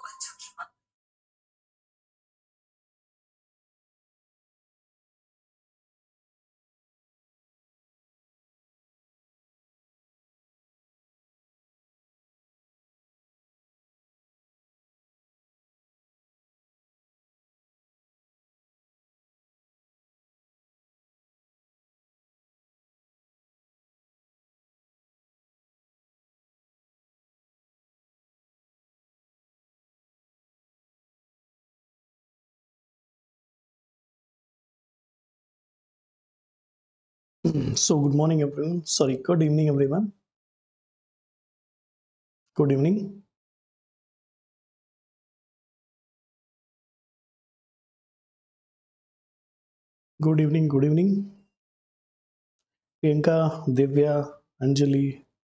So good morning everyone. Sorry, good evening everyone. Good evening. Good evening. Good evening. Priyanka, Divya, Anjali.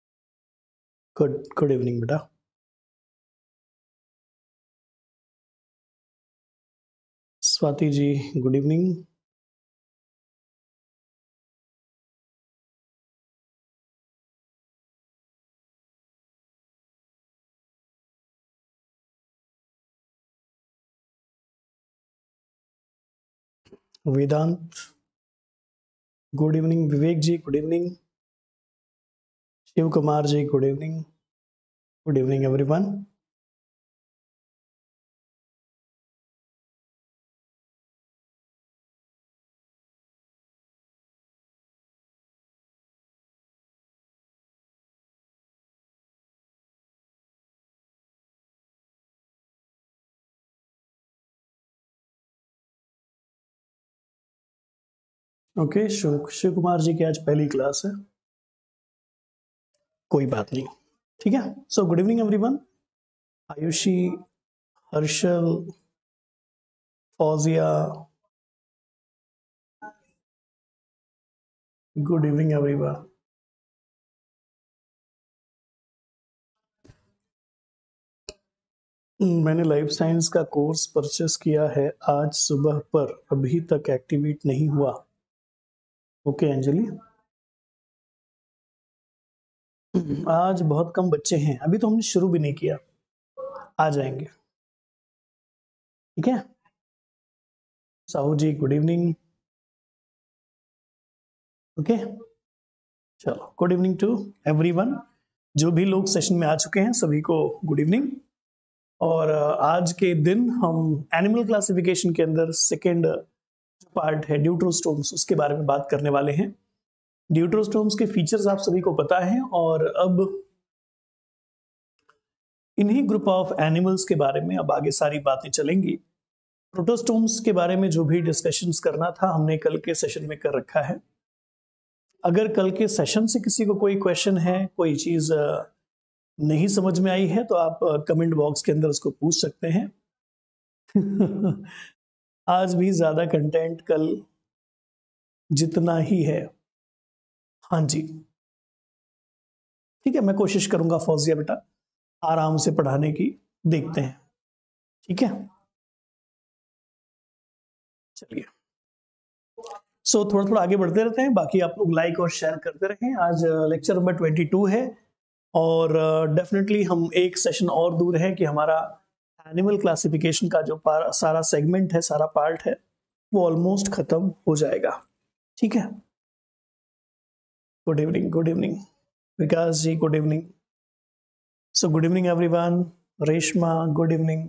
Good evening, beta. Swati ji, good evening. Vedant, good evening. Vivek ji, good evening. Shiv Kumar ji, good evening. Good evening everyone. Okay, Shiv Kumar ji की आज पहली class है, कोई बात नहीं, ठीक है। So good evening everyone. Ayushi, Harshal, Fauzia, good evening everyone. मैंने लाइफ साइंस का कोर्स परचेस किया है आज सुबह पर अभी तक एक्टिवेट नहीं हुआ। ओके अंजलि, आज बहुत कम बच्चे हैं, अभी तो हमने शुरू भी नहीं किया, आ जाएंगे, ठीक है। Sahu ji good evening. Okay, चलो गुड इवनिंग टू एवरीवन। जो भी लोग सेशन में आ चुके हैं सभी को गुड इवनिंग। और आज के दिन हम एनिमल क्लासिफिकेशन के अंदर सेकेंड पार्ट है ड्यूटरोस्टोम्स, उसके बारे में बात करने वाले हैं। ड्यूटरोस्टोम्स के फीचर्स आप सभी को पता है, और अब इन्हीं ग्रुप ऑफ एनिमल्स के बारे में अब आगे सारी बातें चलेंगी। प्रोटोस्टोम्स के बारे में जो भी डिस्कशंस करना था हमने कल के सेशन में कर रखा है। अगर कल के सेशन से किसी को कोई क्वेश्चन है, कोई चीज नहीं समझ में आई है, तो आप कमेंट बॉक्स के अंदर उसको पूछ सकते हैं। आज भी ज्यादा कंटेंट कल जितना ही है। हाँ जी, ठीक है, मैं कोशिश करूंगा फौजिया बेटा आराम से पढ़ाने की, देखते हैं, ठीक है। चलिए, सो थोड़ा थोड़ा आगे बढ़ते रहते हैं, बाकी आप लोग लाइक और शेयर करते रहें। आज लेक्चर नंबर 22 है, और डेफिनेटली हम एक सेशन और दूर है कि हमारा एनिमल क्लासिफिकेशन का जो सारा सेगमेंट है, सारा पार्ट है, वो ऑलमोस्ट खत्म हो जाएगा, ठीक है। Good evening Vikas ji, good evening. So good evening everyone. Reshma good evening.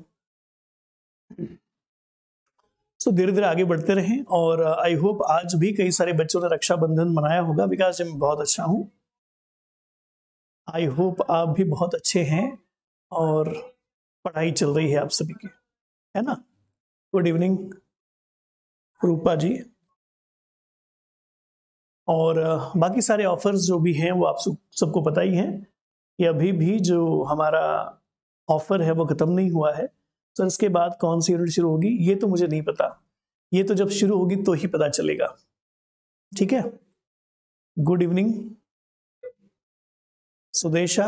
So धीरे धीरे आगे बढ़ते रहें, और आई होप आज भी कई सारे बच्चों ने रक्षाबंधन मनाया होगा। विकास जी मैं बहुत अच्छा हूँ, आई होप आप भी बहुत अच्छे हैं, और पढ़ाई चल रही है आप सभी की, है ना। Good evening Rupa ji. और बाकी सारे ऑफर्स जो भी हैं वो आप सबको पता ही है कि अभी भी जो हमारा ऑफर है वो खत्म नहीं हुआ है। सर इसके बाद कौन सी यूनिट शुरू होगी ये तो मुझे नहीं पता, ये तो जब शुरू होगी तो ही पता चलेगा, ठीक है। Good evening Sudesha.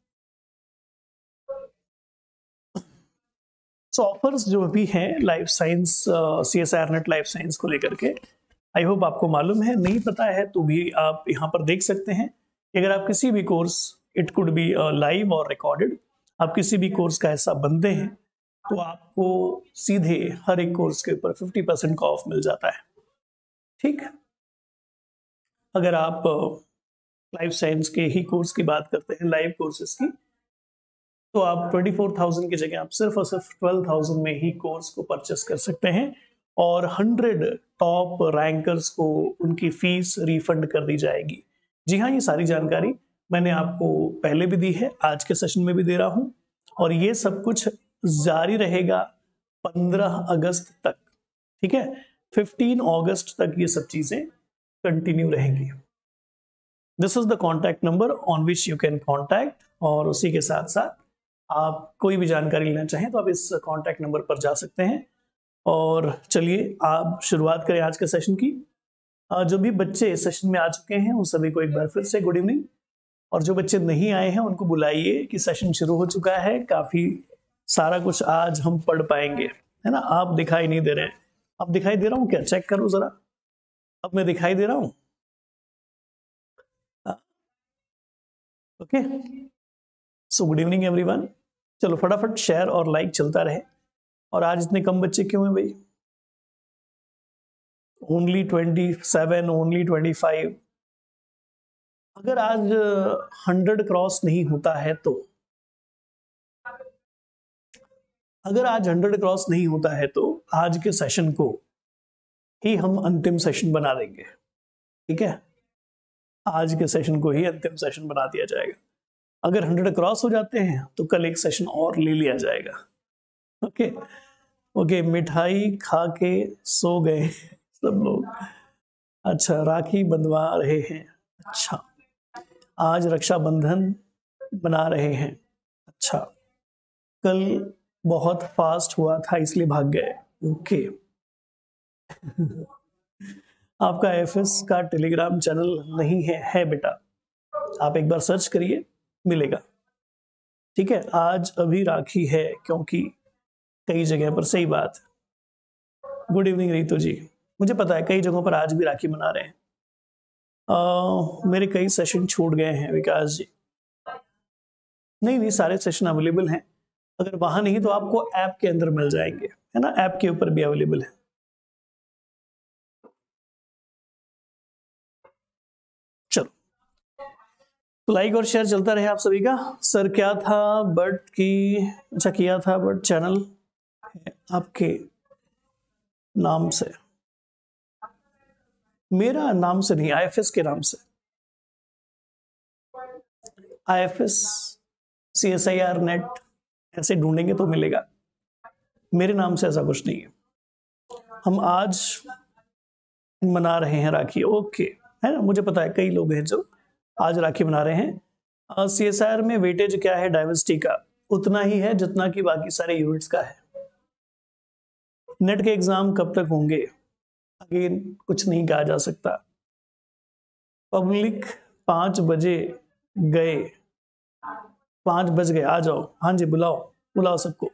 So offers जो भी हैं life science, CSIR NET life science को लेकर के, आई होप आपको मालूम है, नहीं पता है तो भी आप यहाँ पर देख सकते हैं कि अगर आप किसी भी course, it could be live और रिकॉर्डेड, आप किसी भी कोर्स का हिस्सा बनते हैं तो आपको सीधे हर एक कोर्स के ऊपर 50% का ऑफ मिल जाता है। ठीक, अगर आप लाइफ साइंस के ही कोर्स की बात करते हैं, लाइव कोर्सेज की, तो आप 24,000 की जगह आप सिर्फ और सिर्फ 12,000 में ही कोर्स को परचेस कर सकते हैं और 100 टॉप रैंकर्स को उनकी फीस रिफंड कर दी जाएगी। जी हाँ, ये सारी जानकारी मैंने आपको पहले भी दी है, आज के सेशन में भी दे रहा हूं, और ये सब कुछ जारी रहेगा 15 अगस्त तक। ठीक है, 15 अगस्त तक ये सब चीजें कंटिन्यू रहेंगी। This is the contact number on which you can contact, और उसी के साथ साथ आप कोई भी जानकारी लेना चाहें तो आप इस कॉन्टैक्ट नंबर पर जा सकते हैं। और चलिए आप शुरुआत करें आज के सेशन की। जो भी बच्चे सेशन में आ चुके हैं उन सभी को एक बार फिर से गुड इवनिंग, और जो बच्चे नहीं आए हैं उनको बुलाइए कि सेशन शुरू हो चुका है, काफी सारा कुछ आज हम पढ़ पाएंगे, है ना। आप दिखाई नहीं दे रहे हैं, अब दिखाई दे रहा हूं क्या? चेक करो जरा, अब मैं दिखाई दे रहा हूं? Okay, so good evening everyone. चलो फटाफट शेयर और लाइक चलता रहे। और आज इतने कम बच्चे क्यों हैं भाई? Only 27, only 25। अगर आज 100 क्रॉस नहीं होता है तो, अगर आज 100 क्रॉस नहीं होता है तो आज के सेशन को ही हम अंतिम सेशन बना देंगे। ठीक है, आज के सेशन को ही अंतिम सेशन बना दिया जाएगा। अगर 100 क्रॉस हो जाते हैं तो कल एक सेशन और ले लिया जाएगा। ओके ओके, मिठाई खा के सो गए सब लोग। अच्छा, राखी बंधवा रहे हैं। अच्छा, आज रक्षाबंधन बना रहे हैं। अच्छा, कल बहुत फास्ट हुआ था इसलिए भाग गए। ओके आपका एफएस का टेलीग्राम चैनल नहीं है बेटा, आप एक बार सर्च करिए, मिलेगा। ठीक है, आज अभी राखी है क्योंकि कई जगह पर, सही बात। गुड इवनिंग रितु जी, मुझे पता है कई जगहों पर आज भी राखी मना रहे हैं। मेरे कई सेशन छूट गए हैं विकास जी। नहीं नहीं, सारे सेशन अवेलेबल हैं, अगर वहां नहीं तो आपको ऐप के अंदर मिल जाएंगे, है ना, ऐप के ऊपर भी अवेलेबल है। चलो, तो लाइक और शेयर चलता रहे आप सभी का। सर क्या था बट की, अच्छा किया था बट चैनल आपके नाम से, मेरा नाम से नहीं, आईएफएस के नाम से। आईएफएस CSIR नेट ऐसे ढूंढेंगे तो मिलेगा, मेरे नाम से ऐसा कुछ नहीं है। हम आज मना रहे हैं राखी, ओके, है ना, मुझे पता है कई लोग हैं जो आज राखी मना रहे हैं। CSIR में वेटेज क्या है डाइवर्सिटी का? उतना ही है जितना कि बाकी सारे यूनिट्स का है। नेट के एग्जाम कब तक होंगे? अगेन कुछ नहीं कहा जा सकता। पब्लिक 5 बजे गए, 5 बज गए, आ जाओ। हाँ जी, बुलाओ बुलाओ सबको।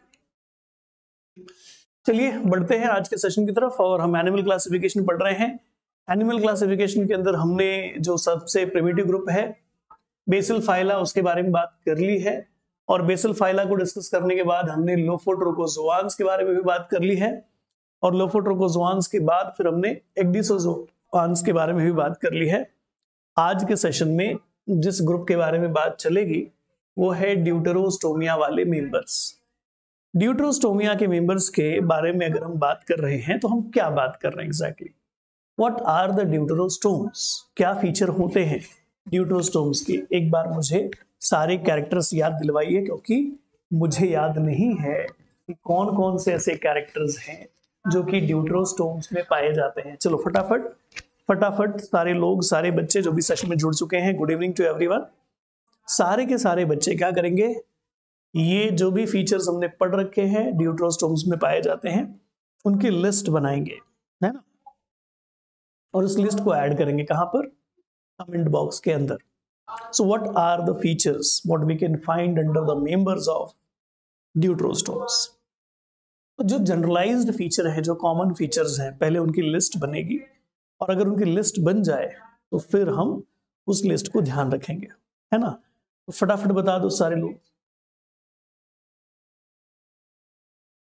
चलिए बढ़ते हैं आज के सेशन की तरफ, और हम एनिमल क्लासिफिकेशन पढ़ रहे हैं। एनिमल क्लासिफिकेशन के अंदर हमने जो सबसे प्रिमिटिव ग्रुप है बेसिल फाइला, उसके बारे में बात कर ली है, और बेसिल फाइला को डिस्कस करने के बाद हमने लोफोट्रोकोजोआन्स के बारे में भी बात कर ली है, और लोफोट्रोकोजोआन्स के बाद फिर हमने एक्डिसोजोआन्स के बारे में भी बात कर ली है। आज के सेशन में जिस ग्रुप के बारे में बात चलेगी वो है ड्यूटेरोस्टोमिया वाले मेंबर्स। ड्यूटेरोस्टोमिया के मेंबर्स के बारे में अगर हम बात कर रहे हैं तो हम क्या बात कर रहे हैं exactly? What are the deuterostomes? क्या फीचर होते हैं ड्यूटेरोस्टोम्स के? एक बार मुझे सारे कैरेक्टर्स याद दिलवाइए, क्योंकि मुझे याद नहीं है कि कौन कौन से ऐसे कैरेक्टर्स हैं जो कि ड्यूटेरोस्टोम्स में पाए जाते हैं। चलो फटाफट फटाफट सारे लोग, सारे बच्चे जो भी सेशन में जुड़ चुके हैं, गुड इवनिंग टू एवरीवन। सारे के सारे बच्चे क्या करेंगे, ये जो भी फीचर्स हमने पढ़ रखे हैं ड्यूटेरोस्टोम्स में पाए जाते हैं उनकी लिस्ट बनाएंगे, है ना, और उस लिस्ट को ऐड करेंगे कहां पर? कमेंट बॉक्स के अंदर। So what are the features what we can find under the members of deuterostomes? जो जनरलाइज्ड फीचर है, जो कॉमन फीचर्स हैं, पहले उनकी लिस्ट बनेगी, और अगर उनकी लिस्ट बन जाए तो फिर हम उस लिस्ट को ध्यान रखेंगे, है ना। तो फटाफट बता दो सारे लोग।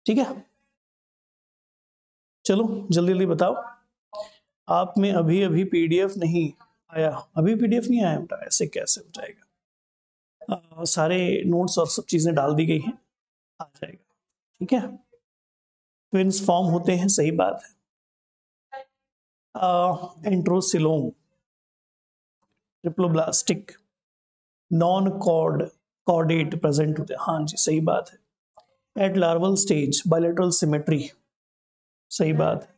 ठीक है, चलो जल्दी जल्दी बताओ। आप में अभी अभी पीडीएफ नहीं आया? अभी पीडीएफ नहीं आया बेटा, ऐसे कैसे हो जाएगा? सारे नोट्स और सब चीजें डाल दी गई हैं, आ जाएगा। ठीक है, ट्विंस फॉर्म होते हैं, सही बात है। Enterocoelom, triploblastic, non chordate present होते हैं, हाँ जी सही बात है। At larval stage bilateral symmetry, सही बात है।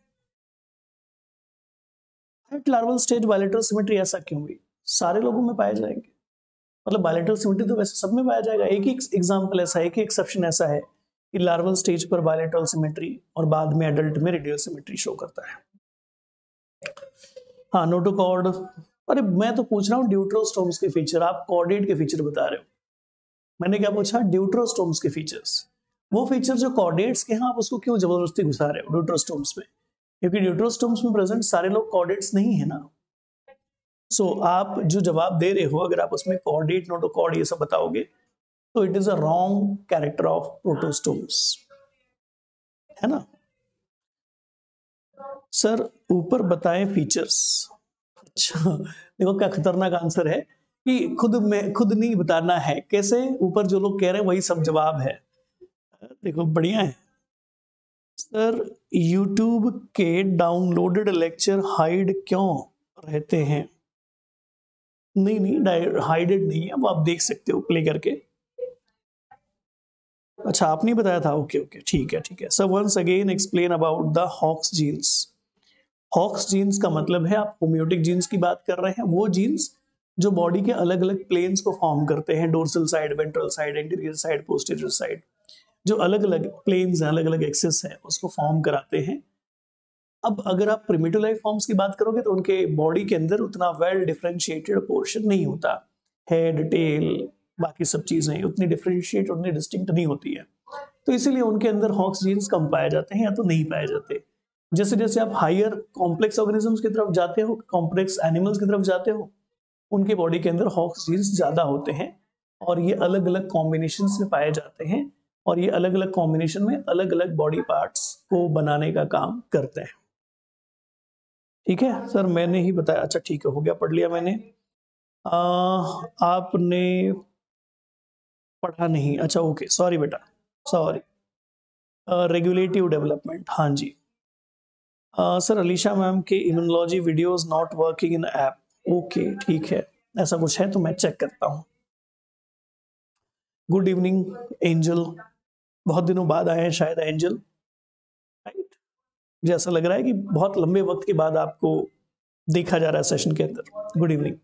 At larval stage bilateral symmetry ऐसा क्यों हुई? सारे लोगों में पाए जाएंगे, मतलब बायलैटरल सिमेट्री तो वैसे सब में पाया जाएगा। एक ही एग्जांपल ऐसा है, एक ही एक्सेप्शन ऐसा है कि लार्वल स्टेज पर बायलैटरल सिमेट्री और बाद में एडल्ट में रेडियल सिमेट्री शो करता है। हाँ, नोटोकॉर्ड। अरे मैं तो पूछ रहा हूँ ड्यूट्रोस्टोम्स के फीचर, आप कॉर्डेट के फीचर बता रहे हो। मैंने क्या पूछा? ड्यूट्रोस्टोम्स के फीचर्स। वो फीचर जो कॉर्डेट्स के हैं, आप उसको क्यों जबरदस्ती घुसा रहे हो ड्यूट्रोस्टोम्स में? क्योंकि ड्यूट्रोस्टोम्स में प्रेजेंट सारे लोग कॉर्डेट्स नहीं है ना। सो आप जो जवाब दे रहे हो, अगर आप उसमें कॉर्डेट नोटोकॉर्ड ये सब बताओगे तो it is a wrong character of protostomes, है ना। सर ऊपर बताएं फीचर्स। अच्छा देखो क्या खतरनाक आंसर है कि खुद नहीं बताना है। कैसे? ऊपर जो लोग कह रहे हैं वही सब जवाब है। देखो बढ़िया है। सर YouTube के डाउनलोडेड लेक्चर हाइड क्यों रहते हैं? नहीं नहीं, हाइडेड नहीं है, वो आप देख सकते हो प्ले करके। अच्छा आपने बताया था, ओके ओके ठीक है ठीक है। Sir once again explain about the Hox genes. Hox genes का मतलब है, आप होम्योटिक जीन्स की बात कर रहे हैं, वो जीन्स जो बॉडी के अलग अलग प्लेन्स को फॉर्म करते हैं, dorsal side, ventral side, anterior side, posterior side, जो अलग अलग प्लेन्स हैं, अलग अलग एक्सिस हैं, उसको फॉर्म कराते हैं। अब अगर आप प्रिमिटिव लाइफ फॉर्म्स की बात करोगे तो उनके बॉडी के अंदर उतना वेल डिफरेंशिएटेड पोर्शन नहीं होता, हेड, टेल, बाकी सब चीजें उतनी डिफरेंशिएट, उतनी डिस्टिंक्ट नहीं होती है, तो इसीलिए उनके अंदर हॉक्स जीन्स कम पाए जाते हैं या तो नहीं पाए जाते। जैसे जैसे आप हायर कॉम्प्लेक्स ऑर्गेनिजम्स की तरफ जाते हो, कॉम्प्लेक्स एनिमल्स की तरफ जाते हो, उनके बॉडी के अंदर हॉक्स जीन्स ज्यादा होते हैं और ये अलग अलग कॉम्बिनेशंस में पाए जाते हैं और ये अलग अलग कॉम्बिनेशन में अलग अलग बॉडी पार्ट्स को बनाने का काम करते हैं। ठीक है सर, मैंने ही बताया। अच्छा ठीक है, हो गया, पढ़ लिया मैंने। आपने पढ़ा नहीं? अच्छा ओके, सॉरी बेटा, सॉरी। रेगुलेटिव डेवलपमेंट, हाँ जी। सर अलीशा मैम के immunology videos not working in app. Okay ठीक है, ऐसा कुछ है तो मैं चेक करता हूँ। गुड इवनिंग एंजल, बहुत दिनों बाद आए हैं शायद एंजल, राइट? मुझे ऐसा लग रहा है कि बहुत लंबे वक्त के बाद आपको देखा जा रहा है सेशन के अंदर। Good evening.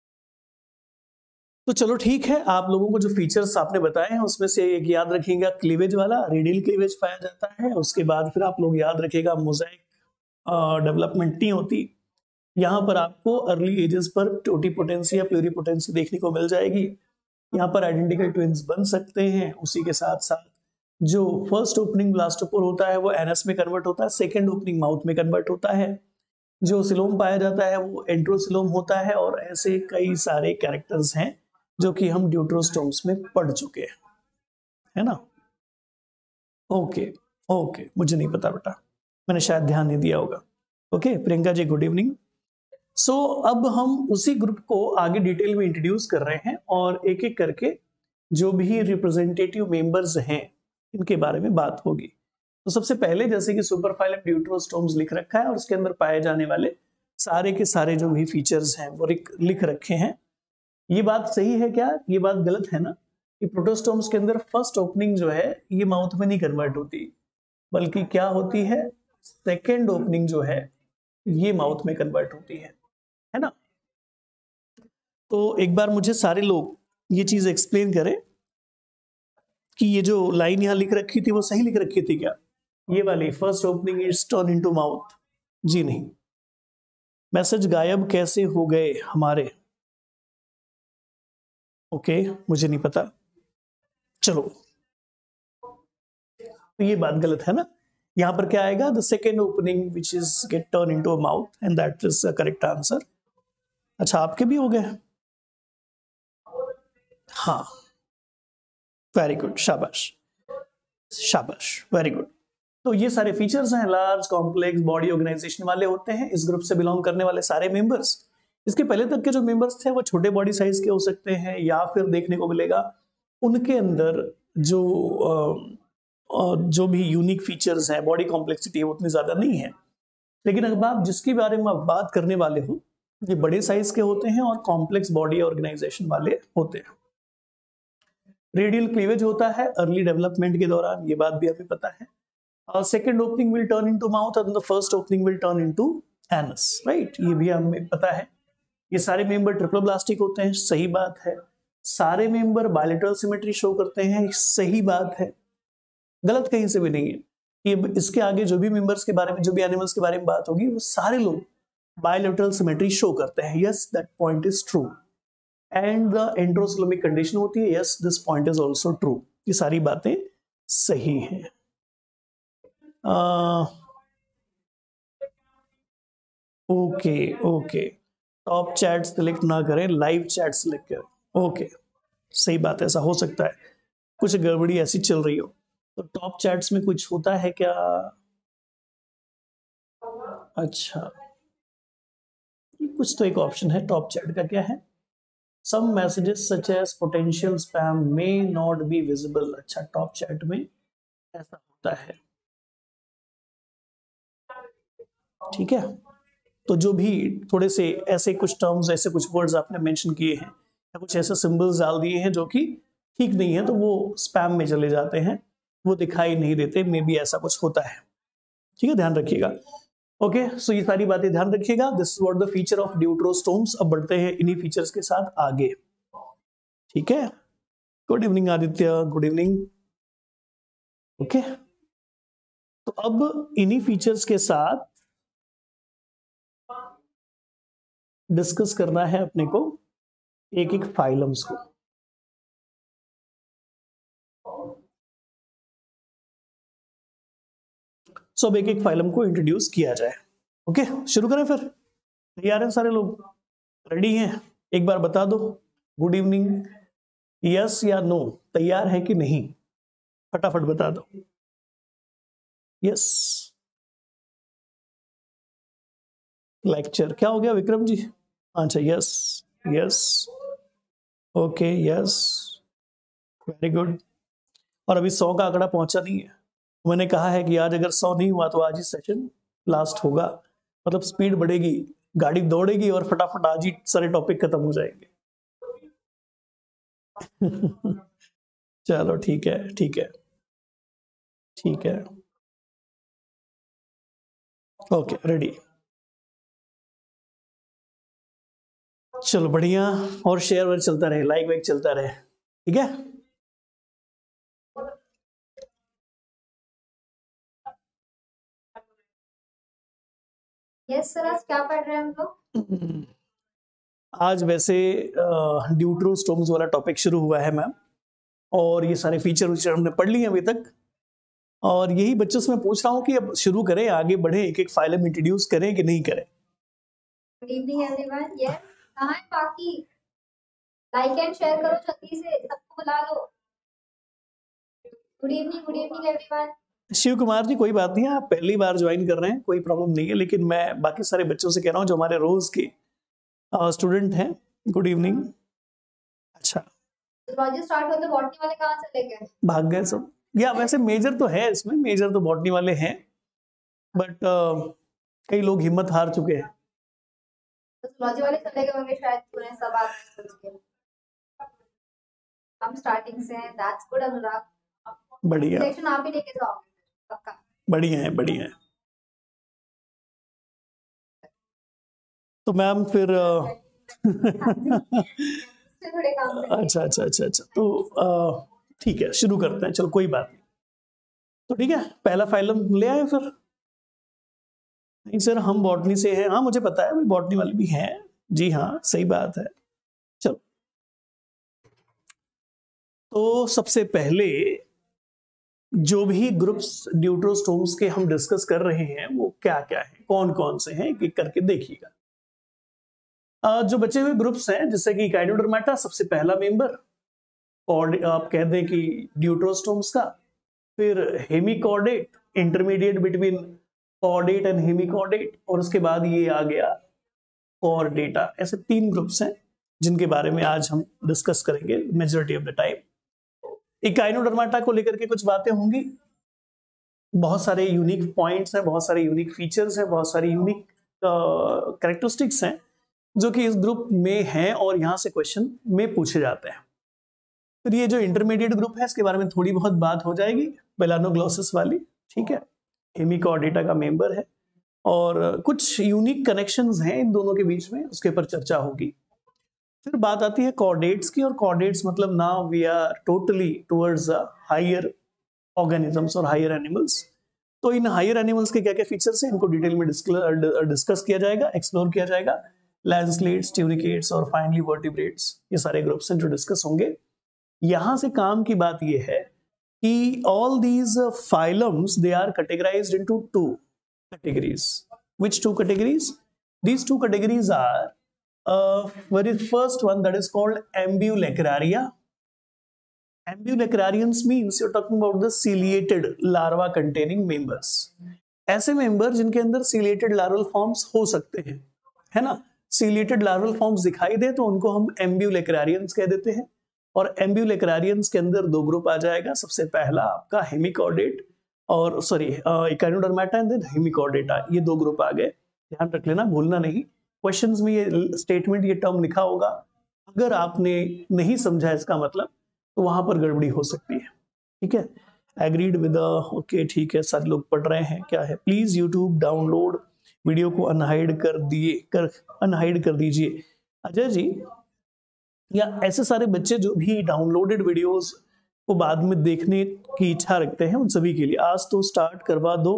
तो चलो ठीक है, आप लोगों को जो फीचर्स आपने बताए हैं उसमें से एक याद रखिएगा, क्लीवेज वाला, रेडियल क्लीवेज पाया जाता है। उसके बाद फिर आप लोग याद रखिएगा मोज़ेक डेवलपमेंट नहीं होती। यहाँ पर आपको अर्ली एजेस पर टोटीपोटेंसी या प्लूरीपोटेंसी देखने को मिल जाएगी। यहाँ पर आइडेंटिकल ट्विंस बन सकते हैं। उसी के साथ साथ जो फर्स्ट ओपनिंग ब्लास्टोपोर होता है वो एनएस में कन्वर्ट होता है, सेकेंड ओपनिंग माउथ में कन्वर्ट होता है। जो सिलोम पाया जाता है वो एंट्रोसिलोम होता है। और ऐसे कई सारे कैरेक्टर्स हैं जो कि हम ड्यूट्रोस्टोम्स में पढ़ चुके हैं, है ना। ओके ओके, मुझे नहीं पता बेटा, मैंने शायद ध्यान नहीं दिया होगा। Okay Priyanka ji, good evening. So अब हम उसी ग्रुप को आगे डिटेल में इंट्रोड्यूस कर रहे हैं और एक एक करके जो भी रिप्रेजेंटेटिव मेंबर्स हैं इनके बारे में बात होगी। तो सबसे पहले जैसे कि सुपरफाइलम ड्यूट्रोस्टोम्स लिख रखा है और उसके अंदर पाए जाने वाले सारे के सारे जो भी फीचर्स हैं वो लिख रखे हैं। ये बात सही है क्या? ये बात गलत है ना कि प्रोटोस्टोम्स के अंदर फर्स्ट ओपनिंग जो है ये माउथ में नहीं कन्वर्ट होती, बल्कि क्या होती है, सेकेंड ओपनिंग जो है ये माउथ में कन्वर्ट होती है ना। तो एक बार मुझे सारे लोग ये चीज एक्सप्लेन करें कि ये जो लाइन यहां लिख रखी थी वो सही लिख रखी थी क्या? ये वाली first opening is turn into mouth, जी नहीं। मैसेज गायब कैसे हो गए हमारे? ओके मुझे नहीं पता, चलो तो ये बात गलत है ना। यहां पर क्या आएगा, the second opening which is get turn into a mouth and that is the correct answer. अच्छा आपके भी हो गए? हाँ वेरी गुड, शाबाश। शाबाश, वेरी गुड। तो ये सारे फीचर्स हैं, लार्ज कॉम्प्लेक्स बॉडी ऑर्गेनाइजेशन वाले होते हैं इस ग्रुप से बिलोंग करने वाले सारे मेंबर्स। इसके पहले तक के जो मेंबर्स थे वो छोटे बॉडी साइज के हो सकते हैं, या फिर देखने को मिलेगा उनके अंदर जो भी यूनिक फीचर्स हैं, बॉडी कॉम्प्लेक्सिटी वो उतनी ज्यादा नहीं है। लेकिन अगर आप जिसके बारे में आप बात करने वाले हो, ये बड़े साइज के होते हैं और कॉम्प्लेक्स बॉडी ऑर्गेनाइजेशन वाले होते हैं। रेडियल क्लीवेज होता है अर्ली डेवलपमेंट के दौरान, ये बात भी हमें पता है। Second opening will turn into mouth and the first opening will turn into anus, right, ये भी हमें पता है। ये सारे मेंबर ट्रिप्लोब्लास्टिक होते हैं, सही बात है। सारे मेंबर बायलैटरल सिमेट्री शो करते हैं, सही बात है, गलत कहीं से भी नहीं है। ये इसके आगे जो भी मेंबर्स के बारे में, जो भी एनिमल्स के बारे में बात होगी, वो सारे लोग बायलैटरल सिमेट्री शो करते हैं। Yes, that point is true. And the enterocoelomic condition होती है, yes this point is also true. ये सारी बातें सही हैं। ओके, टॉप चैट सिलेक्ट ना करें, लाइव चैट सिलेक्ट करें। ओके, सही बात है, ऐसा हो सकता है, कुछ गड़बड़ी ऐसी चल रही हो। तो टॉप चैट्स में कुछ होता है क्या? अच्छा, कुछ तो एक ऑप्शन है टॉप चैट का, क्या है? Some messages such as potential spam may not be visible. अच्छा, टॉप चैट में ऐसा होता है, ठीक है। तो जो भी थोड़े से ऐसे कुछ टर्म्स, ऐसे कुछ वर्ड्स आपने मेंशन किए हैं या कुछ ऐसे सिंबल्स डाल दिए हैं जो कि ठीक नहीं है, तो वो स्पैम में चले जाते हैं, वो दिखाई नहीं देते, मे बी ऐसा कुछ होता है, ठीक है, ध्यान रखिएगा। ओके, सो ये सारी बातें ध्यान रखिएगा। This is what the feature of deuterostomes. अब बढ़ते हैं इन्हीं फीचर्स के साथ आगे, ठीक है। Good evening Aditya, good evening. Okay, तो अब इन्हीं फीचर्स के साथ डिस्कस करना है अपने को एक एक फाइलम्स को। सो अब एक एक फाइलम को इंट्रोड्यूस किया जाए। ओके, शुरू करें फिर। तैयार हैं सारे लोग? रेडी हैं? एक बार बता दो, गुड इवनिंग, यस या नो, तैयार है कि नहीं, फटाफट बता दो। यस, लेक्चर क्या हो गया विक्रम जी? अच्छा, yes yes, okay, yes, very good. और अभी 100 का आंकड़ा पहुंचा नहीं है। मैंने कहा है कि आज अगर 100 नहीं हुआ तो आज ही सेशन लास्ट होगा, मतलब स्पीड बढ़ेगी, गाड़ी दौड़ेगी और फटाफट आज ही सारे टॉपिक खत्म हो जाएंगे। चलो ठीक है, ठीक है, ठीक है, ओके, रेडी। चलो बढ़िया, और शेयर वेयर चलता रहे, लाइक वाइक चलता रहे, ठीक है। यस सर, आज क्या पढ़ रहे हैं हम लोग? आज वैसे ड्यूट्रोस्टोम्स वाला टॉपिक शुरू हुआ है मैम, और ये सारे फीचर वीचर हमने पढ़ लिए अभी तक, और यही बच्चों से मैं पूछ रहा हूँ कि अब शुरू करें, आगे बढ़े, एक एक फाइलम इंट्रोड्यूस करें कि नहीं करें। Good evening everyone. यस, कहाँ है बाकी? लाइक एंड शेयर करो जल्दी से, सबको बुला लो। Good evening everyone. Shiv Kumar ji, कोई बात नहीं है, आप पहली बार ज्वाइन कर रहे हैं, कोई प्रॉब्लम नहीं है, लेकिन मैं बाकी सारे बच्चों से कह रहा हूँ जो हमारे रोज के स्टूडेंट हैं, गुड इवनिंग। अच्छा, लॉजी स्टार्ट होते बॉटनी वाले कहाँ चले गए? भाग गए सब। या वैसे मेजर तो है इसमें, मेजर तो बॉटनी वाले हैं, बट कई लोग हिम्मत हार चुके हैं। लॉजी वाले चले गए होंगे शायद, पूरे सब आदमी सोच के। हम स्टार्टिंग से हैं, दैट्स गुड अनुराग। बढ़िया, सेक्शन आप ही लेके जाओगे पक्का। बढ़िया है, बढ़िया है। तो मैम फिर थोड़े काम अच्छा अच्छा अच्छा अच्छा, तो ठीक है, शुरू करते हैं, चलो कोई बात नहीं। तो ठीक है, पहला फाइलम ले आए फिर। नहीं सर, हम बॉटनी से हैं। हाँ मुझे पता है, बॉटनी वाले भी हैं जी, हाँ सही बात है। चलो, तो सबसे पहले जो भी ग्रुप्स ड्यूट्रोस्टोम्स के हम डिस्कस कर रहे हैं वो क्या क्या है, कौन कौन से हैं, एक करके देखिएगा। जो बचे हुए ग्रुप्स हैं, जैसे कि गाइनोडर्मेटा सबसे पहला मेंबर, और आप कह दें कि ड्यूट्रोस्टोम्स का, फिर hemichordate, intermediate between chordate and hemichordate, और उसके बाद ये आ गया कॉर्डेटा। ऐसे 3 ग्रुप्स हैं जिनके बारे में आज हम डिस्कस करेंगे majority of the time. Echinodermata को लेकर के कुछ बातें होंगी, बहुत सारे यूनिक पॉइंट्स हैं, बहुत सारे यूनिक फीचर्स हैं, बहुत सारी यूनिक कैरेक्टरिस्टिक्स हैं जो कि इस ग्रुप में हैं और यहाँ से क्वेश्चन में पूछे जाते हैं। फिर ये जो इंटरमीडिएट ग्रुप है इसके बारे में थोड़ी बहुत बात हो जाएगी, मेलानोग्लोसिस वाली, ठीक है, हेमिकॉर्डेटा का मेंबर है और कुछ यूनिक कनेक्शंस हैं इन दोनों के बीच में, उसके ऊपर चर्चा होगी। फिर बात आती है कॉर्डेट्स की, और कॉर्डेट्स मतलब now we are totally towards higher organisms और हायर एनिमल्स। तो इन हायर एनिमल्स के क्या क्या फीचर्स हैं इनको डिटेल में डिस्कस किया जाएगा, एक्सप्लोर किया जाएगा। लैंसलेट्स, ट्यूनिकेट्स और फाइनली वर्टिब्रेट्स, ये सारे ग्रुप्स हैं जो डिस्कस होंगे। यहां से काम की बात ये है कि all these phylums they are categorized into 2 categories. Which 2 categories? These 2 categories are very first one that is called Ambulacraria. Ambulacrarians means you're talking about the ciliated larva containing members. ऐसे मेंबर जिनके अंदर ciliated larval forms हो सकते हैं, है ना। ciliated larval forms दिखाई दे तो उनको हम Ambulacrarians कह देते हैं। और Ambulacrarians के अंदर 2 ग्रुप आ जाएगा। सबसे पहला आपका हेमिकॉर्डेट और इकाइनोडर्माटा एंड देन हेमिकॉर्डेटा, ये 2 ग्रुप आ गए। ध्यान रख लेना, भूलना नहीं, क्वेश्चंस में ये स्टेटमेंट, ये टर्म लिखा होगा, अगर आपने नहीं समझा इसका मतलब तो वहां पर गड़बड़ी हो सकती है, ठीक है। एग्रीड विद ओके, ठीक है, सारे लोग पढ़ रहे हैं। क्या है, प्लीज यूट्यूब डाउनलोड वीडियो को अनहाइड कर दीजिए अजय जी। या ऐसे सारे बच्चे जो भी डाउनलोडेड वीडियोस को बाद में देखने की इच्छा रखते हैं, उन सभी के लिए आज तो स्टार्ट करवा दो।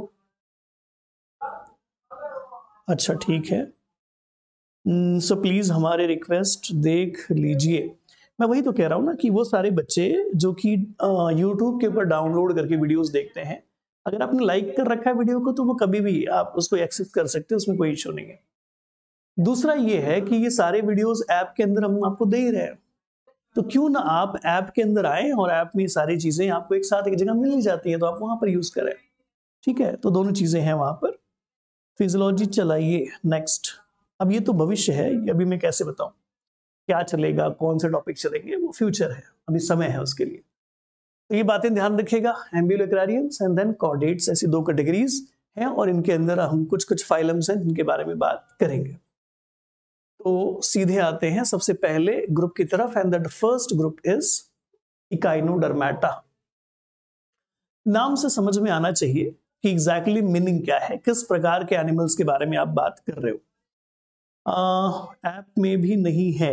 अच्छा ठीक है, सो प्लीज हमारे रिक्वेस्ट देख लीजिए। मैं वही तो कह रहा हूं ना कि वो सारे बच्चे जो कि यूट्यूब के ऊपर डाउनलोड करके वीडियोस देखते हैं, अगर आपने लाइक कर रखा है वीडियो को तो वो कभी भी आप उसको एक्सेस कर सकते हैं, उसमें कोई इश्यू नहीं है। दूसरा ये है कि ये सारे वीडियोस ऐप के अंदर हम आपको दे ही रहे हैं, तो क्यों ना आप ऐप के अंदर आए और ऐप में सारी चीजें आपको एक साथ एक जगह मिल ही जाती है, तो आप वहां पर यूज करें, ठीक है। तो दोनों चीजें हैं वहां पर। फिजियोलॉजी चलाइए नेक्स्ट। अब ये तो भविष्य है, अभी मैं कैसे बताऊं क्या चलेगा, कौन से टॉपिक चलेंगे, वो फ्यूचर है, अभी समय है उसके लिए। तो ये बातें ध्यान रखिएगा। एम्ब्यूलोक्रारियंस एंड देन कॉर्डेट्स, ऐसी 2 कैटेगरीज हैं और इनके अंदर हम कुछ फाइलम्स हैं जिनके बारे में बात करेंगे। तो सीधे आते हैं सबसे पहले ग्रुप की तरफ, and the first group is echinodermata. नाम से समझ में आना चाहिए कि एग्जैक्टली मीनिंग क्या है, किस प्रकार के एनिमल्स के बारे में आप बात कर रहे हो। ऐप में भी नहीं है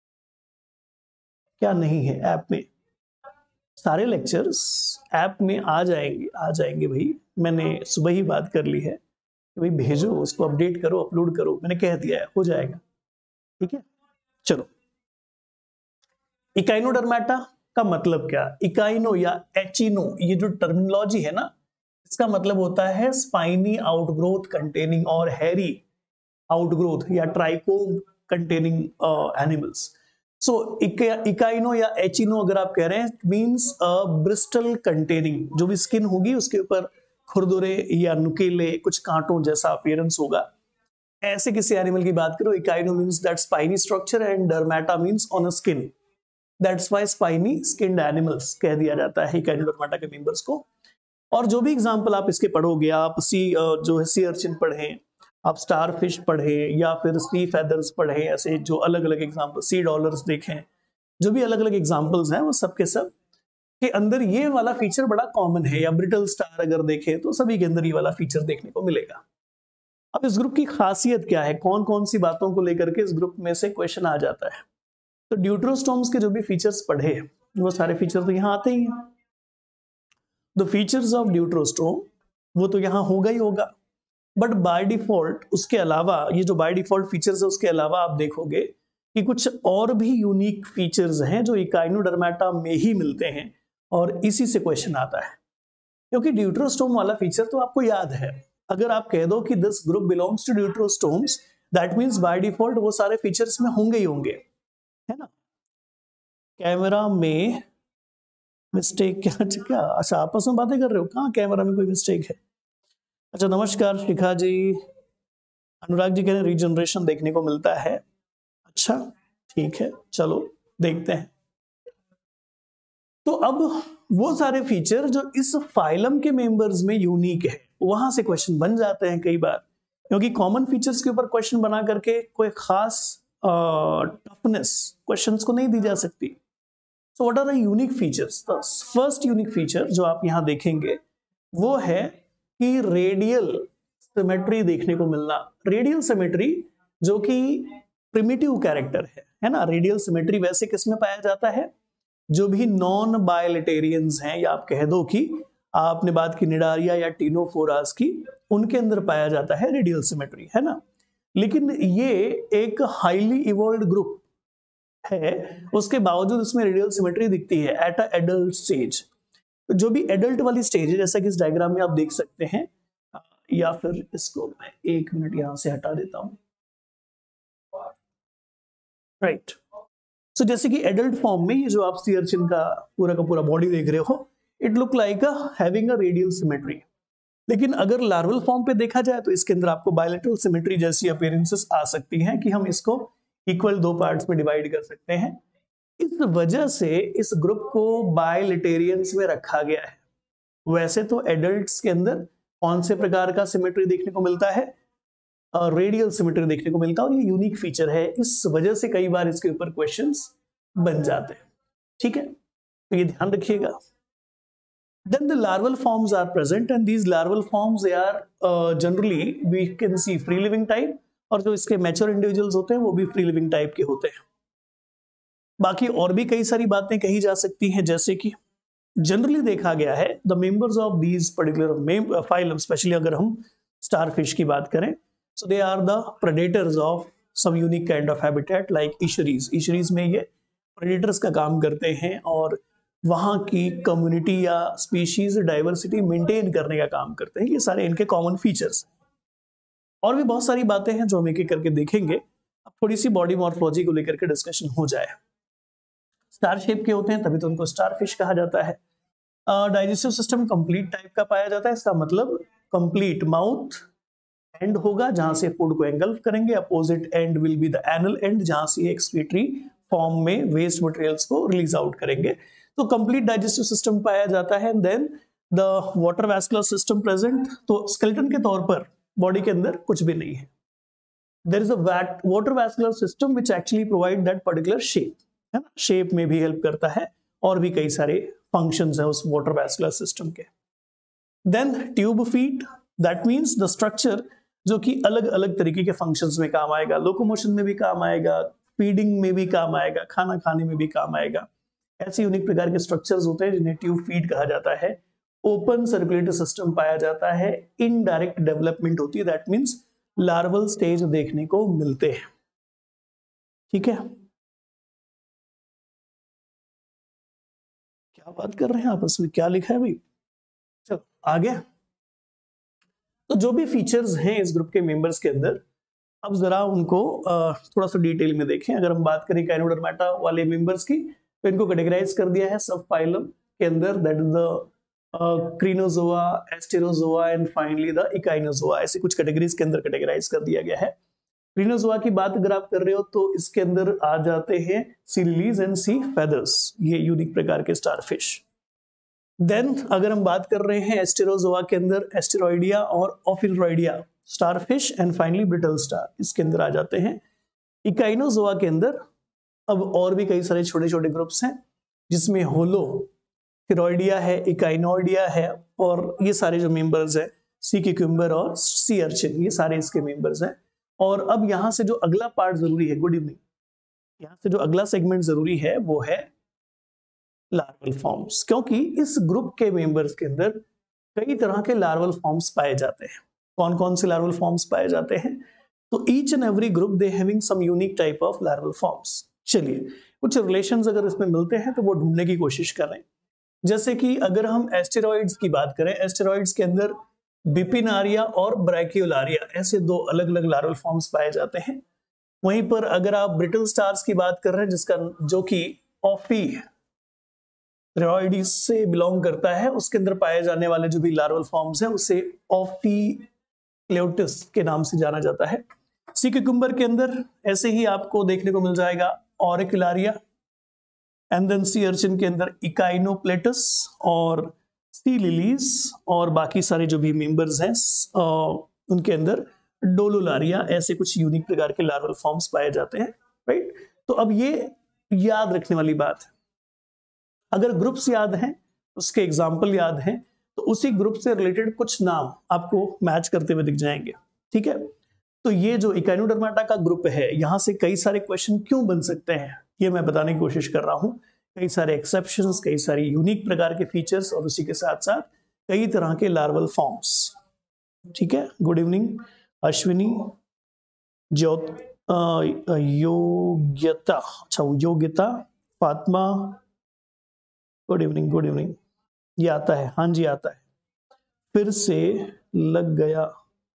क्या? नहीं है ऐप में, सारे लेक्चर्स ऐप में आ जाएंगे भाई। मैंने सुबह ही बात कर ली है कि भाई भेजो, उसको अपडेट करो, अपलोड करो, मैंने कह दिया है, हो जाएगा, ठीक है। चलो, इकाइनोडर्माटा का मतलब क्या? इकाइनो या एचिनो, ये जो टर्मिनोलॉजी है ना, इसका मतलब होता है स्पाइनी आउटग्रोथ कंटेनिंग और हैरी आउटग्रोथ या trichome containing animals. So echino या एचिनो अगर आप कह रहे हैं, मींस ब्रिस्टल कंटेनिंग, जो भी स्किन होगी उसके ऊपर खुरदुरे या नुकीले कुछ कांटों जैसा अपीयरेंस होगा, ऐसे किसी एनिमल की बात करो। Echino means that spiny structure and dermata means on a skin, that's why spiny skinned animals कह दिया जाता है इकाइनोडर्माटा के मेंबर्स को। और जो भी एग्जांपल आप इसके पढ़ोगे, आप जो है सी अर्चिन पढ़ें, आप स्टार फिश पढ़ें या फिर सी फेदर्स पढ़ें, ऐसे जो अलग अलग एग्जाम्पल, सी डॉलर्स देखें, जो भी अलग अलग एग्जाम्पल्स हैं वो सब के सब के अंदर ये वाला फीचर बड़ा कॉमन है। या ब्रिटल स्टार अगर देखें तो सभी के अंदर ये वाला फीचर देखने को मिलेगा। अब इस ग्रुप की खासियत क्या है, कौन कौन सी बातों को लेकर के इस ग्रुप में से क्वेश्चन आ जाता है? तो ड्यूट्रोस्टोम्स के जो भी फीचर्स पढ़े वो सारे फीचर तो यहाँ आते ही हैं। द फीचर्स ऑफ ड्यूट्रोस्टोम वो तो यहाँ होगा ही होगा, बट बाय डिफॉल्ट उसके अलावा, ये जो बाय डिफॉल्ट फीचर्स है उसके अलावा आप देखोगे कि कुछ और भी यूनिक फीचर्स हैं जो इकाइनोडर्माटा में ही मिलते हैं, और इसी से क्वेश्चन आता है। क्योंकि ड्यूट्रोस्टोम वाला फीचर तो आपको याद है, अगर आप कह दो कि this group belongs to deuterostomes, that means by default वो सारे फीचर्स में होंगे ही होंगे, है ना। कैमरा में मिस्टेक क्या? क्या अच्छा आपस में बातें कर रहे हो? कहाँ कैमरा में कोई मिस्टेक है? अच्छा नमस्कार शिखा जी। अनुराग जी कह रहे हैं रीजनरेशन देखने को मिलता है। अच्छा ठीक है, चलो देखते हैं। तो अब वो सारे फीचर जो इस फाइलम के मेंबर्स में यूनिक है, वहां से क्वेश्चन बन जाते हैं कई बार, क्योंकि कॉमन फीचर्स के ऊपर क्वेश्चन बना करके कोई खास टफनेस क्वेश्चंस को नहीं दी जा सकती। So what are the unique features? The first unique feature जो आप यहां देखेंगे वो है कि रेडियल सिमेट्री देखने को मिलना। रेडियल सिमेट्री जो कि प्रिमिटिव कैरेक्टर है ना। रेडियल सिमेट्री वैसे किसमें पाया जाता है? जो भी नॉन बायलिटेरियंस हैं, या आप कह दो कि आपने बात की निडारिया या टीनोफोरास की, उनके अंदर पाया जाता है रेडियल सिमेट्री, है ना। लेकिन ये एक हाईली इवॉल्व्ड ग्रुप है, उसके बावजूद इसमें रेडियल सिमेट्री दिखती है एट अ एडल्ट स्टेज। जो भी एडल्ट वाली स्टेज है, जैसा कि इस डायग्राम में आप देख सकते हैं, या फिर इसको मैं 1 मिनट यहां से हटा देता हूं। राइट। सो जैसे कि एडल्ट फॉर्म में ये जो आप सी अर्चिन का पूरा बॉडी देख रहे हो, it look like having a radial symmetry. लेकिन अगर लार्वल फॉर्म पे देखा जाए तो इसके अंदर आपको बायलैटरल सिमेट्री जैसी अपीयरेंसेस आ सकती हैं कि हम इसको इक्वल 2 पार्ट्स में डिवाइड कर सकते हैं। इस वजह से इस ग्रुप को बायलिटेरियंस में रखा गया है। वैसे तो एडल्ट्स के अंदर कौन से प्रकार का सिमेट्री देखने को मिलता है? रेडियल सिमेट्री देखने को मिलता है, और ये यूनिक फीचर है, इस वजह से कई बार इसके ऊपर क्वेश्चंस बन जाते हैं। ठीक है, तो ये ध्यान रखिएगा। Then the larval forms are present, and these larval forms they are generally we can see free living type, और जो इसके mature individuals होते हैं वो भी free living type के होते हैं। बाकी और भी कई सारी बातें कही जा सकती हैं, जैसे कि जनरली देखा गया है the members of these particular phylum, specially अगर हम स्टारफिश की बात करें, so they are the predators of some unique kind of habitat like estuaries. Estuaries में ये प्रेडेटर्स का काम करते हैं और वहां की कम्युनिटी या स्पीशीज डाइवर्सिटी मेंटेन करने का काम करते हैं। ये सारे इनके कॉमन फीचर्स। और भी बहुत सारी बातें हैं जो हम एक एक करके देखेंगे। अब थोड़ी सी बॉडी मॉर्फोलॉजी को लेकर के डिस्कशन हो जाए। स्टार शेप के होते हैं, तभी तो उनको स्टारफिश कहा जाता है। डाइजेस्टिव सिस्टम कंप्लीट टाइप का पाया जाता है। इसका मतलब कंप्लीट माउथ एंड होगा जहां से फूड को एंगल्फ करेंगे, opposite end will be the anal end जहां से एक्सक्रीटरी फॉर्म में वेस्ट मटेरियल्स को रिलीज आउट करेंगे। तो कंप्लीट डाइजेस्टिव सिस्टम पाया जाता है। Then the water vascular system present. तो स्केलेटन के तौर पर बॉडी के अंदर कुछ भी नहीं है। There is a water vascular system which actually provide that particular shape, है ना। शेप में भी हेल्प करता है, और भी कई सारे फंक्शंस हैं उस वाटर वैस्कुलर सिस्टम के। Then tube feet, that means the structure जो कि अलग अलग तरीके के फंक्शंस में काम आएगा। लोकोमोशन में भी काम आएगा, फीडिंग में भी काम आएगा, खाना खाने में भी काम आएगा। ऐसे यूनिक प्रकार के स्ट्रक्चर्स होते हैं जिन्हें ट्यूब फीड कहा जाता है। ओपन सर्कुलेटरी सिस्टम पाया जाता है। इनडायरेक्ट डेवलपमेंट होती है, दैट मींस लार्वल स्टेज देखने को मिलते हैं। ठीक है, क्या बात कर रहे हैं आपस में, क्या लिखा है भाई? चलो आगे। तो जो भी फीचर्स हैं इस ग्रुप के मेंबर्स के अंदर, अब जरा उनको थोड़ा सा डिटेल में देखें। अगर हम बात करें काइनोडर्मेटा वाले मेंबर्स की, तो इनको कैटेगराइज कर दिया है सब फाइलम के अंदर, that is the crinozoa, asterozoa and finally the echinozoa. ऐसे कुछ कैटेगरीज के अंदर कैटेगराइज कर दिया गया है। क्रीनोजोआ की बात अगर आप कर रहे हो तो इसके अंदर आ जाते हैं sea lilies and sea feathers, ये यूनिक प्रकार के स्टारफिश। देन अगर हम बात कर रहे हैं एस्टेरोजोआ के अंदर, एस्टेरॉइडिया और ophiuroidea starfish and finally brittle star इसके अंदर आ जाते हैं। इकाइनोजोआ के अंदर अब और भी कई सारे छोटे छोटे ग्रुप्स हैं, जिसमें होलो थिरोइडिया है, इकाइनोइडिया है, और ये सारे जो मेंबर्स हैं सी क्यूकम्बर और सी अर्चिन, ये सारे इसके मेंबर्स हैं। और अब यहाँ से जो अगला पार्ट जरूरी है, गुड इवनिंग, यहाँ से जो अगला सेगमेंट जरूरी है वो है लार्वल फॉर्म्स, क्योंकि इस ग्रुप के मेंबर्स के अंदर कई तरह के लार्वल फॉर्म्स पाए जाते हैं। कौन कौन से लार्वल फॉर्म्स पाए जाते हैं? तो each and every group they having some unique type of larval forms. चलिए कुछ रिलेशंस अगर इसमें मिलते हैं तो वो ढूंढने की कोशिश करें। जैसे कि अगर हम एस्टेरॉइड्स की बात करें, एस्टेरॉइड्स के अंदर बिपिनारिया और ब्रैकियोलारिया ऐसे दो अलग अलग लार्वल फॉर्म्स पाए जाते हैं। वहीं पर अगर आप ब्रिटल स्टार्स की बात कर रहे हैं, जिसका जो कि ऑफी थ्रेरॉइड से बिलोंग करता है, उसके अंदर पाए जाने वाले जो भी लार्वल फॉर्म्स हैं उसे ऑफिक्लेउटिस के नाम से जाना जाता है। सी क्यूकम्बर के अंदर ऐसे ही आपको देखने को मिल जाएगा auricularia, and then sea urchin के अंदर इकाइनोप्लेटस और सी लिलीज और बाकी सारे जो भी मेंबर्स हैं उनके अंदर डोलोलारिया, ऐसे कुछ यूनिक प्रकार के लार्वल फॉर्म्स पाए जाते हैं, राइट। तो अब ये याद रखने वाली बात है, अगर ग्रुप्स याद हैं, उसके एग्जाम्पल याद हैं, तो उसी ग्रुप से रिलेटेड कुछ नाम आपको मैच करते हुए दिख जाएंगे, ठीक है। तो ये जो इकाइनोडर्माटा का ग्रुप है, यहां से कई सारे क्वेश्चन क्यों बन सकते हैं ये मैं बताने की कोशिश कर रहा हूं। कई सारे एक्सेप्शंस, कई सारी यूनिक प्रकार के फीचर्स और उसी के साथ साथ कई तरह के लार्वल फॉर्म्स, ठीक है। गुड इवनिंग अश्विनी, योग्यता, अच्छा Yogyata, Fatima, good evening, good evening. ये आता है, हाँ जी आता है, फिर से लग गया,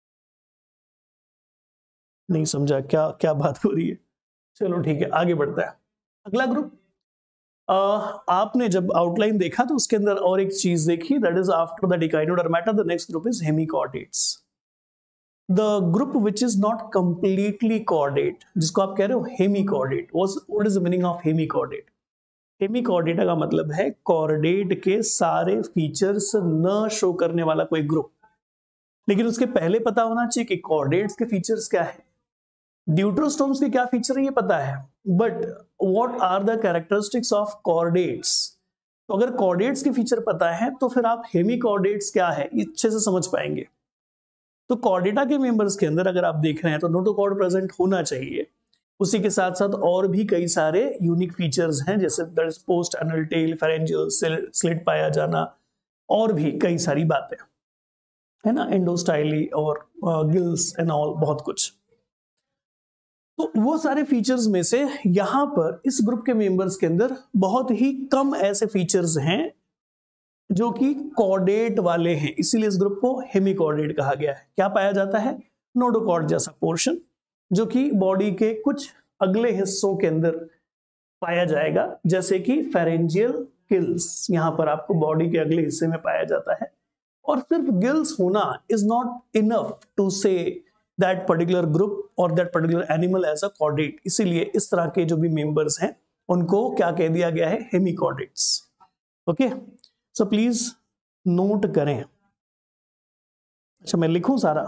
नहीं समझा क्या क्या बात हो रही है। चलो ठीक है, आगे बढ़ता है। अगला ग्रुप, आपने जब आउटलाइन देखा तो उसके अंदर और एक चीज देखी, that is after the echinodermata the next group is hemichordates. The group which is not completely chordate, जिसको आप कह रहे हो hemichordate, what is the meaning of hemichordate? Hemichordata का मतलब है कॉर्डेट के सारे फीचर्स न शो करने वाला कोई ग्रुप। लेकिन उसके पहले पता होना चाहिए कि कॉर्डेट्स के फीचर्स क्या है, ड्यूटरोस्टोम्स के क्या फीचर है ये पता है, but what are the characteristics of chordates. तो अगर कॉर्डेट्स के फीचर पता है तो फिर आप हेमिकॉर्डेट्स क्या है अच्छे से समझ पाएंगे। तो कॉर्डेटा के मेंबर्स के अंदर अगर आप देख रहे हैं तो नोटोकॉर्ड प्रेजेंट होना चाहिए, उसी के साथ साथ और भी कई सारे यूनिक फीचर्स हैं, जैसे post anal tail, pharyngeal slit पाया जाना, और भी कई सारी बातें है ना, एंडोस्टाइली और गिल्स एंड ऑल, बहुत कुछ। तो वो सारे फीचर्स में से यहां पर इस ग्रुप के मेंबर्स के अंदर बहुत ही कम ऐसे फीचर्स हैं जो कि कॉर्डेट वाले हैं, इसीलिए इस ग्रुप को हेमिकॉर्डेट कहा गया है। क्या पाया जाता है? नोडोकॉर्ड जैसा पोर्शन, जो कि बॉडी के कुछ अगले हिस्सों के अंदर पाया जाएगा, जैसे कि फेरेंजियल गिल्स, यहां पर आपको बॉडी के अगले हिस्से में पाया जाता है। और सिर्फ गिल्स होना is not enough to say that particular group और that particular animal as a chordate, इसीलिए इस तरह के जो भी मेंबर्स हैं उनको क्या कह दिया गया है? Hemichordates. Okay, so please note करें। अच्छा मैं लिखूं सारा?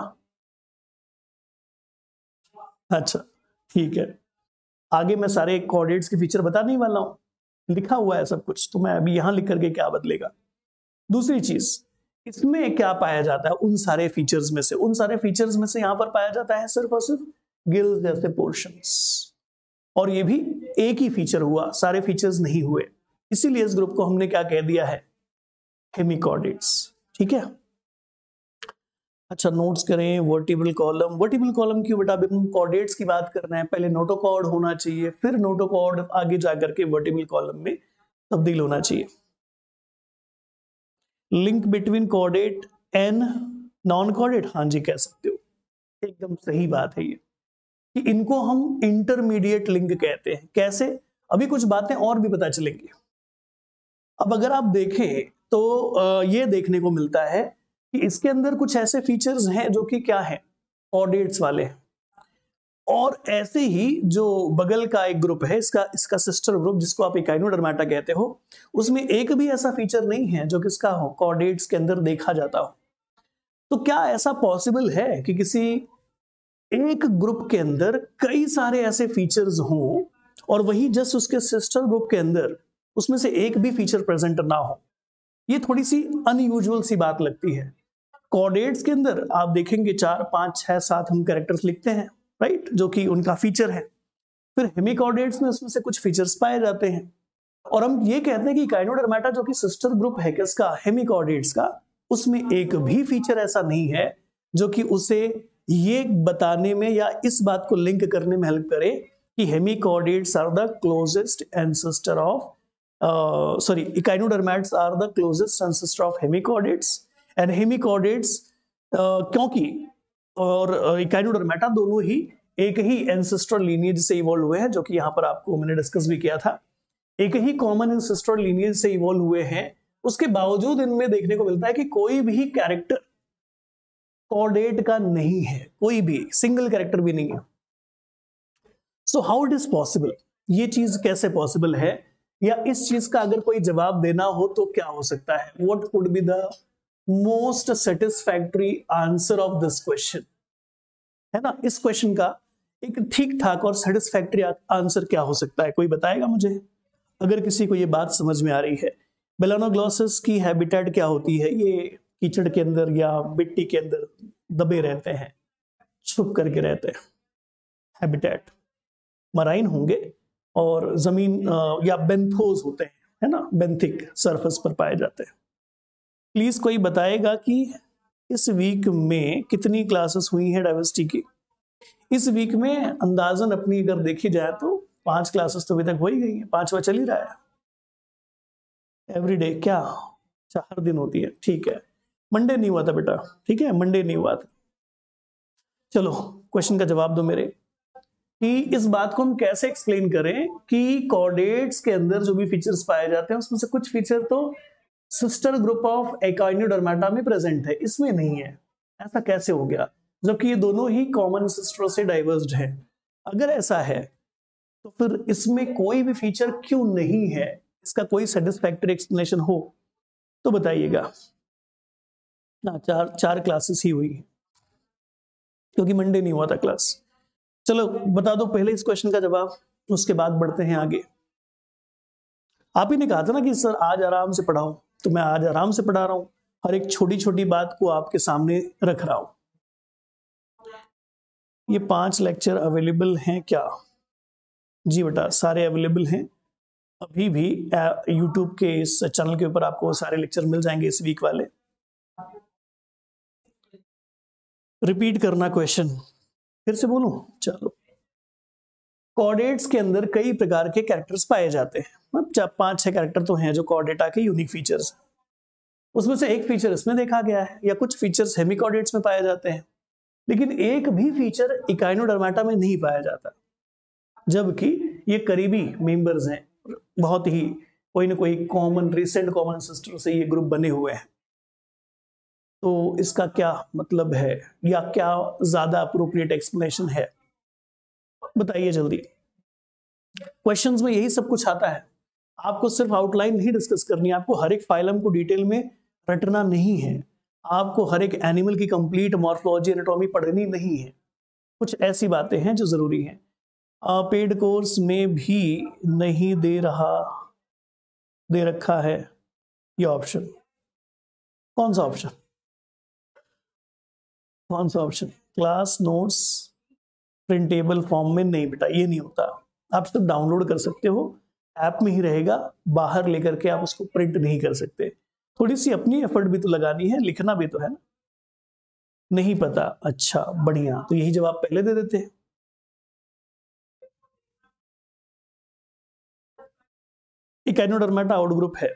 अच्छा ठीक है, आगे मैं सारे कॉर्डेट्स के फीचर बता नहीं वाला हूं, लिखा हुआ है सब कुछ, तो मैं अभी यहां लिख करके क्या बदलेगा। दूसरी चीज, इसमें क्या पाया जाता है उन सारे फीचर्स में से? उन सारे फीचर्स में से यहां पर पाया जाता है सिर्फ और सिर्फ गिल्स जैसे पोर्शंस, और ये भी एक ही फीचर हुआ, सारे फीचर्स नहीं हुए, इसीलिए इस ग्रुप को हमने क्या कह दिया है? हेमिकॉर्डेट्स। ठीक है, अच्छा नोट्स करें। वर्टिब्रल कॉलम, वर्टिब्रल कॉलम क्यों बेटा? हम कॉर्डेट्स की बात कर रहे हैं, पहले नोटोकॉर्ड होना चाहिए, फिर नोटोकॉर्ड आगे जाकर के वर्टिब्रल कॉलम में तब्दील होना चाहिए। Link between chordate and non chordate, हाँ जी कह सकते हो, एकदम सही बात है ये, कि इनको हम इंटरमीडिएट लिंक कहते हैं। कैसे? अभी कुछ बातें और भी पता चलेंगी। अब अगर आप देखें तो ये देखने को मिलता है कि इसके अंदर कुछ ऐसे फीचर्स हैं जो कि क्या है? कॉर्डेट्स वाले हैं, और ऐसे ही जो बगल का एक ग्रुप है, इसका सिस्टर ग्रुप जिसको आप इकाइनोडर्माटा कहते हो, उसमें एक भी ऐसा फीचर नहीं है जो किसका हो? कॉर्डेट्स के अंदर देखा जाता हो। तो क्या ऐसा पॉसिबल है कि किसी एक ग्रुप के अंदर कई सारे ऐसे फीचर्स हों और वही जस्ट उसके सिस्टर ग्रुप के अंदर उसमें से एक भी फीचर प्रेजेंट ना हो? ये थोड़ी सी अनयूजुअल सी बात लगती है। कॉर्डेट्स के अंदर आप देखेंगे 4, 5, 6, 7 हम कैरेक्टर्स लिखते हैं, राइट, जो कि उनका फीचर है। फिर हेमिकॉर्डेट्स में उसमें से कुछ फीचर्स पाए जाते हैं, और हम ये कहते हैं कि इकाइनोडर्माटा जो कि सिस्टर ग्रुप है किसका? हेमिकॉर्डेट्स का, उसमें एक भी फीचर ऐसा नहीं है जो कि उसे ये बताने में या इस बात को लिंक करने में हेल्प करे कि hemichordates are the closest ancestor of echinodermates are the closest ancestor of hemichordates, and hemichordates क्योंकि और इकाइनोडर्मेटा दोनों ही एक ही एंसेस्ट्रल लीनिएज से इवॉल्व हुए हैं, जो कि यहाँ पर आपको मैंने डिस्कस भी किया था। एक ही कॉमन एंसेस्ट्रल लीनिएज से इवॉल्व हुए हैं, उसके बावजूद इनमें देखने को मिलता है कि कोई भी कैरेक्टर कॉर्डेट का नहीं है, कोई भी सिंगल कैरेक्टर भी नहीं है। So how it is possible, ये चीज कैसे पॉसिबल है, या इस चीज का अगर कोई जवाब देना हो तो क्या हो सकता है? What could be the most satisfactory answer of this question, है ना? इस क्वेश्चन का एक ठीक ठाक और सेटिस्फैक्टरी आंसर क्या हो सकता है? कोई बताएगा मुझे, अगर किसी को ये बात समझ में आ रही है। मेलानोग्लॉसिस की हैबिटेट क्या होती है? ये कीचड़ के अंदर या मिट्टी के अंदर दबे रहते हैं, छुप करके रहते हैं। हैबिटेट मराइन होंगे और जमीन या बेंथोस होते हैं, है ना, बेंथिक सरफेस पर पाए जाते हैं। प्लीज कोई बताएगा कि इस वीक में कितनी क्लासेस हुई हैं डाइवर्सिटी की? इस वीक में अंदाजन अपनी अगर देखी जाए तो 5 क्लासेस तो अभी तक हो ही गई है, 5वां चल ही रहा है। एवरीडे क्या 4 दिन होती है, ठीक है। मंडे नहीं हुआ था बेटा, ठीक है, मंडे नहीं हुआ था। चलो क्वेश्चन का जवाब दो मेरे कि इस बात को हम कैसे एक्सप्लेन करें कि कॉर्डेट्स के अंदर जो भी फीचर्स पाए जाते हैं उसमें से कुछ फीचर तो सिस्टर ग्रुप ऑफ एकाइनोडर्माटा में प्रेजेंट है, इसमें नहीं है। ऐसा कैसे हो गया जबकि ये दोनों ही कॉमन सिस्टरों से डाइवर्स्ड है? अगर ऐसा है तो फिर इसमें कोई भी फीचर क्यों नहीं है? इसका कोई सेटिस्फैक्टरी एक्सप्लेनेशन हो तो बताइएगा ना। 4 क्लासेस ही हुई क्योंकि मंडे नहीं हुआ था क्लास। चलो बता दो पहले इस क्वेश्चन का जवाब, उसके बाद बढ़ते हैं आगे। आप ही ने कहा था ना कि सर आज आराम से पढ़ाओ, तो मैं आज आराम से पढ़ा रहा हूं, हर एक छोटी छोटी बात को आपके सामने रख रहा हूं। ये 5 लेक्चर अवेलेबल हैं क्या? जी बेटा सारे अवेलेबल हैं, अभी भी यूट्यूब के इस चैनल के ऊपर आपको सारे लेक्चर मिल जाएंगे इस वीक वाले। रिपीट करना क्वेश्चन, फिर से बोलूं? चलो, कॉर्डेट्स के अंदर कई प्रकार के कैरेक्टर्स पाए जाते हैं, मतलब 5-6 कैरेक्टर तो हैं जो कॉर्डेटा के यूनिक फीचर्स, उसमें से एक फीचर इसमें देखा गया है, या कुछ फीचर्स हेमिकॉर्डेट्स में पाए जाते हैं, लेकिन एक भी फीचर इकाइनोडर्माटा में नहीं पाया जाता, जबकि ये करीबी मेंबर्स हैं, बहुत ही कोई ना कोई कॉमन रिसेंट कॉमन सिस्टर से ये ग्रुप बने हुए हैं। तो इसका क्या मतलब है, या क्या ज्यादा अप्रोप्रिएट एक्सप्लेनेशन है? बताइए जल्दी। क्वेश्चंस में यही सब कुछ आता है, आपको सिर्फ आउटलाइन नहीं डिस्कस करनी है, आपको हर एक फाइलम को डिटेल में रटना नहीं है, आपको हर एक एनिमल की कंप्लीट मॉर्फोलॉजी एनाटॉमी पढ़नी नहीं है। कुछ ऐसी बातें हैं जो जरूरी हैं। पेड कोर्स में भी नहीं दे रखा है ये ऑप्शन। कौन सा ऑप्शन? कौन सा option? Class notes printable form में नहीं बेटा, ये नहीं होता। आप सिर्फ डाउनलोड कर सकते हो, ऐप में ही रहेगा, बाहर लेकर के आप उसको प्रिंट नहीं कर सकते। थोड़ी सी अपनी एफर्ट भी तो लगानी है, लिखना भी तो है ना। नहीं पता? अच्छा बढ़िया, तो यही जवाब पहले दे देते हैं। इकाइनोडर्माटा आउट ग्रुप है,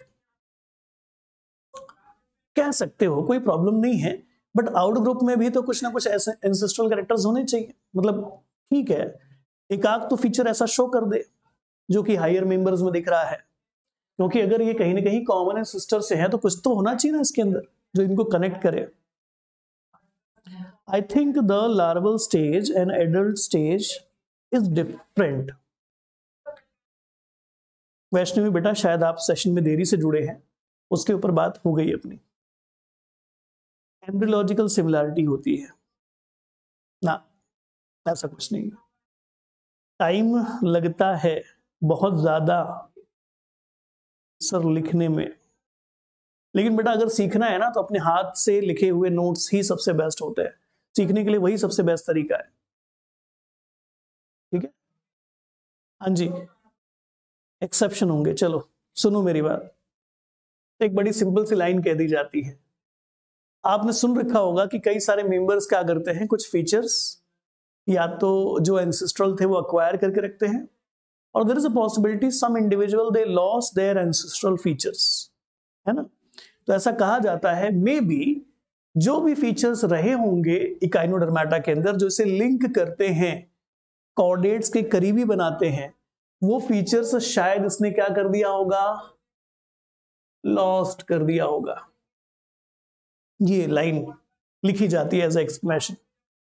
कह सकते हो, कोई प्रॉब्लम नहीं है, बट आउट ग्रुप में भी तो कुछ ना कुछ ऐसे एंसेस्ट्रल कैरेक्टर्स होने चाहिए। मतलब ठीक है, एक आध तो फीचर ऐसा शो कर दे जो कि हायर मेंबर्स में दिख रहा है, क्योंकि अगर ये कहीं ना कहीं कॉमन एंसेस्टर से है तो कुछ तो होना चाहिए ना इसके अंदर जो इनको कनेक्ट करे। I think the larval stage and adult stage is different. Vaishnavi बेटा शायद आप सेशन में देरी से जुड़े हैं, उसके ऊपर बात हो गई अपनी। एम्ब्रियोलॉजिकल सिमिलैरिटी होती है ना, ऐसा कुछ नहीं है। टाइम लगता है बहुत ज्यादा सर लिखने में, लेकिन बेटा अगर सीखना है ना तो अपने हाथ से लिखे हुए नोट्स ही सबसे बेस्ट होते हैं, सीखने के लिए वही सबसे बेस्ट तरीका है। ठीक है, हाँ जी, एक्सेप्शन होंगे। चलो सुनो मेरी बात, एक बड़ी सिंपल सी लाइन कह दी जाती है, आपने सुन रखा होगा कि कई सारे मेंबर्स क्या करते हैं, कुछ फीचर्स या तो जो एंसेस्ट्रल थे वो अक्वायर करके रखते हैं, और there is a possibility some individual they lost their ancestral features, है ना। तो ऐसा कहा जाता है मे बी जो भी फीचर्स रहे होंगे इकाइनोडर्माटा के अंदर जो इसे लिंक करते हैं, कॉर्डेट्स के करीबी बनाते हैं, वो फीचर्स शायद इसने क्या कर दिया होगा, लॉस्ट कर दिया होगा। ये लाइन लिखी जाती है एज एक्सप्लेनेशन,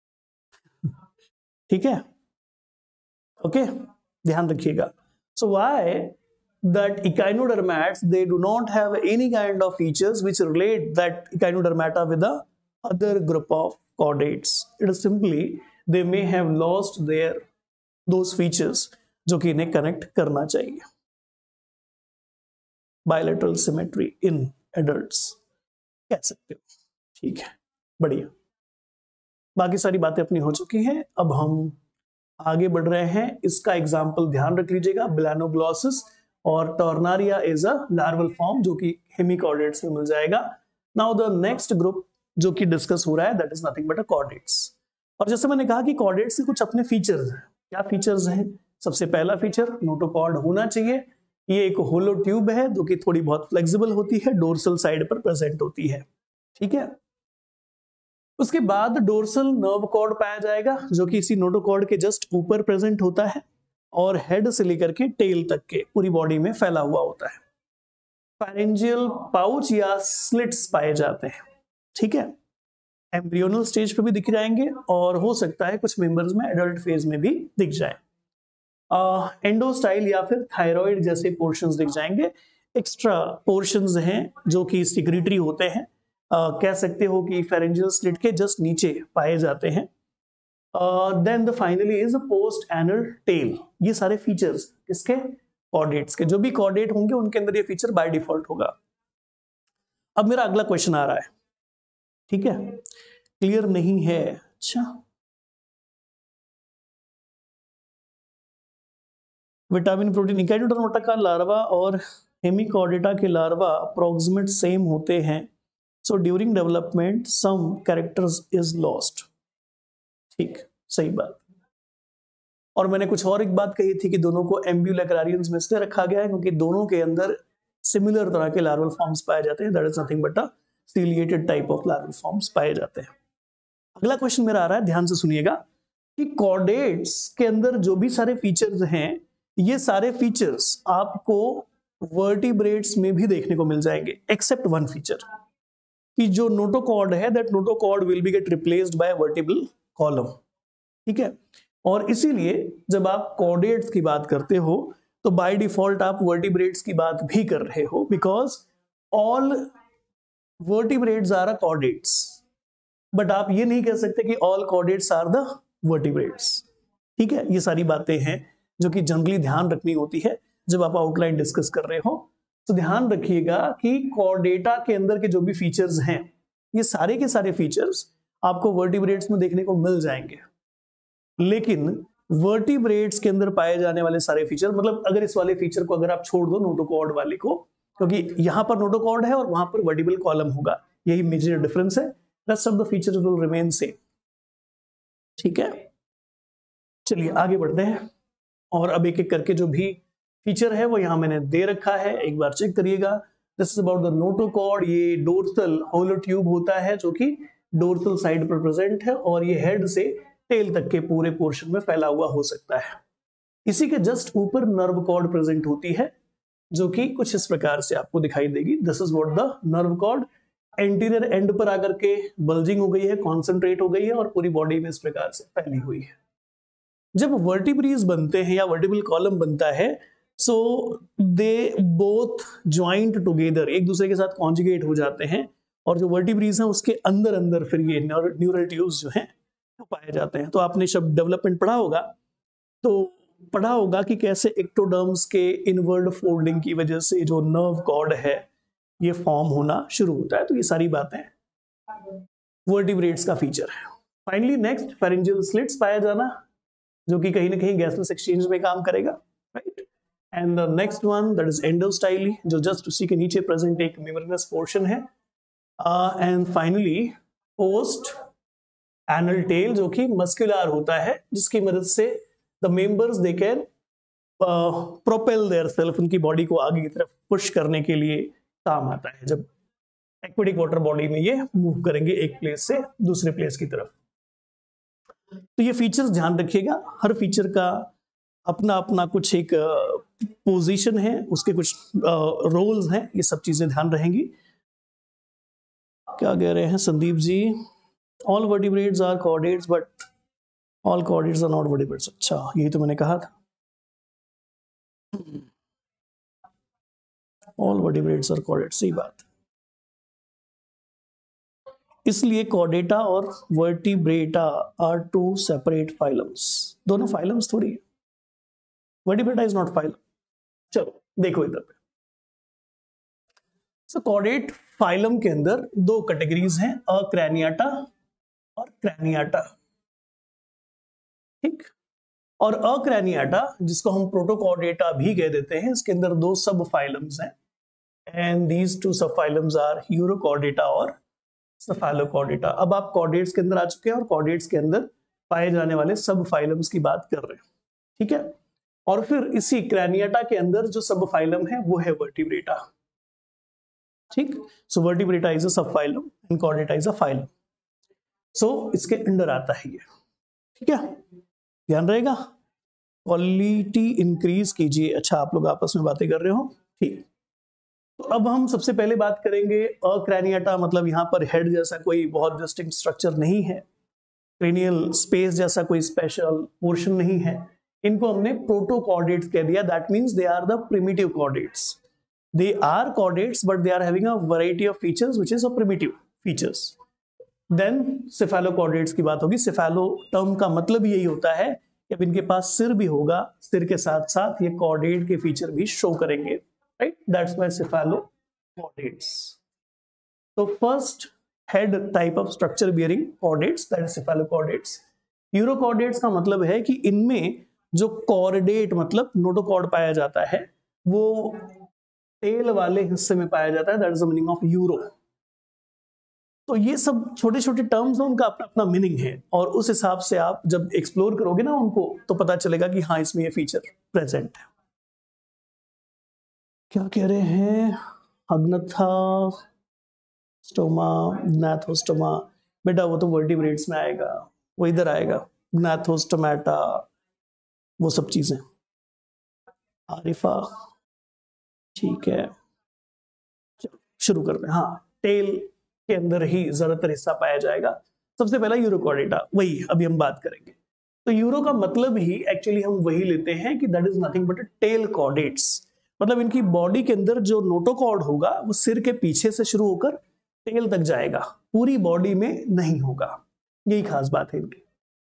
ठीक है, ओके, ध्यान रखिएगा। So why that echinodermats, they do not have any kind of features which relate that echinodermata with the other group of chordates. It is simply they may have lost their those features जो कि इन्हें connect करना चाहिए। Bilateral symmetry in adults कह सकते हो, ठीक है, बढ़िया। बाकी सारी बातें अपनी हो चुकी हैं, अब हम आगे बढ़ रहे हैं। इसका एग्जाम्पल ध्यान रख लीजिएगा, ब्लानोग्लॉसिस और tornaria is a larval form जो कि हेमिकॉर्डेट्स में मिल जाएगा। नाउ द नेक्स्ट ग्रुप जो कि डिस्कस हो रहा है that is nothing but a chordates. और जैसे मैंने कहा कि कॉर्डेट्स के कुछ अपने फीचर्स हैं। क्या फीचर्स हैं? सबसे पहला फीचर नोटोकॉर्ड होना चाहिए। ये एक होलो ट्यूब है जो कि थोड़ी बहुत फ्लेक्सिबल होती है, डोर्सल साइड पर प्रेजेंट होती है, ठीक है। उसके बाद डोर्सल नर्व कॉर्ड पाया जाएगा जो कि इसी नोटोकॉर्ड के जस्ट ऊपर प्रेजेंट होता है और हेड से लेकर के टेल तक के पूरी बॉडी में फैला हुआ होता है। फेरेंजियल पाउच या स्लिट्स पाए जाते हैं, ठीक है, एम्ब्रियोनल स्टेज पे भी दिख जाएंगे और हो सकता है कुछ मेंबर्स में एडल्ट फेज में भी दिख जाए। एंडोस्टाइल या फिर थायराइड जैसे पोर्शंस दिख जाएंगे। एक्स्ट्रा पोर्शंस हैं जो कि सिक्रीटरी होते हैं, कह सकते हो कि फेरेंजियल स्लिट के जस्ट नीचे पाए जाते हैं। Then the finally is post anal tail. ये सारे फीचर्स किसके? कॉर्डेट्स के। जो भी कॉर्डेट होंगे उनके अंदर ये फीचर बाय डिफॉल्ट होगा। अब मेरा अगला क्वेश्चन आ रहा है, ठीक है, क्लियर नहीं है? अच्छा, विटामिन प्रोटीन इकाइनोडर्माटा का लार्वा और हेमिकॉर्डेटा के लार्वा अप्रोक्सीमेट सेम होते हैं, so during development some characters is lost. ठीक, सही बात। और मैंने कुछ और एक बात कही थी कि दोनों को एम्ब्यूलैक्रारियंस में इसलिए रखा गया है क्योंकि दोनों के अंदर सिमिलर तरह के लार्वल फॉर्म्स पाए जाते हैं, that is nothing but a ciliated type of larval forms पाए जाते हैं। अगला क्वेश्चन मेरा आ रहा है, ध्यान से सुनिएगा, कि कॉर्डेट्स के अंदर जो भी सारे फीचर्स हैं, ये सारे फीचर्स आपको वर्टिब्रेट्स में भी देखने को मिल जाएंगे एक्सेप्ट वन फीचर, कि जो नोटोकॉर्ड है that notochord will be get replaced by vertebral column, ठीक है। और इसीलिए जब आप कॉर्डेट्स की बात करते हो तो बाय डिफॉल्ट आप वर्टिब्रेट्स की बात भी कर रहे हो, because all vertebrates are chordates, but आप ये नहीं कह सकते कि all chordates are the vertebrates, ठीक है। ये सारी बातें हैं जो कि जनरली ध्यान रखनी होती है जब आप आउटलाइन डिस्कस कर रहे हो। तो ध्यान रखिएगा कि कॉर्डेटा के अंदर के जो भी फीचर्स हैं, ये सारे के सारे फीचर्स आपको वर्टिब्रेट्स में देखने को मिल जाएंगे, लेकिन वर्टिब्रेट्स के अंदर पाए जाने वाले सारे फीचर, मतलब अगर इस वाले फीचर को अगर आप छोड़ दो नोटोकॉर्ड वाले को, क्योंकि यहां पर नोटोकॉर्ड है और वहां पर वर्टिब्रल कॉलम होगा, यही मेजर डिफरेंस है, rest of the features will remain same, ठीक है। चलिए आगे बढ़ते हैं और अब एक एक करके जो भी फीचर है वो यहां मैंने दे रखा है, एक बार चेक करिएगा। This is about the notochord. ये डोर्सल होलो ट्यूब होता है जो कि डोर्सल साइड पर प्रेजेंट है और ये हेड से टेल तक के पूरे पोर्शन में फैला हुआ हो सकता है। इसी के जस्ट ऊपर नर्व कॉर्ड प्रेजेंट होती है जो कि कुछ इस प्रकार से आपको दिखाई देगी। This is what the nerve cord anterior end पर आकर के बल्जिंग हो गई है, कॉन्सेंट्रेट हो गई है और पूरी बॉडी में इस प्रकार से फैली हुई है। जब वर्टिब्रीज बनते हैं या वर्टिब्रल कॉलम बनता है, so they both joint together, एक दूसरे के साथ कॉन्जुगेट हो जाते हैं और जो वर्टिब्रीज हैं उसके अंदर अंदर फिर ये न्यूरल ट्यूब्स जो हैं वो पाए जाते हैं। तो आपने शब्द डेवलपमेंट पढ़ा होगा, तो पढ़ा होगा कि कैसे एक्टोडर्म्स के इनवर्ड फोल्डिंग की वजह से जो नर्व कॉर्ड है ये फॉर्म होना शुरू होता है। तो ये सारी बातें वर्टिब्रेट्स का फीचर है। फाइनली नेक्स्ट फेरेंजियल स्लिट्स पाया जाना, जो कि कहीं ना कहीं गैसलेस एक्सचेंज में काम करेगा, right. And the next one that is endostyle, जो जस्ट उसी के नीचे प्रेजेंट एक मेम्ब्रेनस पोर्शन है। And finally post anal tail, जो कि मस्कुलर होता है, जिसकी मदद से the members they can propel their self, उनकी बॉडी को आगे की तरफ पुश करने के लिए काम आता है जब एक्वेटिक वाटर बॉडी में ये मूव करेंगे एक प्लेस से दूसरे प्लेस की तरफ। तो ये फीचर्स ध्यान रखिएगा, हर फीचर का अपना अपना कुछ एक पोजीशन है, उसके कुछ रोल्स हैं, ये सब चीजें ध्यान रहेंगी। क्या कह रहे हैं Sandeep ji? All vertebrates are chordates but all chordates are not vertebrates. अच्छा, यही तो मैंने कहा था, ऑल वर्टिब्रेट्स आर कॉर्डेट्स, सही बात। इसलिए कॉर्डेटा और vertebrata are two separate phylums. दोनों फाइलम्स थोड़ी है, वर्टिब्रेटा इज नॉट फाइलम। चलो देखो इधर पे, सो कॉर्डेट फाइलम के अंदर दो कैटेगरीज हैं, अक्रैनियाटा और क्रैनियाटा, ठीक। और अक्रैनियाटा, जिसको हम प्रोटोकॉर्डेटा भी कह देते हैं, इसके अंदर दो सब फाइलम्स हैं, and these two sub phylums are urochordata और सेफालोकॉर्डेटा। अब आप कॉर्डेट्स के अंदर आ चुके हैं और कॉर्डेट्स के अंदर पाए जाने वाले सब फाइलम्स की बात कर रहे हैं, ठीक है। और फिर इसी क्रैनियाटा के अंदर जो सब फाइलम है वो है वर्टिब्रेटा, ठीक। सो vertebrata is a sub phylum and chordata is a phylum. So इसके अंडर आता है ये, ठीक है, ध्यान रहेगा। क्वालिटी इंक्रीज कीजिए। अच्छा, आप लोग आपस में बातें कर रहे हो, ठीक। तो अब हम सबसे पहले बात करेंगे अक्रैनियाटा, मतलब यहाँ पर हेड जैसा कोई बहुत डिस्टिंक्ट स्ट्रक्चर नहीं है, क्रेनियल स्पेस जैसा कोई स्पेशल पोर्शन नहीं है, इनको हमने प्रोटोकॉर्डेट्स कह दिया। That means they are the primitive chordates. They are chordates but they are having a variety of features which is a primitive features. Then cephalochordates की बात होगी। सेफेलो टर्म का मतलब यही होता है कि अब इनके पास सिर भी होगा, सिर के साथ साथ ये कॉर्डेट के फीचर भी शो करेंगे, राइट। That's why cephalochordates. तो first head type of structure bearing chordates, that is cephalochordates. Urochordates का मतलब है कि इनमें जो कॉर्डेट मतलब नोटोकॉर्ड पाया जाता है वो टेल वाले हिस्से में पाया जाता है, that is the meaning of uro. तो ये सब छोटे छोटे टर्म्स हैं, उनका अपना अपना मीनिंग है, और उस हिसाब से आप जब एक्सप्लोर करोगे ना उनको तो पता चलेगा कि हाँ इसमें ये फीचर प्रेजेंट है। क्या कह रहे हैं? अग्नथा स्टोमा, ग्नाथोस्टोमा, बेटा वो तो वर्टिब्रेट्स में आएगा, वो इधर आएगा, ग्नाथोस्टोमाटा, वो सब चीजें। आरिफा, ठीक है, चलो शुरू करते हैं। हाँ, टेल के अंदर ही ज्यादातर हिस्सा पाया जाएगा। सबसे पहला यूरोकॉर्डेटा, वही अभी हम बात करेंगे। तो यूरो का मतलब ही एक्चुअली हम वही लेते हैं कि that is nothing but tail chordates. मतलब इनकी बॉडी के अंदर जो नोटोकॉर्ड होगा वो सिर के पीछे से शुरू होकर टेल तक जाएगा, पूरी बॉडी में नहीं होगा, यही खास बात है इनकी।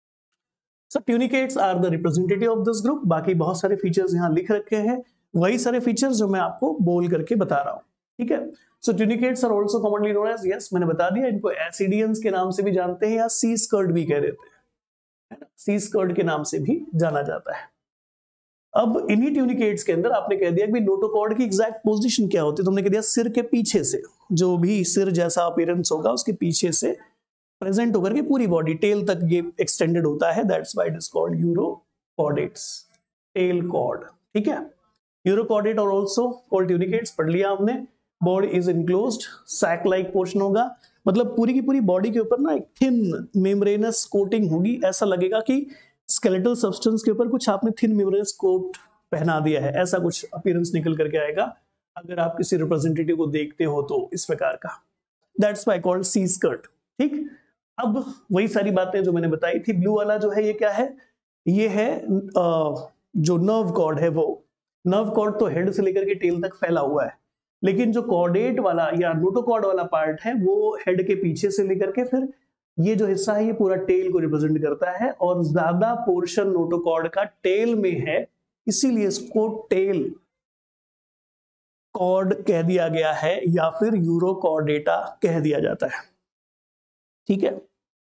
सब tunicates are the representative of this group. बाकी बहुत सारे फीचर्स यहाँ लिख रखे हैं, वही सारे फीचर्स जो मैं आपको बोल करके बता रहा हूँ, ठीक है। So tunicates are also commonly known as, yes मैंने बता दिया, इनको एसिडियंस के नाम से भी जानते हैं या सी स्कर्ट भी कह देते हैं, है ना, सी स्कर्ट के नाम से भी जाना जाता है। अब इन्हीं ट्यूनिकेट्स के अंदर आपने कह दिया कि नोटोकॉर्ड की एग्जैक्ट पोजीशन क्या होती है, तुमने कह दिया सिर के पीछे से, जो भी सिर जैसा अपीयरेंस होगा उसके पीछे से प्रेजेंट होकर के पूरी बॉडी टेल तक ये एक्सटेंडेड होता है, that's why it is called urochordates, tail cord, ठीक है। यूरोकॉर्डेट और आल्सो कॉल्ड ट्यूनिकेट्स पढ़ लिया हमने। Body is enclosed, sac like portion होगा, मतलब पूरी की पूरी बॉडी के ऊपर ना एक थिन मेम्ब्रेनस कोटिंग होगी, ऐसा लगेगा कि स्केलेटल सब्सटेंस के ऊपर कुछ आपने थिन मेम्ब्रेनस कोट पहना दिया है, ऐसा कुछ अपीयरेंस निकल करके आएगा अगर आप किसी रिप्रेजेंटेटिव को देखते हो तो, इस प्रकार का। That's why called sea squirt, ठीक। अब वही सारी बातें जो मैंने बताई थी। ब्लू वाला जो है ये क्या है? ये है जो नर्व कॉर्ड है, वो नर्व कॉर्ड तो हेड से लेकर के टेल तक फैला हुआ है, लेकिन जो कॉर्डेट वाला या नोटोकॉर्ड वाला पार्ट है वो हेड के पीछे से लेकर के फिर ये जो हिस्सा है ये पूरा टेल को रिप्रेजेंट करता है, और ज्यादा पोर्शन नोटोकॉर्ड का टेल में है, इसीलिए इसको टेल कॉर्ड कह दिया गया है या फिर यूरोकॉर्डेटा कह दिया जाता है, ठीक है।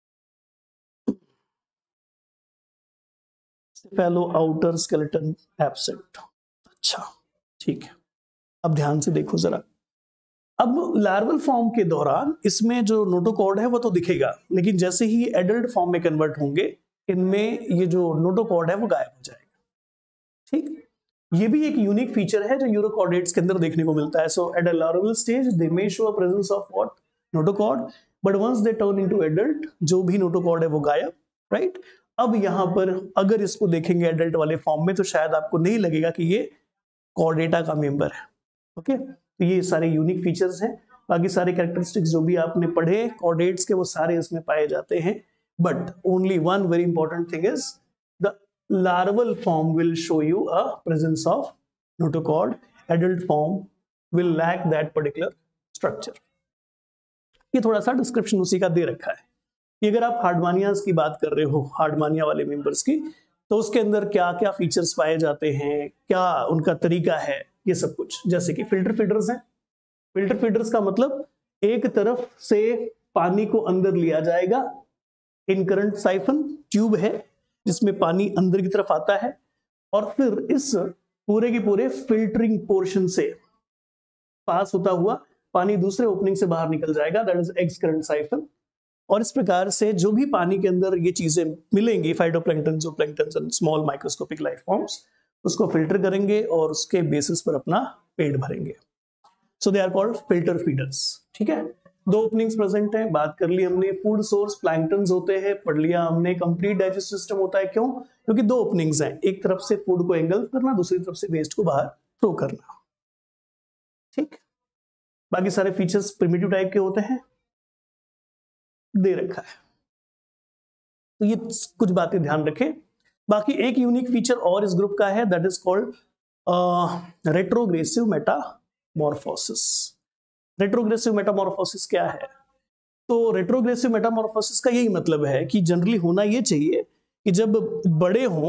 फेलो आउटर स्केलेटन एब्सेंट, अच्छा ठीक है। अब ध्यान से देखो जरा, अब लार्वल फॉर्म के दौरान इसमें जो नोटोकॉर्ड है वो तो दिखेगा, लेकिन जैसे ही एडल्ट फॉर्म में कन्वर्ट होंगे इनमें ये जो नोटोकॉर्ड है वो गायब हो जाएगा, ठीक। ये भी एक यूनिक फीचर है जो यूरोकॉर्डेट्स के अंदर देखने को मिलता है। So at a larval stage they may show a presence of what, notochord, but once they turn into adult जो भी नोटोकॉर्ड है वो गायब, राइट। अब यहाँ पर अगर इसको देखेंगे एडल्ट वाले फॉर्म में तो शायद आपको नहीं लगेगा कि ये कॉर्डेटा का मेंबर है। ओके, तो ये सारे यूनिक फीचर्स हैं। बाकी सारे कैरेक्टरिस्टिक्स जो भी आपने पढ़े कॉर्डेट्स के वो सारे इसमें पाए जाते हैं, but only one very important thing is the larval form will show you a presence of notochord, adult form will lack that particular structure. ये थोड़ा सा डिस्क्रिप्शन उसी का दे रखा है। कि अगर आप हार्डमानियाज की बात कर रहे हो, हार्डमानिया वाले मेंबर्स की, तो उसके अंदर क्या क्या फीचर्स पाए जाते हैं, क्या उनका तरीका है, ये सब कुछ। जैसे कि फिल्टर फीडर्स हैं। फिल्टर फीडर्स का मतलब एक तरफ से पानी को अंदर लिया जाएगा, इनकरंट साइफन ट्यूब है जिसमें पानी अंदर की तरफ आता है, और फिर इस पूरे के पूरे फिल्टरिंग पोर्शन से पास होता हुआ पानी दूसरे ओपनिंग से बाहर निकल जाएगा, दैट इज एक्सकरेंट साइफन। और इस प्रकार से जो भी पानी के अंदर ये चीजें मिलेंगी, phytoplankton, zooplankton and small microscopic life forms, उसको फिल्टर करेंगे और उसके बेसिस पर अपना पेट भरेंगे। So they are called filter feeders. ठीक है, दो ओपनिंग्स प्रेजेंट हैं, बात कर ली हमने। फूड सोर्स प्लैंक्टन्स होते हैं, पढ़ लिया हमने। कंप्लीट डाइजेस्टिव सिस्टम होता है, क्यों? क्योंकि दो ओपनिंग्स हैं, एक तरफ से फूड को एंगल्फ करना, दूसरी तरफ से वेस्ट को बाहर थ्रो करना। ठीक, बाकी सारे फीचर्स प्रिमिटिव टाइप के होते हैं, दे रखा है। तो ये कुछ बातें ध्यान रखें। बाकी एक यूनिक फीचर और इस ग्रुप का है, that is called retrogressive metamorphosis. Retrogressive metamorphosis क्या है? तो रेट्रोग्रेसिव मेटामॉर्फोसिस का यही मतलब है कि जनरली होना ये चाहिए कि जब बड़े हों,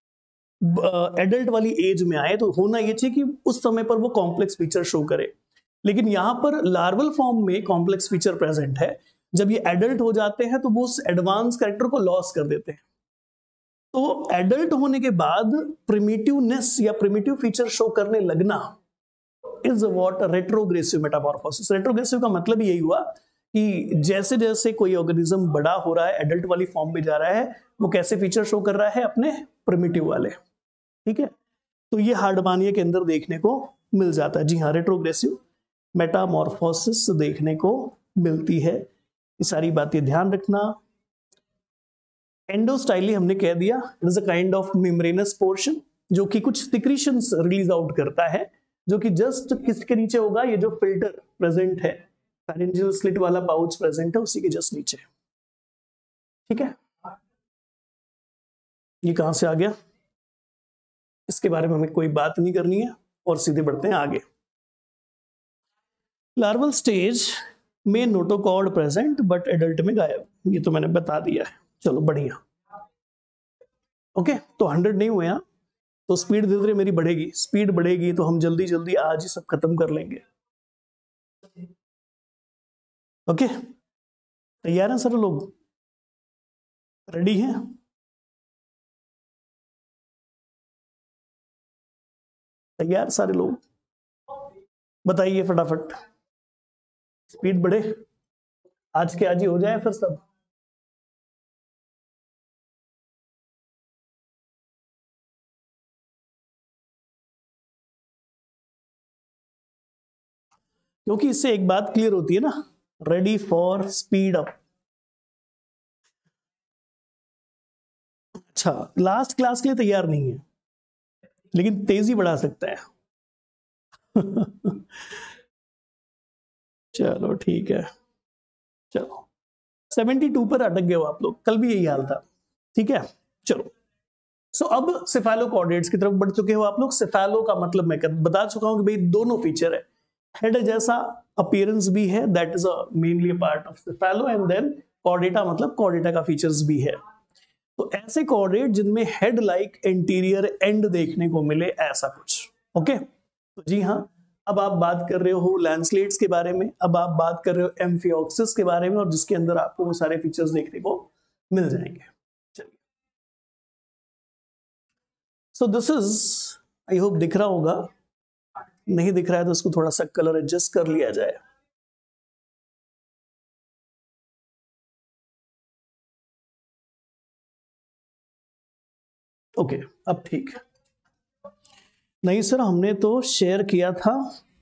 एडल्ट वाली एज में आए, तो होना ये चाहिए कि उस समय पर वो कॉम्प्लेक्स फीचर शो करे। लेकिन यहां पर लार्वल फॉर्म में कॉम्प्लेक्स फीचर प्रेजेंट है, जब ये एडल्ट हो जाते हैं तो वो उस एडवांस कैरेक्टर को लॉस कर देते हैं। तो एडल्ट होने के बाद प्रिमिटिवनेस या प्रिमिटिव फीचर शो करने लगना is what retrogressive metamorphosis. Retrogressive का मतलब यही हुआ कि जैसे जैसे कोई ऑर्गेनिज्म बड़ा हो रहा है, एडल्ट वाली फॉर्म में जा रहा है, वो कैसे फीचर शो कर रहा है? अपने प्रिमिटिव वाले। ठीक है, तो ये हार्डमानिया के अंदर देखने को मिल जाता है। जी हाँ, रेट्रोग्रेसिव मेटामॉर्फोसिस देखने को मिलती है। ये सारी बातें ध्यान रखना। एंडोस्टाइली हमने कह दिया, it is a kind of membranous portion जो कि कुछ सिक्रीशंस रिलीज आउट करता है, जो कि जस्ट किसके नीचे होगा? ये जो फिल्टर प्रेजेंट है, फेरेंजियल स्लिट वाला पाउच प्रेजेंट है, उसी के जस्ट नीचे। ठीक है, ये कहां से आ गया? इसके बारे में हमें कोई बात नहीं करनी है और सीधे बढ़ते हैं आगे। लार्वल स्टेज में नोटोकॉर्ड प्रेजेंट बट एडल्ट में गायब, ये तो मैंने बता दिया है। चलो बढ़िया। ओके, तो 100 नहीं हुए यहाँ, तो स्पीड धीरे धीरे मेरी बढ़ेगी। स्पीड बढ़ेगी तो हम जल्दी जल्दी आज ही सब खत्म कर लेंगे। ओके, तैयार हैं सर? लोग रेडी हैं? तैयार सारे लोग? बताइए फटाफट, स्पीड बढ़े, आज के आज ही हो जाए फिर सब। क्योंकि इससे एक बात क्लियर होती है ना, रेडी फॉर स्पीड अप। अच्छा, लास्ट क्लास के लिए तैयार नहीं है, लेकिन तेजी बढ़ा सकता है। चलो ठीक है, चलो 72 पर अटक गए हो आप लोग, कल भी यही हाल था। ठीक है, चलो। सो अब सेफेलोकॉर्डेट्स की तरफ बढ़ चुके हो आप लोग। सेफेलो का मतलब मैं बता चुका हूं कि भाई दोनों फीचर है, हेड जैसा अपीयरेंस भी है, that is mainly part of cephalo, and then chordata मतलब कॉर्डेटा का फीचर्स भी है। तो ऐसे कॉर्डेट जिनमें हेड लाइक इंटीरियर एंड देखने को मिले, ऐसा कुछ। ओके, तो जी हाँ, अब आप बात कर रहे हो लैंडस्लेट्स के बारे में, अब आप बात कर रहे हो एम्फिओक्सिस के बारे में, और जिसके अंदर आपको वो सारे फीचर्स देखने को मिल जाएंगे। चलिए, so this is, I hope दिख रहा होगा, नहीं दिख रहा है तो उसको थोड़ा सा कलर एडजस्ट कर लिया जाए। ओके, अब ठीक। नहीं सर, हमने तो शेयर किया था।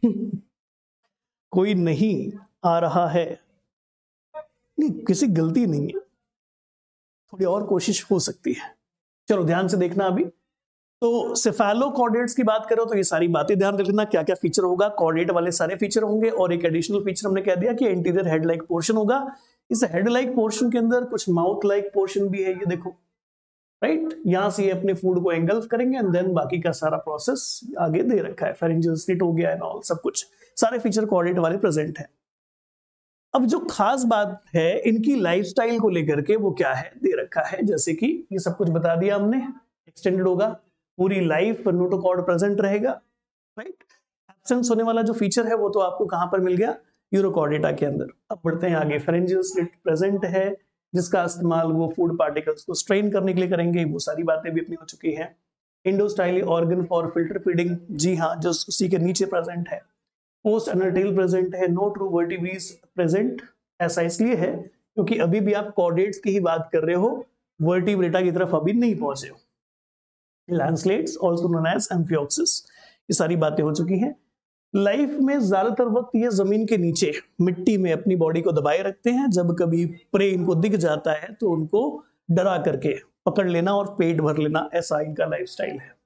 कोई नहीं आ रहा है, नहीं किसी गलती नहीं है। थोड़ी और कोशिश हो सकती है। चलो ध्यान से देखना अभी। तो सेफेलोकॉर्डेट्स की बात करो तो ये सारी बातें ध्यान रखना, क्या क्या फीचर होगा, कॉर्डेट वाले सारे फीचर होंगे, और एक एडिशनल फीचर हमने कह दिया कि इंटीरियर हेड लाइक पोर्शन होगा। इस हेड लाइक पोर्शन के अंदर कुछ माउथ लाइक पोर्शन भी है, ये देखो, राइट, यहां से ये अपने फूड को एंगल्फ करेंगे एंड देन बाकी का सारा प्रोसेस आगे दे रखा है, फेरिंजियल स्लिट हो गया एंड ऑल, सब कुछ सारे फीचर कॉर्डेट वाले प्रेजेंट है। अब जो खास बात है इनकी लाइफस्टाइल को लेकर के वो क्या है, दे रखा है, जैसे कि ये सब कुछ बता दिया हमने, एक्सटेंडेड होगा, पूरी लाइफ नोटोकॉर्ड प्रेजेंट रहेगा, राइट। एब्सेंस होने वाला जो फीचर है वो तो आपको कहां पर मिल गया, यूरोकॉर्डेटा के अंदर। अब बढ़ते हैं आगे, फेरिंजियल स्लिट प्रेजेंट है जिसका इस्तेमाल वो फूड पार्टिकल्स को स्ट्रेन करने के लिए करेंगे, वो सारी बातें भी अपनी हो चुकी है। Endostyle organ for filter feeding, जी हाँ, जो उसी के नीचे प्रेजेंट है। पोस्ट एनल टेल प्रेजेंट है, नो ट्रू वर्टिब्रेज प्रेजेंट, ऐसा इसलिए है क्योंकि अभी भी आप कॉर्डेट्स की ही बात कर रहे हो, वर्टिब्रेटा की तरफ अभी नहीं पहुंचे हो। Lancelets also known as amphioxus, ये सारी बातें हो चुकी हैं। लाइफ में ज्यादातर वक्त ये जमीन के नीचे मिट्टी में अपनी बॉडी को दबाए रखते हैं, जब कभी प्रे इनको दिख जाता है तो उनको डरा करके पकड़ लेना और पेट भर लेना, ऐसा इनका लाइफस्टाइल है।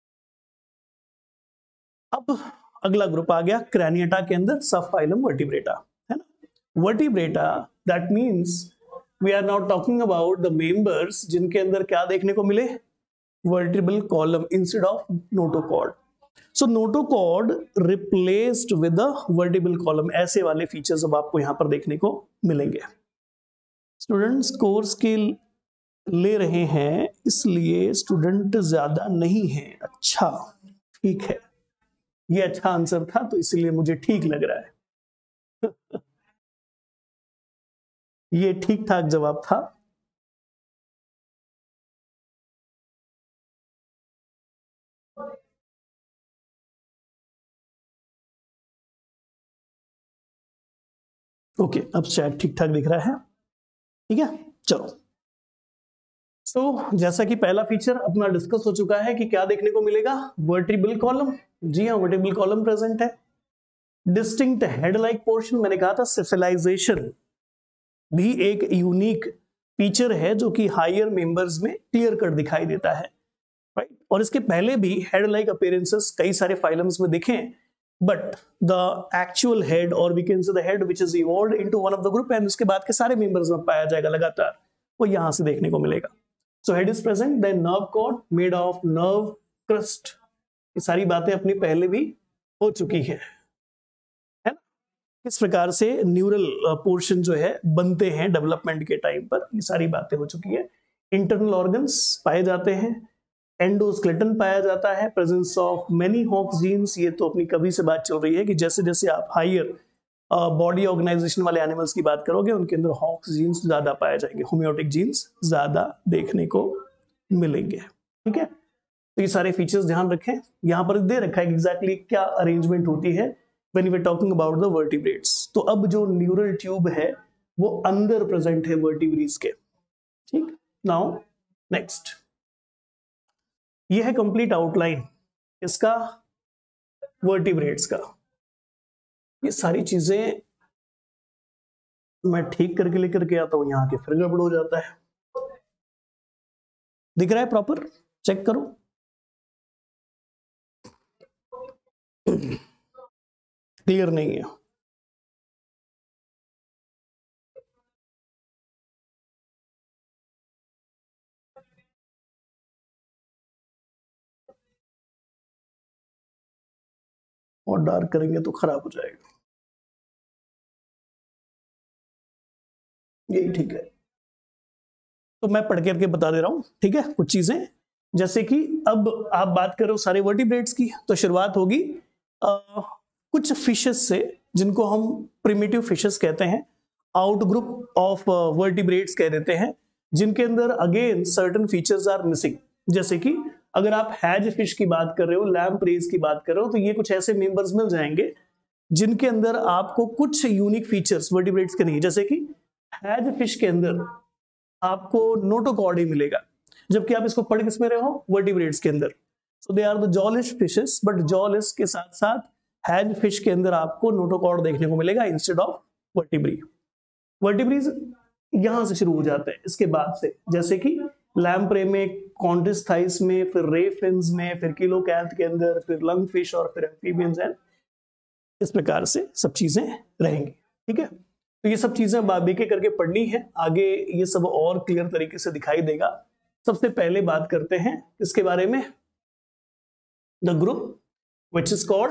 अब अगला ग्रुप आ गया क्रैनियटा के अंदर, सबफाइलम वर्टिब्रेटा, है ना। Vertebrata that means we are now talking about the members जिनके अंदर क्या देखने को मिले, vertebral column instead of notochord. So notochord replaced with the vertebral column, ऐसे वाले फीचर्स अब आपको यहां पर देखने को मिलेंगे। स्टूडेंट्स कोर्स के ले रहे हैं इसलिए स्टूडेंट ज्यादा नहीं है, अच्छा ठीक है, ये अच्छा आंसर था तो इसलिए मुझे ठीक लग रहा है। ये ठीक ठाक जवाब था। ओके, अब शायद ठीक ठाक दिख रहा है, ठीक है। चलो, सो जैसा कि पहला फीचर अपना डिस्कस हो चुका है कि क्या देखने को मिलेगा, वर्टिब्रल कॉलम, जी हाँ, वर्टिब्रल कॉलम प्रेजेंट है। डिस्टिंक्ट हेड लाइक पोर्शन, मैंने कहा था सेफेलाइजेशन भी एक यूनिक फीचर है जो कि हायर मेंबर्स में क्लियर कट दिखाई देता है, राइट। और इसके पहले भी हेड लाइक अपीयरेंसेस कई सारे फाइलम्स में दिखे, बट द एक्चुअल हेड और we can say the head which is evolved into one of the group and उसके बाद के सारे मेंबर्स में पाया जाएगा लगातार, वो यहां से देखने को मिलेगा। So head is present, then nerve cord made of nerve crest, ये सारी बातें अपनी पहले भी हो चुकी है ना। किस प्रकार से न्यूरल पोर्शन जो है बनते हैं डेवलपमेंट के टाइम पर, ये सारी बातें हो चुकी है। इंटरनल ऑर्गन्स पाए जाते हैं, एंडोस्केलेटन पाया जाता है, presence of many hox genes, ये तो अपनी कभी से बात चल रही है कि जैसे जैसे आप हायर बॉडी ऑर्गेनाइजेशन वाले एनिमल्स की बात करोगे उनके अंदर हॉक्स जीन्स ज्यादा पाए जाएंगे, होमियोटिक जीन्स ज्यादा देखने को मिलेंगे, ठीक है। तो ये सारे फीचर्स ध्यान रखें, यहां पर दे रखा है एग्जैक्टली क्या अरेंजमेंट होती है when we are talking about the vertebrates. तो अब जो न्यूरल ट्यूब है वो अंदर प्रेजेंट है वर्टिब्रेट्स के, ठीक। नाउ नेक्स्ट, ये है कंप्लीट आउटलाइन इसका वर्टिब्रेट्स का। ये सारी चीजें मैं ठीक करके लेकर के आता हूं, यहां के फिर गड़बड़ हो जाता है। दिख रहा है प्रॉपर, चेक करो। क्लियर नहीं है, और डार्क करेंगे तो खराब हो जाएगा, यही ठीक है। तो मैं पढ़ करके बता दे रहा हूं, ठीक है, कुछ चीजें। जैसे कि अब आप बात करो सारे वर्टिब्रेट्स की, तो शुरुआत होगी कुछ फिशेस से जिनको हम प्रिमिटिव फिशेस कहते हैं, आउट ग्रुप ऑफ वर्टिब्रेट्स कह देते हैं, जिनके अंदर again certain features are missing. जैसे कि अगर आप हैज फिश की बात कर रहे हो, लैम्प्रेज की बात कर रहे हो, तो ये कुछ ऐसे मेंबर्स मिल जाएंगे जिनके अंदर आपको कुछ यूनिक फीचर्स वर्टिब्रेट्स के नहीं, जैसे कि हैज फिश के अंदर आपको नोटोकॉर्ड ही मिलेगा, जबकि आप इसको पढ़ किस में रहे हो, वर्टिब्रेट्स के अंदर। So they are the jawless fishes, but jawless के साथ साथ हैज फिश के अंदर आपको नोटोकॉर्ड देखने को मिलेगा इंस्टेड ऑफ वर्टिब्री। वर्टिब्रीज यहां से शुरू हो जाता है इसके बाद से, जैसे कि लैम्प्रे में, कॉन्ड्रिस्थाइस में, फिर रे फिन्स में, फिर किलोकैंथ के अंदर, फिर लंग फिश और फिर एम्फीबियंस एंड इस प्रकार से सब चीजें रहेंगी। ठीक है, तो ये सब चीजें बाबीके करके पढ़नी है, आगे ये सब और क्लियर तरीके से दिखाई देगा। सबसे पहले बात करते हैं इसके बारे में, the group which is called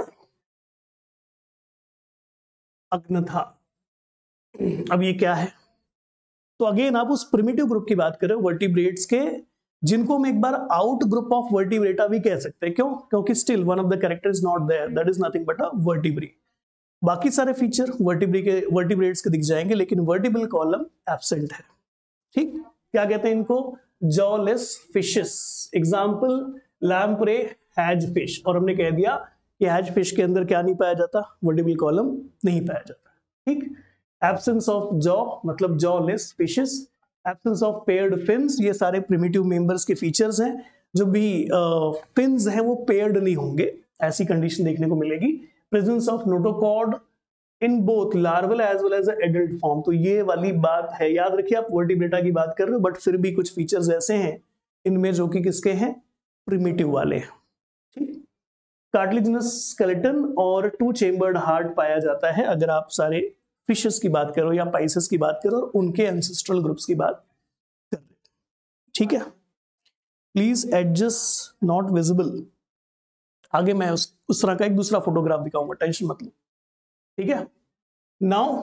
agnatha. अब ये क्या है? तो अगेन आप उस प्रिमिटिव ग्रुप की बात करें वर्टिब्रेट्स के, जिनको हम एक बार आउट ग्रुप ऑफ वर्टिब्रेटा भी कह सकते हैं। क्यों? क्योंकि still one of the character is not there, that is nothing but a vertebrae. बाकी सारे फीचर वर्टिब्रेट्स के दिख जाएंगे, लेकिन वर्टिब्रल कॉलम एब्सेंट है। ठीक, क्या कहते हैं इनको? Jawless fishes. Example lamprey hag fish, और हमने कह दिया कि हैज फिश के अंदर क्या नहीं पाया जाता? वर्टिब्रल कॉलम नहीं पाया जाता। ठीक, एब्सेंस ऑफ जॉ मतलब jawless fishes, absence of paired fins, ये सारे प्रिमिटिव मेंबर्स के फीचर्स हैं। जो भी फिन्स हैं वो पेयर्ड नहीं होंगे, ऐसी कंडीशन देखने को मिलेगी। Presence of notochord in both larval as well as adult form, तो ये वाली बात है, याद रखिए आप वर्टिब्रेटा की बात कर रहे हो, बट फिर भी कुछ फीचर्स ऐसे हैं इनमें जो कि किसके हैं? प्रिमिटिव वाले हैं। ठीक, कार्टिलेजिनस स्केलेटन और 2 चेम्बर्ड हार्ट पाया जाता है अगर आप सारे फिशेस की बात करो या पाइसेस की बात करो और उनके एंसेस्ट्रल ग्रुप्स की बात कर रहे। ठीक है, प्लीज एडजस्ट नॉट विजिबल। आगे मैं उस तरह का एक दूसरा फोटोग्राफ दिखाऊंगा, टेंशन मत लो। ठीक है, नाउ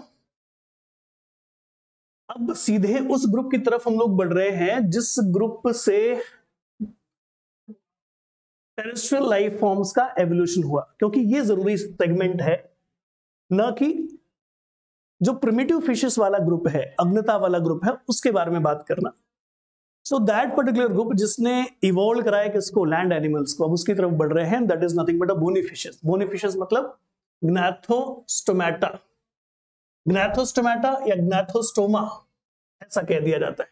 अब सीधे उस ग्रुप की तरफ हम लोग बढ़ रहे हैं जिस ग्रुप से टेरेस्ट्रियल लाइफ फॉर्म्स का एवोल्यूशन हुआ, क्योंकि ये जरूरी सेगमेंट है, न कि जो प्रिमिटिव फिशेस वाला ग्रुप है, अग्नता वाला ग्रुप है, उसके बारे में बात करना। सो दैट पर्टिकुलर ग्रुप जिसने इवॉल्व कराया किसको? लैंड एनिमल्स को, अब उसकी तरफ बढ़ रहे हैं। That is nothing but a bony fishes. Bony fishes मतलब ग्नैथोस्टोमेटा, ग्नैथोस्टोमेटा या ग्नैथोस्टोमा ऐसा कह दिया जाता है।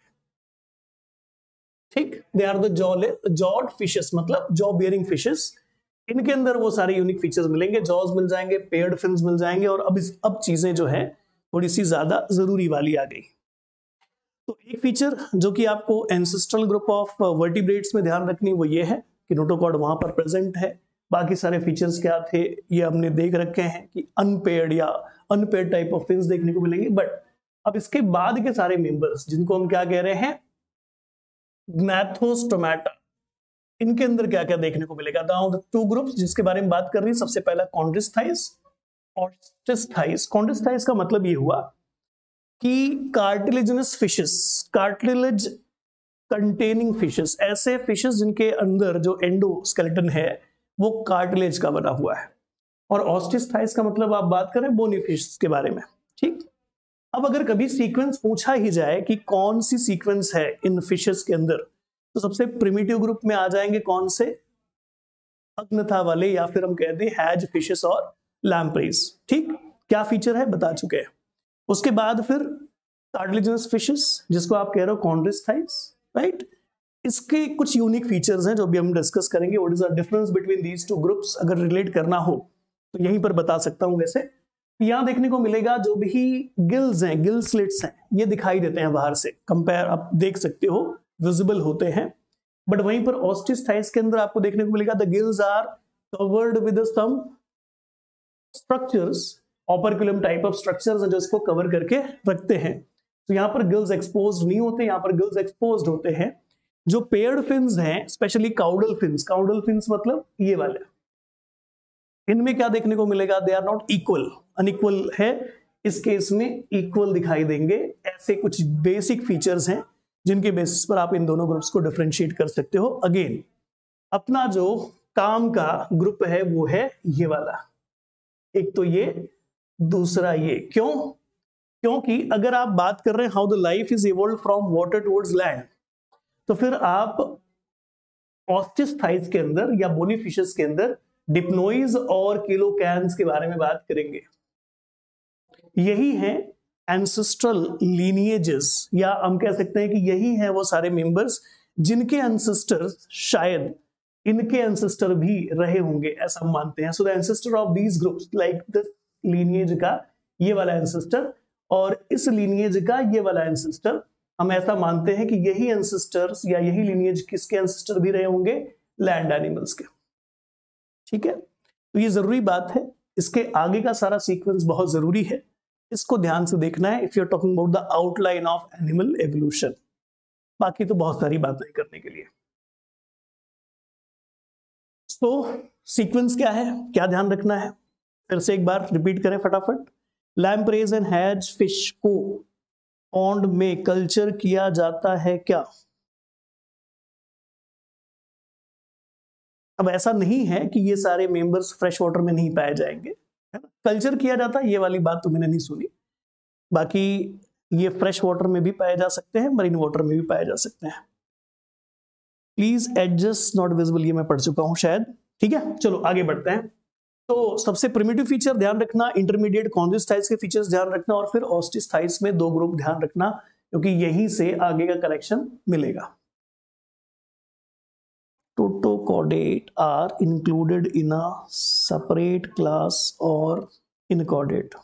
ठीक, they are the jawed fishes मतलब जॉ बियरिंग फिशेस। इनके अंदर वो सारे यूनिक फीचर्स मिलेंगे, जॉज मिल जाएंगे, पेयर्ड फिन्स मिल जाएंगे, और अब चीजें जो है थोड़ी सी ज्यादा जरूरी वाली आ गई। तो एक फीचर जो कि आपको एंसेस्ट्रल ग्रुप ऑफ वर्टिब्रेट्स में ध्यान रखनी वो ये है कि नोटोकॉर्ड वहां पर प्रेजेंट है। बाकी सारे फीचर्स क्या थे ये हमने देख रखे हैं कि अनपेयर्ड या अनपेयर्ड टाइप ऑफ फिन्स देखने को मिलेंगे। बट अब इसके बाद के सारे मेंबर्स जिनको हम क्या कह रहे हैं? ग्नैथोस्टोमेटा, इनके अंदर क्या क्या देखने को मिलेगा? नाउ द 2 ग्रुप्स जिसके बारे में बात कर रही है, सबसे पहला कॉन्ड्रिस्थाइस और ऑस्टिस्थाइस। कॉन्ड्रिस्थाइस का मतलब ये हुआ कि cartilaginous fishes, cartilage containing fishes, ऐसे फिशेस जिनके अंदर जो एंडोस्केलेटन है वो कार्टिलेज का बना हुआ है। और ऑस्टिस्थाइस का मतलब आप बात करें बोनी फिश के बारे में। ठीक, अब अगर कभी सीक्वेंस पूछा ही जाए कि कौन सी सीक्वेंस है इन फिशेस के अंदर, तो सबसे प्रिमिटिव ग्रुप में आ जाएंगे कौन से? अग्नथा वाले, या फिर हम कहते हैं हैज फिशेस और लैम्प्रेस। ठीक, क्या फीचर है बता चुके हैं। उसके बाद फिर कार्टिलेजिनस फिशेस जिसको आप कह रहे हो कॉन्ड्रिस्थाइस, राइट। इसके कुछ यूनिक फीचर्स हैं जो भी हम डिस्कस करेंगे। What is the difference between these 2 groups, अगर रिलेट करना हो तो यहीं पर बता सकता हूं। वैसे यहां देखने को मिलेगा जो भी गिल्स हैं, गिल स्लिट्स हैं, ये दिखाई देते हैं बाहर से, कंपेयर आप देख सकते हो, विजिबल होते हैं। बट वहीं पर ऑस्टिस्थाइस के अंदर आपको देखने को मिलेगा the gills are covered with some structures, operculum type of structures हैं जो इसको कवर करके रखते हैं। तो यहाँ पर गिल्स एक्सपोज्ड नहीं होते, यहाँ पर गिल्स एक्सपोज्ड होते हैं। जो पेयर्ड फिन्स हैं, स्पेशली काउडल फिन्स मतलब ये वाले, इनमें क्या देखने को मिलेगा? They are not equal, unequal है, इस केस में इक्वल दिखाई देंगे। ऐसे कुछ बेसिक फीचर्स हैं जिनके बेसिस पर आप इन दोनों ग्रुप्स को डिफरेंशिएट कर सकते हो। अगेन अपना जो काम का ग्रुप है वो है ये वाला, एक तो ये, दूसरा ये। क्यों? क्योंकि अगर आप बात कर रहे हैं how the life is evolve from water towards land, तो फिर आप ऑस्टिस्थाइस के अंदर या बोनी फिशेस के अंदर डिप्नोइज और किलोकैन्स के बारे में बात करेंगे। यही है एंसेस्ट्रल लीनिएजेस, या हम कह सकते हैं कि यही है वो सारे मेंबर्स जिनके एंसेस्टर्स शायद इनके एंसेस्टर भी रहे होंगे, ऐसा हम मानते हैं। So the ancestor of these groups like this lineage का ये वाला एंसेस्टर और इस लीनिएज का ये वाला एंसेस्टर, हम ऐसा मानते हैं कि यही एंसेस्टर्स या यही लीनिएज किसके एंसेस्टर भी रहे होंगे, लैंड एनिमल्स के। ठीक है, तो ये जरूरी बात है, इसके आगे का सारा सीक्वेंस बहुत जरूरी है, इसको ध्यान से देखना है if you are talking about the outline of animal evolution. बाकी तो बहुत सारी बातें करने के लिए। तो सीक्वेंस क्या है, क्या ध्यान रखना है, फिर से एक बार रिपीट करें फटाफट। लैम्प्रेज एंड हैज फिश को पॉन्ड में कल्चर किया जाता है क्या? अब ऐसा नहीं है कि ये सारे मेंबर्स फ्रेश वाटर में नहीं पाए जाएंगे, है ना? कल्चर किया जाता है, ये वाली बात तो मैंने नहीं सुनी। बाकी ये फ्रेश वाटर में भी पाए जा सकते हैं, मरीन वाटर में भी पाए जा सकते हैं। प्लीज एडजस्ट नॉट विजिबल, ये मैं पढ़ चुका हूं शायद। ठीक है, चलो आगे बढ़ते हैं। तो सबसे प्रिमिटिव फीचर ध्यान रखना, इंटरमीडिएट कॉन्जिस्थाइड्स के फीचर्स ध्यान रखना, और फिर ऑस्टिस्थाइड्स में 2 ग्रुप ध्यान रखना, क्योंकि यहीं से आगे का कलेक्शन मिलेगा। Protochordate are included in a separate class और इनकॉर्डेट।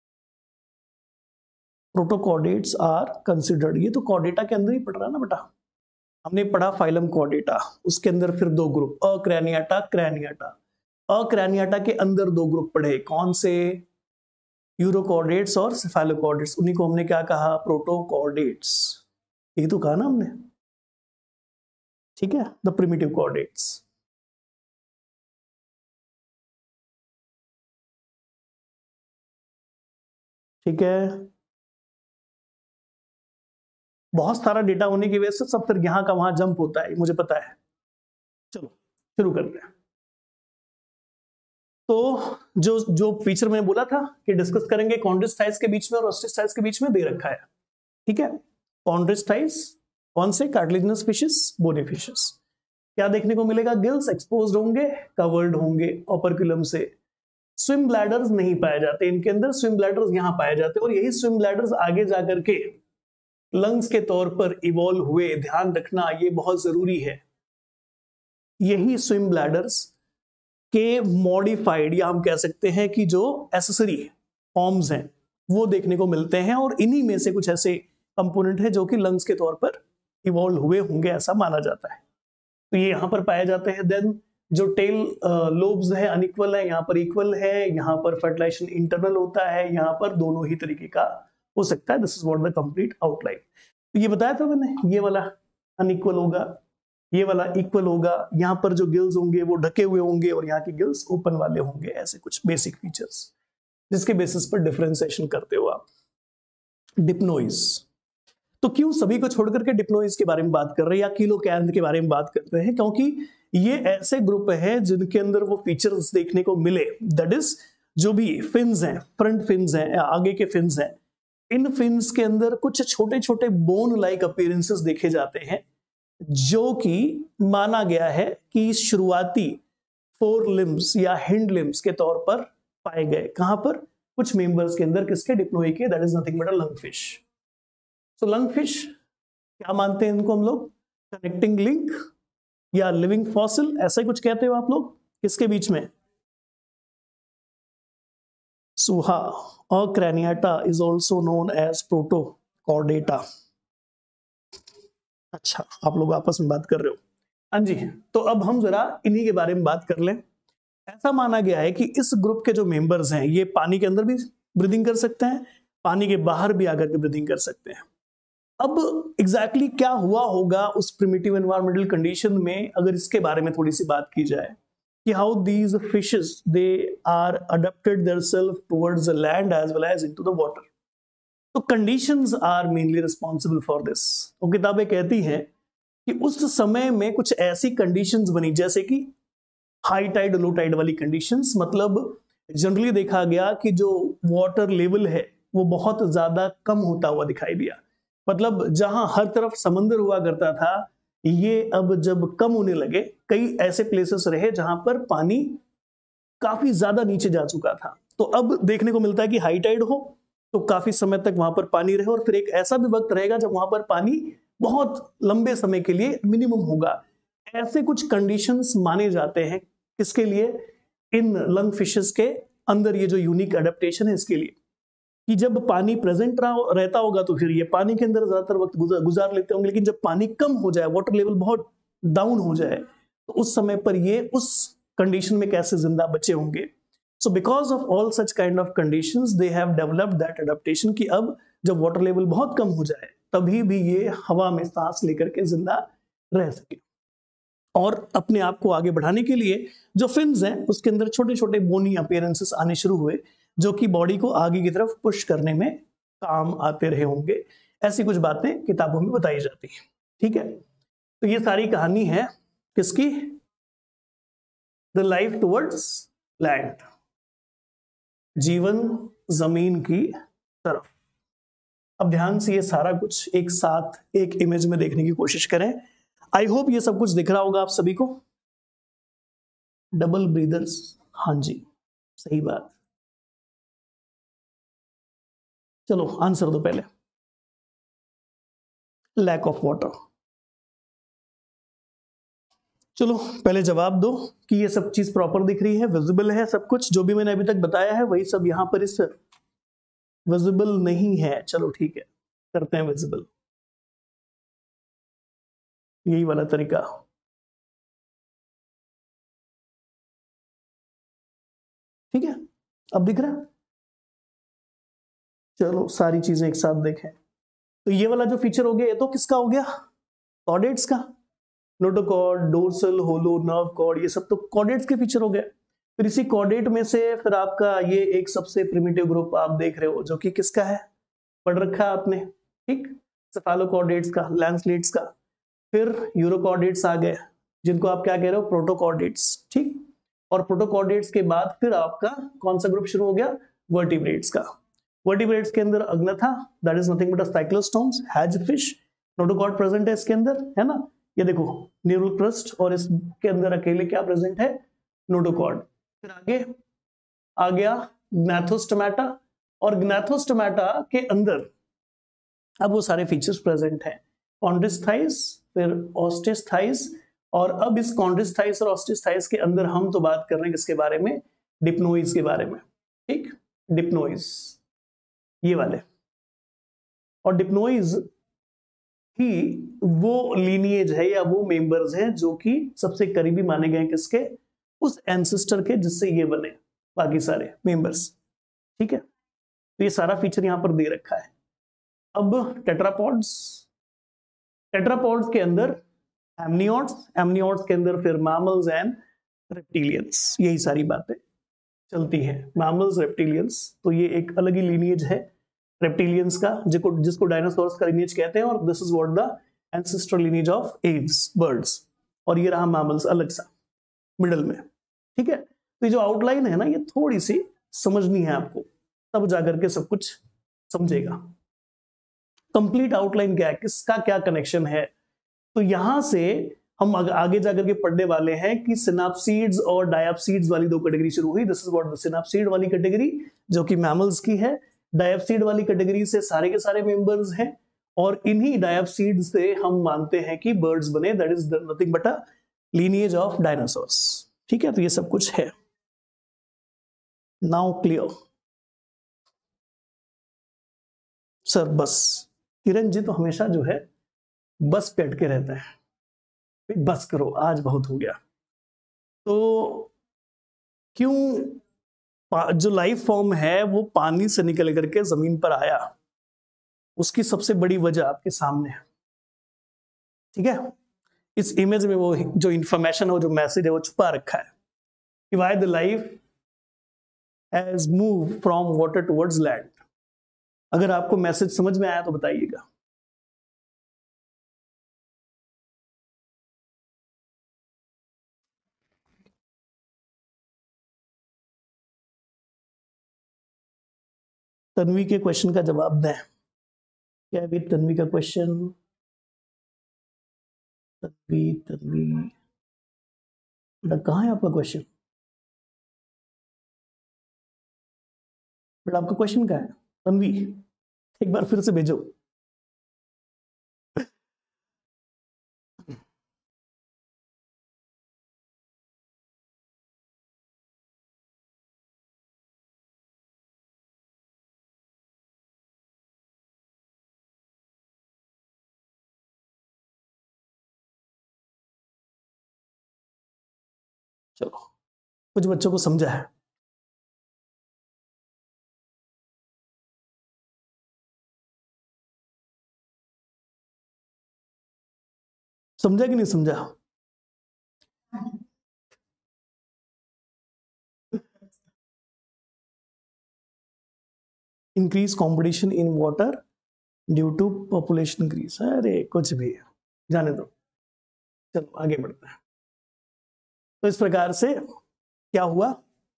प्रोटोकॉर्डेट्स आर कंसिडर्ड, ये तो कॉर्डेटा के अंदर ही पढ़ रहा है ना बेटा, हमने पढ़ा फाइलम कॉर्डेटा, उसके अंदर फिर 2 ग्रुप, अक्रैनियाटा, क्रैनियाटा। अक्रैनियाटा के अंदर 2 ग्रुप पढ़े, कौन से? यूरोकॉर्डेट्स और सेफेलोकॉर्डेट्स, उन्हीं को हमने क्या कहा, प्रोटोकॉर्डेट्स, ये तो कहा ना हमने। ठीक है, द प्रिमिटिव कॉर्डेट्स। ठीक है, बहुत सारा डेटा होने की वजह से सब फिर यहां का वहां जंप होता है, मुझे पता है। चलो शुरू करते हैं। तो जो फीचर मैंने बोला था कि डिस्कस करेंगे कॉन्ड्रिस्टाइड्स के बीच में और ऑस्टिस्थाइड्स के बीच में, दे रखा है। ठीक है, कॉन्ड्रिस्टाइड्स कौन से? Cartilaginous fishes, bony fishes. क्या देखने को मिलेगा? गिल्स एक्सपोज्ड होंगे, कवर्ड होंगे ओपर्कुलम से। स्विम ब्लैडर्स नहीं पाए जाते इनके अंदर, स्विम ब्लैडर्स यहां पाए जाते हैं, और यही स्विम ब्लैडर्स आगे जाकर के लंग्स के तौर पर इवॉल्व हुए। ध्यान रखना, ये बहुत जरूरी है। यही स्विम ब्लैडर्स के मॉडिफाइड, या हम कह सकते हैं कि जो एसेसरी फॉर्म्स हैं, वो देखने को मिलते हैं, और इन्हीं में से कुछ ऐसे कंपोनेंट है जो कि लंग्स के तौर पर इवॉल्व हुए होंगे, ऐसा माना जाता है। तो ये यहां पर पाए जाते हैं। देन जो टेल लोब्स है अनइक्वल है, यहाँ पर इक्वल है, यहाँ पर फर्टिलाइजेशन इंटरनल होता है, यहाँ पर दोनों ही तरीके का हो सकता है। This is what the complete outline. तो ये बताया था मैंने, ये वाला अनइक्वल होगा, ये वाला इक्वल होगा, यहाँ पर जो गिल्स होंगे वो ढके हुए होंगे, और यहाँ के गिल्स ओपन वाले होंगे। ऐसे कुछ बेसिक फीचर्स जिसके बेसिस पर डिफरेंशिएशन करते हो आप। डिप्नोइज, तो क्यों सभी को छोड़ करके डिप्नोइज के बारे में बात कर रहे हैं या कीलोकैंथ के बारे में बात करते हैं? क्योंकि ये ऐसे ग्रुप है जिनके अंदर वो फीचर्स देखने को मिले। दैट इज जो भी फिन्स हैं, फ्रंट फिन्स हैं, आगे के फिन्स हैं, इन फिन्स के अंदर कुछ छोटे छोटे बोन लाइक अपीयरेंसेस देखे जाते हैं, जो कि माना गया है कि शुरुआती 4 लिम्स या हिंड लिम्स के तौर पर पाए गए। कहां पर? कुछ मेंबर्स के अंदर, किसके? डिप्नोई के। That is nothing but a lungfish. So lungfish क्या मानते हैं इनको हम लोग? कनेक्टिंग लिंक या लिविंग फॉसिल, ऐसा ही कुछ कहते हो आप लोग। किसके बीच में? सुहा और Craniata is also known as Protochordata. अच्छा, आप लोग आपस में बात कर रहे हो। हाँ जी, तो अब हम जरा इन्हीं के बारे में बात कर लें। ऐसा माना गया है कि इस ग्रुप के जो मेंबर्स हैं, ये पानी के अंदर भी ब्रीदिंग कर सकते हैं, पानी के बाहर भी आकर के ब्रीदिंग कर सकते हैं। अब एग्जैक्टली क्या हुआ होगा उस प्रिमिटिव एनवायरमेंटल कंडीशन में, अगर इसके बारे में थोड़ी सी बात की जाए कि how these fishes they are adapted theirself towards the land as well as into the water. तो conditions are mainly responsible for this. तो किताबें कहती हैं कि उस समय में कुछ ऐसी कंडीशंस बनी, जैसे कि हाई टाइड लो टाइड वाली कंडीशंस। मतलब जनरली देखा गया कि जो वाटर लेवल है वो बहुत ज्यादा कम होता हुआ दिखाई दिया। मतलब जहां हर तरफ समंदर हुआ करता था, ये अब जब कम होने लगे, कई ऐसे प्लेसेस रहे जहां पर पानी काफी ज्यादा नीचे जा चुका था। तो अब देखने को मिलता है कि हाई टाइड हो तो काफी समय तक वहां पर पानी रहे, और फिर एक ऐसा भी वक्त रहेगा जब वहां पर पानी बहुत लंबे समय के लिए मिनिमम होगा। ऐसे कुछ कंडीशंस माने जाते हैं किसके लिए? इन लंग फिशेस के अंदर ये जो यूनिक एडेप्टेशन है इसके लिए। कि जब पानी प्रेजेंट रहता होगा तो फिर ये पानी के अंदर ज्यादातर वक्त गुजार लेते होंगे, लेकिन जब पानी कम हो जाए, वाटर लेवल बहुत डाउन हो जाए, तो उस समय पर ये उस कंडीशन में कैसे जिंदा बचे होंगे। So because of all such kind of conditions they have developed that adaptation कि अब जब वाटर लेवल बहुत कम हो जाए तभी भी ये हवा में सांस लेकर के जिंदा रह सके। और अपने आप को आगे बढ़ाने के लिए जो फिन्स हैं उसके अंदर छोटे छोटे बोनी अपीयरेंसेस आने शुरू हुए, जो कि बॉडी को आगे की तरफ पुश करने में काम आते रहे होंगे। ऐसी कुछ बातें किताबों में बताई जाती हैं। ठीक है, तो ये सारी कहानी है किसकी? द लाइफ टुवर्ड्स लैंड, जीवन जमीन की तरफ। अब ध्यान से ये सारा कुछ एक साथ एक इमेज में देखने की कोशिश करें। आई होप ये सब कुछ दिख रहा होगा आप सभी को। डबल ब्रीदर्स, हाँ जी सही बात। चलो आंसर दो पहले। Lack of water. चलो पहले जवाब दो कि ये सब चीज प्रॉपर दिख रही है, विजिबल है, सब कुछ जो भी मैंने अभी तक बताया है वही सब यहां पर इस विजिबल नहीं है। चलो ठीक है, करते हैं विजिबल, यही वाला तरीका। ठीक है, अब दिख रहा है। चलो सारी चीजें एक साथ देखें। तो ये वाला जो फीचर हो गया, ये तो किसका हो गया? कॉर्डेट्स का। Notochord, dorsal, hollow, nerve cord, ये सब तो कॉर्डेट्स के फीचर हो गए। फिर इसी कॉर्डेट में से फिर आपका ये एक सबसे प्रिमिटिव ग्रुप आप देख रहे हो जो कि किसका है, पढ़ रखा है आपने, ठीक, सेफालोकॉर्डेट्स का, लैंसलेट्स का। फिर यूरोकॉर्डेट्स आ गए जिनको आप क्या कह रहे हो, प्रोटोकॉर्डेट्स, ठीक। और प्रोटोकॉर्डेट्स के बाद फिर आपका कौन सा ग्रुप शुरू हो गया, वर्टिब्रेट्स का। वर्टिब्रेट्स के अंदर Agnatha, that is nothing but a cyclostomes, hagfish, notochord present है इसके अंदर, है ना। ये देखो न्यूरल क्रस्ट, और इसके अंदर अकेले क्या प्रेजेंट है, नोटोकॉर्ड। फिर आगे आ गया ग्नैथोस्टोमाटा, और ग्नैथोस्टोमाटा के अंदर अब वो सारे फीचर्स प्रेजेंट हैं, कॉन्ड्रिस्थाइस, फिर ऑस्टिस्थाइस। और अब इस कॉन्ड्रिस्थाइस और ऑस्टिस्थाइस के अंदर हम तो बात कर रहे हैं किसके बारे में, डिप्नोइड्स के बारे में, ठीक, डिप्नोइड्स ये वाले। और डिप्नोइड्स ही वो लीनिएज है या वो मेंबर्स हैं जो कि सबसे करीबी माने गए किसके, उस एंसेस्टर के जिससे ये बने बाकी सारे मेंबर्स। ठीक है, तो ये सारा फीचर यहां पर दे रखा है। अब टेट्रापॉड्स, टेट्रापॉड्स के अंदर एमनियोट्स, एमनियोट्स के अंदर फिर मैमल्स एंड रेप्टिलियंस, यही सारी बातें चलती हैं। मैमल्स, रेप्टिलियंस, तो ये एक अलग ही लीनिएज है रेप्टिलियंस का, जिसको डायनासोर्स का लीनिएज कहते हैं। और this is what the ancestral lineage of Aves, birds. और ये रहा मैमल्स अलग सा मिडल में। ठीक है, तो ये जो आउटलाइन है ना, ये थोड़ी सी समझनी है आपको, तब जाकर के सब कुछ समझेगा। कंप्लीट आउटलाइन क्या है, किसका क्या कनेक्शन है, तो यहां से हम आगे जाकर के पढ़ने वाले हैं कि सिनाप्सीड्स और डायप्सीड्स वाली दो कैटेगरी शुरू हुई। This is what the synapsid वाली कैटेगरी जो कि मैमल्स की है, डायप्सीड वाली कैटेगरी से सारे के सारे मेंबर्स हैं, और इन्हीं डायप्सीड से हम मानते हैं कि बर्ड्स बने, that is nothing but a lineage of dinosaurs. ठीक है, तो ये सब कुछ है। Now clear sir? बस किरण जी तो हमेशा जो है बस पे अटके रहते हैं, बस करो आज बहुत हो गया। तो क्यों जो लाइफ फॉर्म है वो पानी से निकल करके जमीन पर आया, उसकी सबसे बड़ी वजह आपके सामने है। ठीक है, इस इमेज में वो जो इंफॉर्मेशन है, जो मैसेज है, वो छुपा रखा है कि why the life has move from water towards land. अगर आपको मैसेज समझ में आया तो बताइएगा। तन्वी के क्वेश्चन का जवाब दें। क्या भी तन्वी का क्वेश्चन? तन्वी तन्वी बेटा कहाँ है आपका क्वेश्चन? बेटा आपका क्वेश्चन कहाँ है तन्वी? एक बार फिर से भेजो। चलो, कुछ बच्चों को समझा है? समझा कि नहीं समझा? Increase competition in water due to population increase. अरे कुछ भी है, जाने दो, चलो आगे बढ़ते हैं। तो इस प्रकार से क्या हुआ,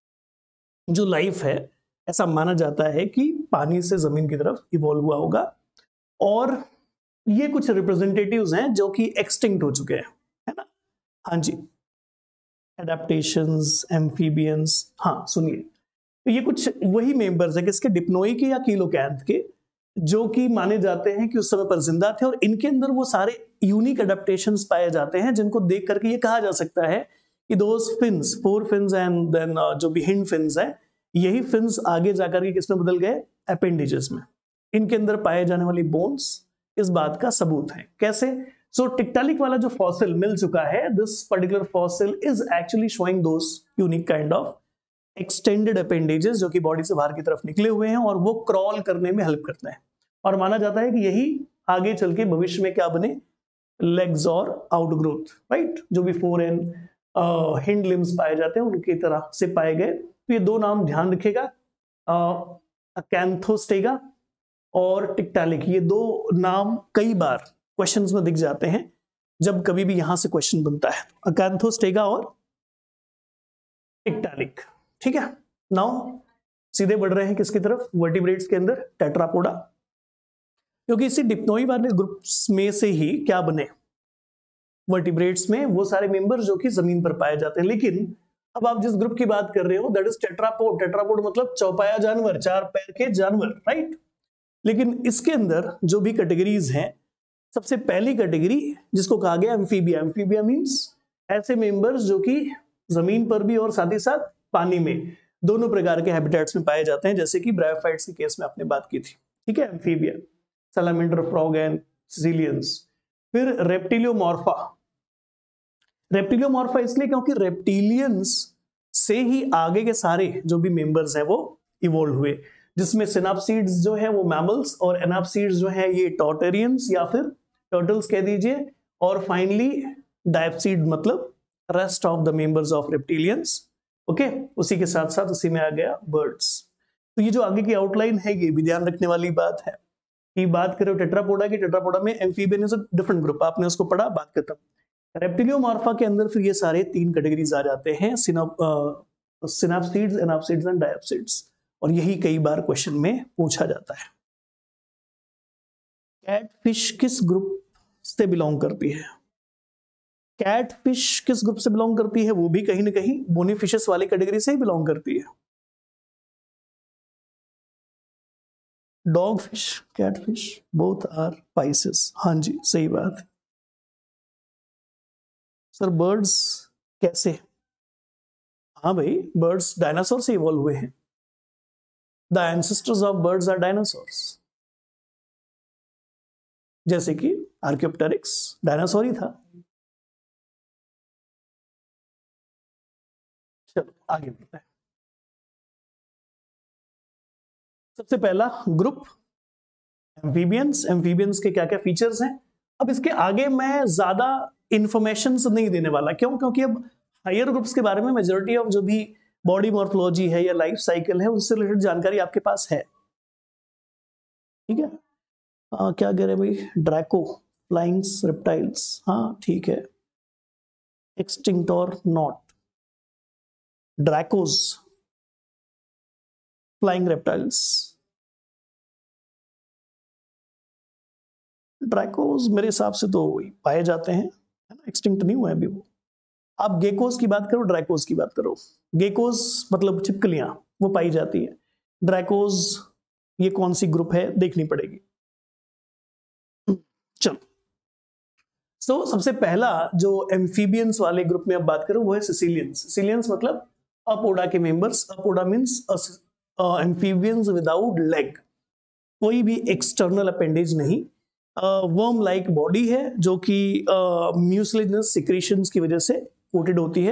जो लाइफ है ऐसा माना जाता है कि पानी से जमीन की तरफ इवॉल्व हुआ होगा, और ये कुछ रिप्रेजेंटेटिव्स हैं जो कि एक्सटिंक्ट हो चुके हैं, है ना? हाँ जी, एडेप्टेशंस, एम्फीबियंस। हाँ सुनिए, तो ये कुछ वही मेंबर्स हैं किसके, डिप्नोई के या कीलोकैंथ के, जो कि माने जाते हैं कि उस समय पर जिंदा थे, और इनके अंदर वो सारे यूनिक एडेप्टेशंस पाए जाते हैं जिनको देख करके ये कहा जा सकता है कि those fins, 4 fins and then जो भी हिंड फिन्स है, यही फिन्स आगे जाकर के किसमें बदल गए, अपेंडेजेस में। इनके अंदर पाए जाने वाली बोन्स इस बात का सबूत है। कैसे? सो टिक्टालिक वाला जो फॉसिल मिल चुका है, this particular fossil is actually showing those unique kind of extended appendages जो कि बॉडी से बाहर की तरफ निकले हुए हैं, और वो क्रॉल करने में हेल्प करते हैं, और माना जाता है कि यही आगे चल के भविष्य में क्या बने, लेग्स और आउटग्रोथ, राइट? जो भी 4 एंड हिंड लिम्स पाए जाते हैं उनकी तरह से पाए गए। तो ये 2 नाम ध्यान रखेगा, अकैंथोस्टेगा और टिक्टालिक, ये 2 नाम कई बार क्वेश्चंस में दिख जाते हैं जब कभी भी यहां से क्वेश्चन बनता है, अकैंथोस्टेगा और टिक्टालिक। ठीक है, नाउ सीधे बढ़ रहे हैं किसकी तरफ, वर्टिब्रेट्स के अंदर टेट्रापोडा, क्योंकि इसी डिप्नोई वाले ग्रुप्स में से ही क्या बने, वर्टिब्रेट्स में वो सारे मेंबर्स जो कि जमीन पर पाए जाते हैं। लेकिन अब आप जिस ग्रुप की बात कर रहे हो दैट इज टेट्रापोड। टेट्रापोड मतलब चौपाया जानवर, 4 पैर के जानवर, राइट? लेकिन इसके अंदर जो भी कैटेगरीज हैं, सबसे पहली कैटेगरी जिसको कहा गया एम्फीबिया। एम्फीबिया मींस ऐसे मेंबर्स जो कि जमीन पर भी और साथ ही साथ पानी में दोनों प्रकार के हैबिटेट्स में पाए जाते हैं, जैसे कि ब्रायोफाइट्स के केस में आपने बात की थी। ठीक है, Amphibia, salamander, frog and caecilians. फिर रेप्टिलियोमॉर्फा। रेप्टिलियोमॉर्फा इसलिए क्योंकि रेप्टिलियंस से ही आगे के सारे जो भी मेंबर्स हैं वो इवोल्व हुए, जिसमें सिनाप्सीड्स जो है वो मैमल्स, और एनाप्सीड्स जो है ये टॉटेरियंस या फिर टर्टल्स कह दीजिए, और फाइनली डायप्सीड मतलब rest of the members of reptilians. Okay, उसी के साथ साथ उसी में आ गया बर्ड्स। तो ये जो आगे की आउटलाइन है ये भी ध्यान रखने वाली बात है कि बात करें टेट्रापोडा की, टेट्रापोडा में amphibian is a different group, आपने उसको पढ़ा, बात खत्म। रेप्टिलियोमॉर्फा के अंदर फिर ये सारे 3 कैटेगरीज आ जाते हैं, सिनाप्सीड्स, एनाप्सीड्स एंड डायप्सीड्स, और यही कई बार क्वेश्चन में पूछा जाता है। कैटफिश किस ग्रुप से बिलोंग करती है? कैटफिश किस ग्रुप से बिलोंग करती है? वो भी कहीं ना कहीं बोनीफिशस वाली कैटेगरी से ही बिलोंग करती है। Dogfish, catfish, both are Pisces. हाँ जी, सही बात है सर। बर्ड्स कैसे? हाँ भाई, बर्ड्स डायनासोर से इवॉल्व हुए हैं। The ancestors of birds are dinosaurs, जैसे कि आर्कियोप्टेरिक्स डायनासोर ही था। चलो आगे बढ़ते हैं। सबसे पहला ग्रुप एम्फीबियंस। एम्फीबियंस के क्या क्या फीचर्स हैं, अब इसके आगे मैं ज्यादा इंफॉर्मेशन नहीं देने वाला। क्यों? क्योंकि अब हायर ग्रुप्स के बारे में मेजॉरिटी ऑफ जो भी बॉडी मॉर्फोलॉजी है या लाइफ साइकिल है उससे रिलेटेड जानकारी आपके पास है। ठीक है, क्या कह रहे हैं भाई, ड्रैको, फ्लाइंग्स रेप्टाइल्स, हाँ ठीक है, एक्सटिंक्ट और not, dracos, flying reptiles. Dracos मेरे हिसाब से तो पाए जाते हैं, है ना, एक्सटिंक्ट नहीं हुआ है अभी वो। आप गेकोस की बात करो, ड्रैकोस की बात करो। गेकोस मतलब छिपकलियां, वो पाई जाती है। ड्रैकोस ये कौन सी ग्रुप है देखनी पड़ेगी। चलो, तो सबसे पहला जो एम्फीबियंस वाले ग्रुप में अब बात करूं वो है सिसिलियंस। सिसिलियंस मतलब अपोडा के members. Apoda means amphibians without leg, कोई भी एक्सटर्नल अपेंडेज नहीं, वर्म लाइक बॉडी है जो कि म्यूसिलेजिनस सिक्रीशंस की वजह से कोटेड होती है,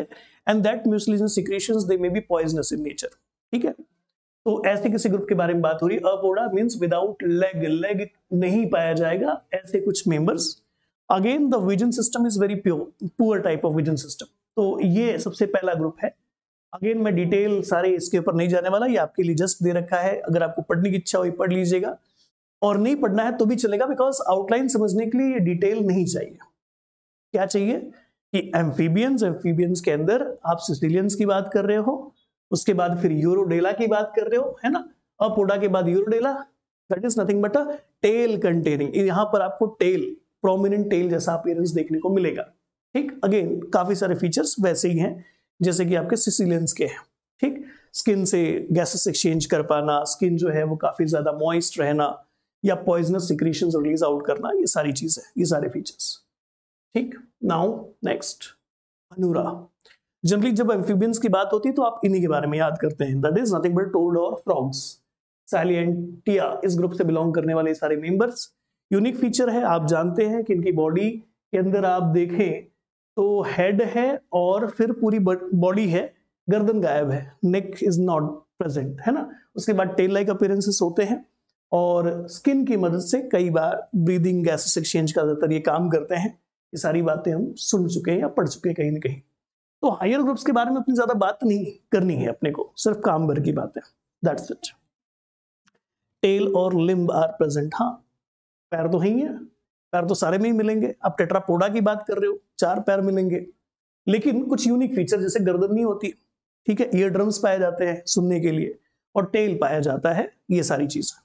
and that mucilaginous secretions they may be poisonous in nature. ठीक है, तो ऐसे किसी ग्रुप के बारे में बात हो रही है। Apoda means without leg, leg नहीं पाया जाएगा, ऐसे कुछ members. Again the vision system is very poor type of vision system, तो ये सबसे पहला ग्रुप है। अगेन मैं डिटेल सारे इसके ऊपर नहीं जाने वाला, ये आपके लिए जस्ट दे रखा है, अगर आपको पढ़ने की इच्छा हो पढ़ लीजिएगा, और नहीं पढ़ना है तो भी चलेगा, बिकॉज आउटलाइन समझने के लिए ये डिटेल नहीं चाहिए। क्या चाहिए कि एम्फीबियंस के अंदर आप सिसिलियंस की बात कर रहे हो, उसके बाद फिर यूरोडेला की बात कर रहे हो, है ना, अपोडा के बाद Urodela, that is nothing but a tail containing. यहां पर आपको टेल, प्रोमिनेंट टेल जैसा अपीयरेंस देखने को मिलेगा। ठीक, अगेन काफी सारे फीचर्स वैसे ही हैं जैसे कि आपके सिसिलियंस के हैं। ठीक, स्किन से गैसेस एक्सचेंज कर पाना, स्किन जो है वो काफी ज्यादा मॉइस्ट रहना, या पॉइजनस सिक्रीशंस रिलीज आउट करना, ये सारी चीजें, ये सारे फीचर्स। ठीक, नाउ नेक्स्ट अनुरा। जनरली जब एम्फीबियंस की बात होती है तो आप इन्हीं के बारे में याद करते हैं, that is nothing but toad और फ्रॉग्स। सैलिएंटिया इस ग्रुप से बिलोंग करने वाले सारे मेंबर्स। यूनिक फीचर है, आप जानते हैं कि इनकी बॉडी के अंदर आप देखें तो हेड है और फिर पूरी बॉडी है, गर्दन गायब है, नेक इज नॉट प्रेजेंट, है ना। उसके बाद टेल लाइक अपीयरेंसेस होते हैं, और स्किन की मदद से कई बार ब्रीदिंग, गैसेस एक्सचेंज का ज्यादातर ये काम करते हैं। ये सारी बातें हम सुन चुके हैं या पढ़ चुके हैं कहीं ना कहीं। तो हायर ग्रुप्स के बारे में अपनी ज्यादा बात नहीं करनी है अपने को, सिर्फ काम भर की बात है, दैट्स इट। टेल और लिम्ब आर प्रेजेंट, हाँ पैर तो है ही है, पैर तो सारे में ही मिलेंगे। आप टेट्रापोडा की बात कर रहे हो, 4 पैर मिलेंगे, लेकिन कुछ यूनिक फीचर जैसे गर्दन नहीं होती, ठीक है, ईयर ड्रम्स पाए जाते हैं सुनने के लिए, और टेल पाया जाता है, ये सारी चीजें।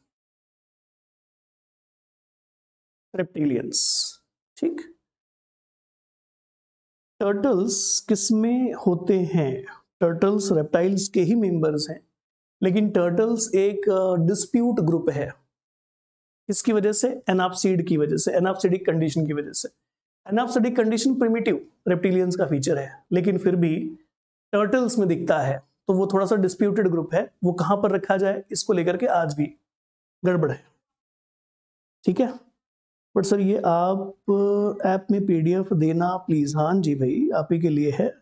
रेप्टिलियंस, ठीक, टर्टल्स किसमें होते हैं? टर्टल्स रेप्टाइल्स के ही मेंबर्स हैं, लेकिन टर्टल्स एक डिस्प्यूट ग्रुप है। किसकी वजह से? एनाप्सिड की वजह से, एनाप्सिडिक कंडीशन की वजह से। एनाप्सिडिक कंडीशन प्रिमिटिव रेप्टिलियंस का फीचर है, लेकिन फिर भी टर्टल्स में दिखता है, तो वो थोड़ा सा डिस्प्यूटेड ग्रुप है। वो कहां पर रखा जाए, इसको लेकर के आज भी गड़बड़ है, ठीक है। बट सर ये आप ऐप में पीडीएफ देना प्लीज। हाँ जी भाई, आप ही के लिए है।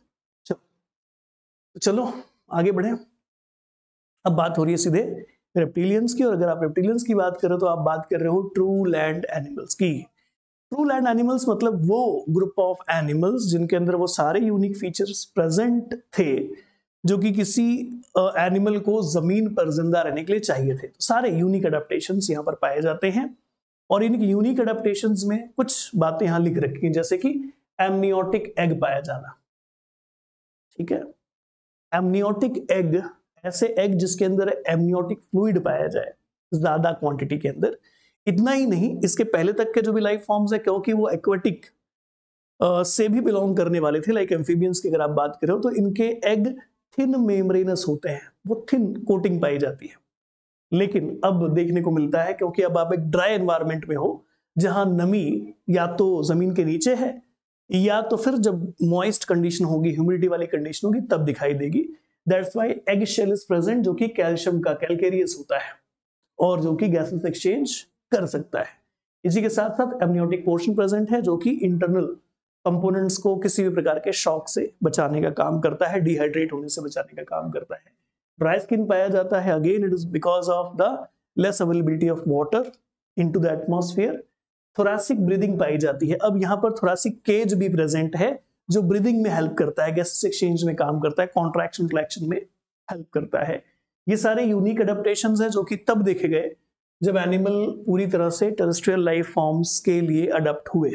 चलो आगे बढ़े। अब बात हो रही है सीधे रेप्टिलियंस की, और अगर आप रेप्टिलियंस की बात करें तो आप बात कर रहे हो ट्रू लैंड एनिमल्स की। ट्रू लैंड एनिमल्स मतलब वो ग्रुप ऑफ एनिमल्स जिनके अंदर वो सारे यूनिक फीचर्स प्रेजेंट थे जो कि किसी एनिमल को जमीन पर जिंदा रहने के लिए चाहिए थे। तो सारे यूनिक अडेप्टेशंस यहाँ पर पाए जाते हैं, और इन यूनिक अडेप्टेशंस में कुछ बातें यहाँ लिख रखी हैं, जैसे कि एमनियोटिक एग पाया जाना, ठीक है। एमनियोटिक एग, ऐसे एग जिसके अंदर एमनियोटिक फ्लूइड पाया जाए ज्यादा क्वांटिटी के अंदर। इतना ही नहीं, इसके पहले तक के जो भी लाइफ फॉर्म्स है, क्योंकि वो एक्वेटिक से भी बिलोंग करने वाले थे, लाइक एम्फीबियंस की अगर आप बात करें तो इनके एग थिन मेम्ब्रेनस होते हैं, वो थिन कोटिंग पाई जाती है। लेकिन अब देखने को मिलता है, क्योंकि अब आप एक ड्राई एनवायरनमेंट में हो जहां नमी या तो जमीन के नीचे है, या तो फिर जब मॉइस्ट कंडीशन होगी, ह्यूमिडिटी वाली कंडीशन होगी, तब दिखाई देगी। That's why egg shell is present, जो कि कैल्शियम का कैलकेरियस होता है और जो कि गैसेस एक्सचेंज कर सकता है। इसी के साथ साथ एमनियोटिक पोर्शन प्रेजेंट है, जो कि इंटरनल कंपोनेंट्स को किसी भी प्रकार के शॉक से बचाने का काम करता है, डिहाइड्रेट होने से बचाने का काम करता है। ड्राई स्किन पाया जाता है, again it is because of the less availability of water into the atmosphere. Thoracic breathing पाई जाती है। अब यहाँ पर थोरैसिक केज भी प्रेजेंट है, जो ब्रीदिंग में हेल्प करता है, गैसेस एक्सचेंज में काम करता है, कॉन्ट्रैक्शन रिलैक्शन में हेल्प करता है। ये सारे यूनिक अडेप्टेशंस हैं जो कि तब देखे गए जब एनिमल पूरी तरह से टेरेस्ट्रियल लाइफ फॉर्म्स के लिए अडॉप्ट हुए।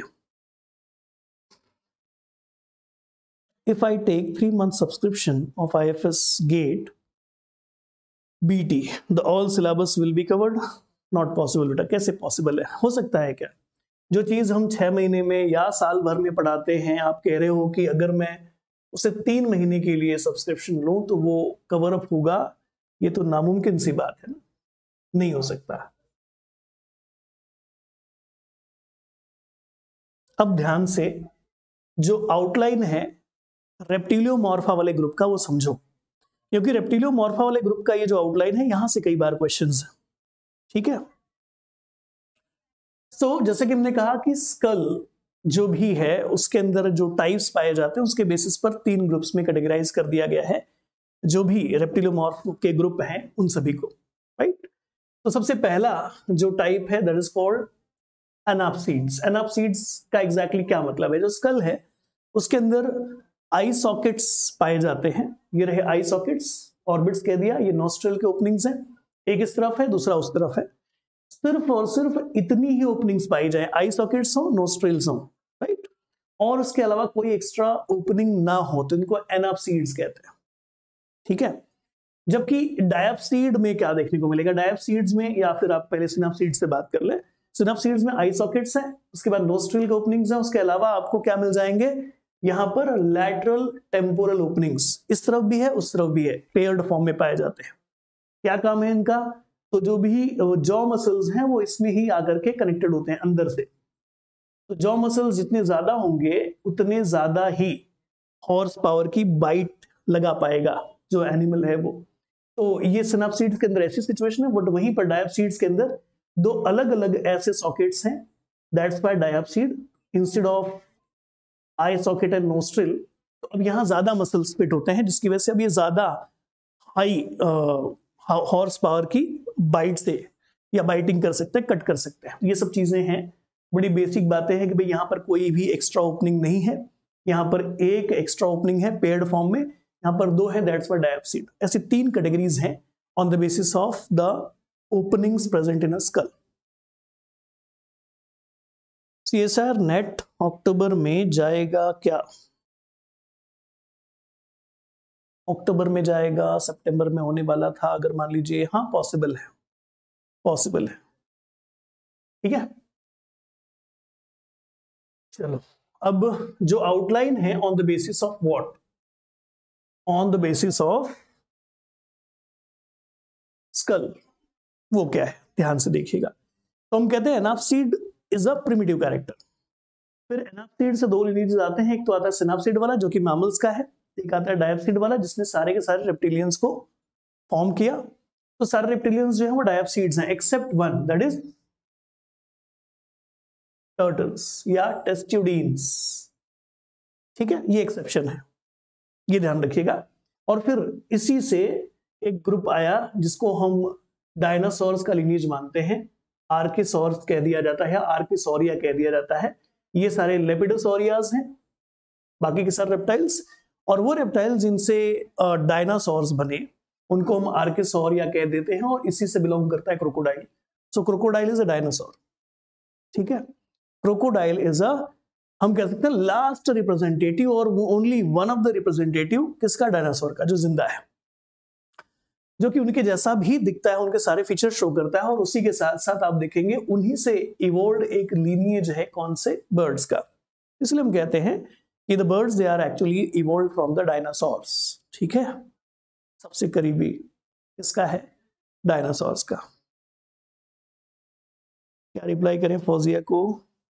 If I take 3 month subscription of IFS GATE BT, the all syllabus will be covered? Not possible बेटा। कैसे पॉसिबल है? हो सकता है क्या? जो चीज हम 6 महीने में या साल भर में पढ़ाते हैं, आप कह रहे हो कि अगर मैं उसे 3 महीने के लिए सब्सक्रिप्शन लूं तो वो कवर अप होगा, ये तो नामुमकिन सी बात है ना, नहीं हो सकता। अब ध्यान से जो आउटलाइन है रेप्टिलियोमॉर्फा वाले ग्रुप का वो समझो, क्योंकि रेप्टिलियोमॉर्फा वाले ग्रुप का ये जो आउटलाइन है, यहां से कई बार क्वेश्चंस है, ठीक है। सो जैसे कि हमने कहा कि स्कल जो भी है उसके अंदर जो टाइप्स पाए जाते हैं उसके बेसिस पर 3 ग्रुप्स में कैटेगराइज कर दिया गया है, जो भी रेप्टिलोमॉर्फ के ग्रुप हैं उन सभी को, राइट। तो सबसे पहला जो टाइप है that is called anapsids. Anapsids का एग्जैक्टली क्या मतलब है? जो स्कल है उसके अंदर आई सॉकेट्स पाए जाते हैं। ये रहे आई सॉकेट्स, ऑर्बिट्स कह दिया, ये नोस्ट्रल के ओपनिंग्स हैं, एक इस तरफ है दूसरा उस तरफ है। सिर्फ और सिर्फ इतनी ही ओपनिंग्स पाई जाए, आई सॉकेट्स हो, नोस्ट्रिल्स हो, राइट, और उसके अलावा कोई एक्स्ट्रा ओपनिंग ना हो, तो इनको एनाप्सीड्स कहते हैं, ठीक है। जबकि डायप्सीड में क्या देखने को मिलेगा? डायप्सीड्स में, या फिर आप पहले सिनाप्सीड से बात कर ले, सिनाप्सीड्स में आई सॉकेट्स हैं, उसके बाद नोस्ट्रिल के ओपनिंग्स हैं, उसके अलावा आपको क्या मिल जाएंगे यहां पर? लैटरल टेम्पोरल ओपनिंग्स, इस तरफ भी है उस तरफ भी है, पेयर्ड फॉर्म में पाए जाते हैं। क्या काम है इनका? तो जो भी जॉ मसल्स हैं वो इसमें ही आकर के कनेक्टेड होते हैं अंदर से। तो जॉ मसल्स जितने ज्यादा होंगे उतने ज्यादा ही हॉर्स पावर की बाइट लगा पाएगा जो एनिमल है वो। तो ये सिनाप्सीड्स के अंदर ऐसी सिचुएशन है, बट वहीं पर डायप्सीड्स के अंदर दो अलग अलग ऐसे सॉकेट्स हैं, that's why diapsid instead of eye socket and nostril. तो अब यहाँ ज्यादा मसल्स फिट होते हैं, जिसकी वजह से अब ये ज्यादा हाई हॉर्स पावर की बाइट से या बाइटिंग कर सकते हैं, कट कर सकते हैं। ये सब चीजें हैं, बड़ी बेसिक बातें हैं कि भाई यहाँ पर कोई भी एक्स्ट्रा ओपनिंग नहीं है, यहाँ पर एक एक्स्ट्रा ओपनिंग है पेयर्ड फॉर्म में, यहाँ पर 2 है, दैट्स व्हाई डायप्सीड। ऐसी 3 कैटेगरीज हैं on the basis of the openings present in a skull. CSIR NET अक्टूबर में जाएगा क्या? अक्टूबर में जाएगा, सितंबर में होने वाला था, अगर मान लीजिए, हाँ पॉसिबल है, पॉसिबल है, ठीक है। चलो, अब जो आउटलाइन है on the basis of what? On the basis of skull, वो क्या है ध्यान से देखिएगा। तो हम कहते हैं anapsid is a primitive character. फिर एनाप्सीड से 2 लिनीजेस आते हैं, एक तो आता है सिनाप्सीड वाला जो कि मैमल्स का है, एक आता है डायप्सीड वाला जिसने सारे के सारे रेप्टिलियंस को फॉर्म किया। तो सारे रेप्टिलियंस जो है वो डायप्सीड्स हैं except one, that is turtles या टेस्ट्यूडीन्स, ठीक है, ये एक्सेप्शन है, ये ध्यान रखिएगा। और फिर इसी से एक ग्रुप आया जिसको हम डायनासोर्स का लिनीज मानते हैं, आर्किसोर्स कह दिया जाता है, आर्किसोरिया कह दिया जाता है। ये सारे लेपिडोसोरियाज हैं, बाकी के सारे रेप्टाइल्स, और वो रेप्टाइल्स जिनसे डायनासोर्स बने उनको हम आर्किसोरिया कह देते हैं, और इसी से बिलोंग करता है crocodile. So crocodile is a dinosaur, ठीक है। क्रोकोडाइल इज अ, हम कह सकते हैं लास्ट रिप्रेजेंटेटिव और only one of the representative किसका? डायनासोर का, जो जिंदा है, जो कि उनके जैसा भी दिखता है, उनके सारे फीचर शो करता है, और उसी के साथ साथ आप देखेंगे उन्हीं से इवोल्व एक लीनिएज है, कौन से? बर्ड्स का। इसलिए हम कहते हैं कि the birds they are actually evolve from the dinosaurs, ठीक है। सबसे करीबी किसका है? डायनासोर्स का। क्या रिप्लाई करें फौजिया को?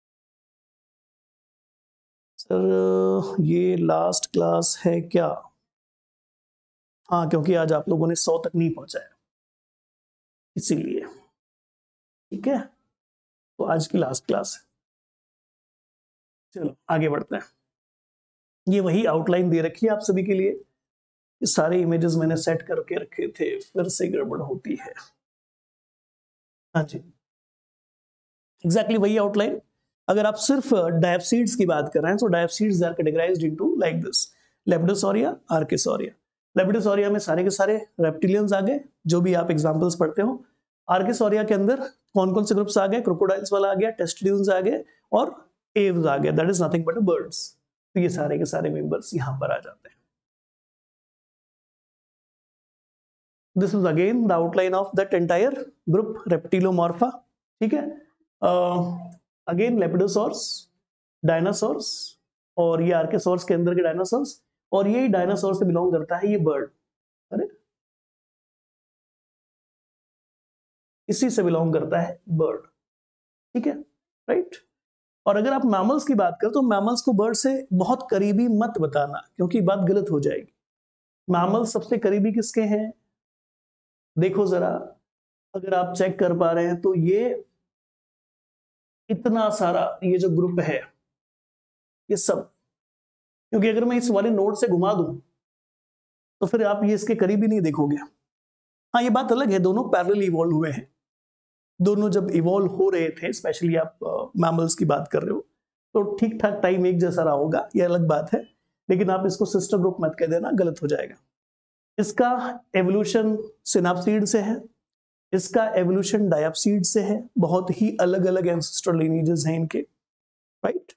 सर ये लास्ट क्लास है क्या? हाँ, क्योंकि आज आप लोगों ने 100 तक नहीं पहुंचाया, इसीलिए, ठीक है। तो आज की लास्ट क्लास है। चलो आगे बढ़ते हैं। ये वही आउटलाइन दे रखी है आप सभी के लिए, ये सारे इमेजेस मैंने सेट करके रखे थे, फिर से गड़बड़ होती है। हाँ जी, एग्जैक्टली वही आउटलाइन। अगर आप सिर्फ डायप्सीड्स की बात कर रहे हैं तो diapsids are categorized into like this: Lepidosauria, Archosauria. Lepidosauria में सारे के सारे रेप्टिलियंस आ गए, जो भी आप एग्जांपल्स पढ़ते हो। आर्किसोरिया के अंदर कौन कौन से ग्रुप्स आ गए? क्रोकोडाइल्स वाला आ गया, टेस्टिड्यून्स आ गए, और एव्स आ गया, that is nothing but birds. तो ये सारे के सारे मेंबर्स यहां पर आ जाते हैं। This is again the outline of that entire group Reptiliomorpha, ठीक है। अगेन लेपिडोसॉर्स, डायनासोर्स, और ये आर्किसोर्स के अंदर के डायनासोर्स, और ये डायनासोर से बिलोंग करता है ये बर्ड, अरे इसी से बिलोंग करता है बर्ड, ठीक है, राइट। और अगर आप मैमल्स की बात करें तो मैमल्स को बर्ड से बहुत करीबी मत बताना, क्योंकि बात गलत हो जाएगी। मैमल्स सबसे करीबी किसके हैं? देखो जरा, अगर आप चेक कर पा रहे हैं तो ये इतना सारा, ये जो ग्रुप है ये सब, क्योंकि अगर मैं इस वाले नोड से घुमा दूं तो फिर आप ये इसके करीब ही नहीं देखोगे। हाँ, ये बात अलग है, दोनों पैरेलल इवॉल्व हुए हैं। दोनों जब इवॉल्व हो रहे थे, स्पेशली आप मैमल्स की बात कर रहे हो, तो ठीक ठाक टाइम एक जैसा रहा होगा, ये अलग बात है, लेकिन आप इसको सिस्टर ग्रुप मत कह देना, गलत हो जाएगा। इसका एवोल्यूशन सिनाप्सीड से है, इसका एवोल्यूशन डायप्सीड से है, बहुत ही अलग अलग एंसेस्ट्रल लिनिएजेस हैं इनके, राइट।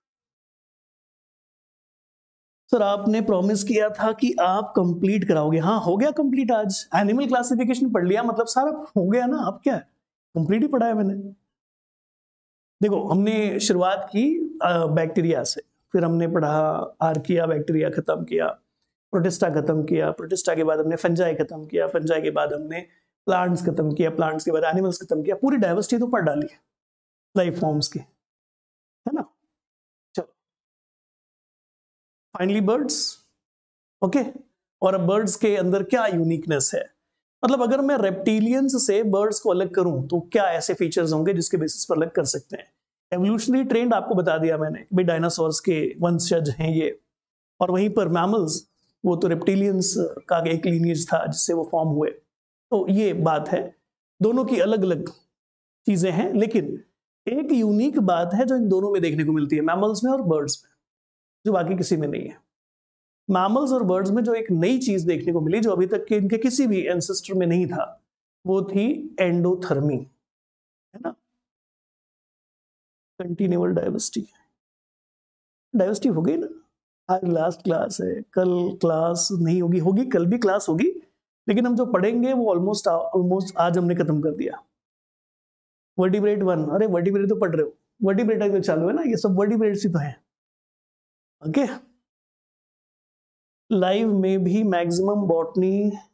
सर आपने प्रॉमिस किया था कि आप कंप्लीट कराओगे, हाँ हो गया कंप्लीट, आज एनिमल क्लासिफिकेशन पढ़ लिया, मतलब सारा हो गया ना, अब क्या है, कंप्लीट ही पढ़ा है मैंने। देखो हमने शुरुआत की बैक्टीरिया से, फिर हमने पढ़ा आर्किया बैक्टीरिया खत्म किया, प्रोटिस्टा खत्म किया, प्रोटिस्टा के बाद हमने फंजाई खत्म किया, फंजाई के बाद हमने प्लांट्स खत्म किया, प्लांट्स के बाद एनिमल्स खत्म किया, पूरी डाइवर्सिटी तो पढ़ डाली है लाइफ फॉर्म्स की, है ना। चलो फाइनली बर्ड्स, ओके। और अब बर्ड्स के अंदर क्या यूनिकनेस है, मतलब अगर मैं रेप्टिलियंस से बर्ड्स को अलग करूं तो क्या ऐसे फीचर्स होंगे जिसके बेसिस पर अलग कर सकते हैं। एवोल्यूशनरी ट्रेंड आपको बता दिया मैंने, भाई डायनासोर्स के वंशज हैं ये, और वहीं पर मैमल्स वो तो रेप्टिलियंस का एक लीनिएज था जिससे वो फॉर्म हुए, तो ये बात है, दोनों की अलग अलग चीजें हैं, लेकिन एक यूनिक बात है जो इन दोनों में देखने को मिलती है, मैमल्स में और बर्ड्स में, जो बाकी किसी में नहीं है। मैमल्स और बर्ड्स में जो एक नई चीज देखने को मिली, जो अभी तक के इनके किसी भी एंसेस्टर में नहीं था, वो थी एंडोथर्मी, है ना। कंटिन्यूअल डाइवर्सिटी, डाइवर्सिटी हो गई ना, आज लास्ट क्लास है, कल क्लास नहीं होगी, होगी कल भी क्लास होगी, लेकिन हम जो पढ़ेंगे वो ऑलमोस्ट आज हमने खत्म कर दिया। वर्टिब्रेट 1, अरे वर्टिब्रेट तो पढ़ रहे हो, वर्टिब्रेट तो चालू है ना, ये सब वर्टिब्रेट्स ही तो है, ओके। लाइव में भी मैक्सिमम बॉटनी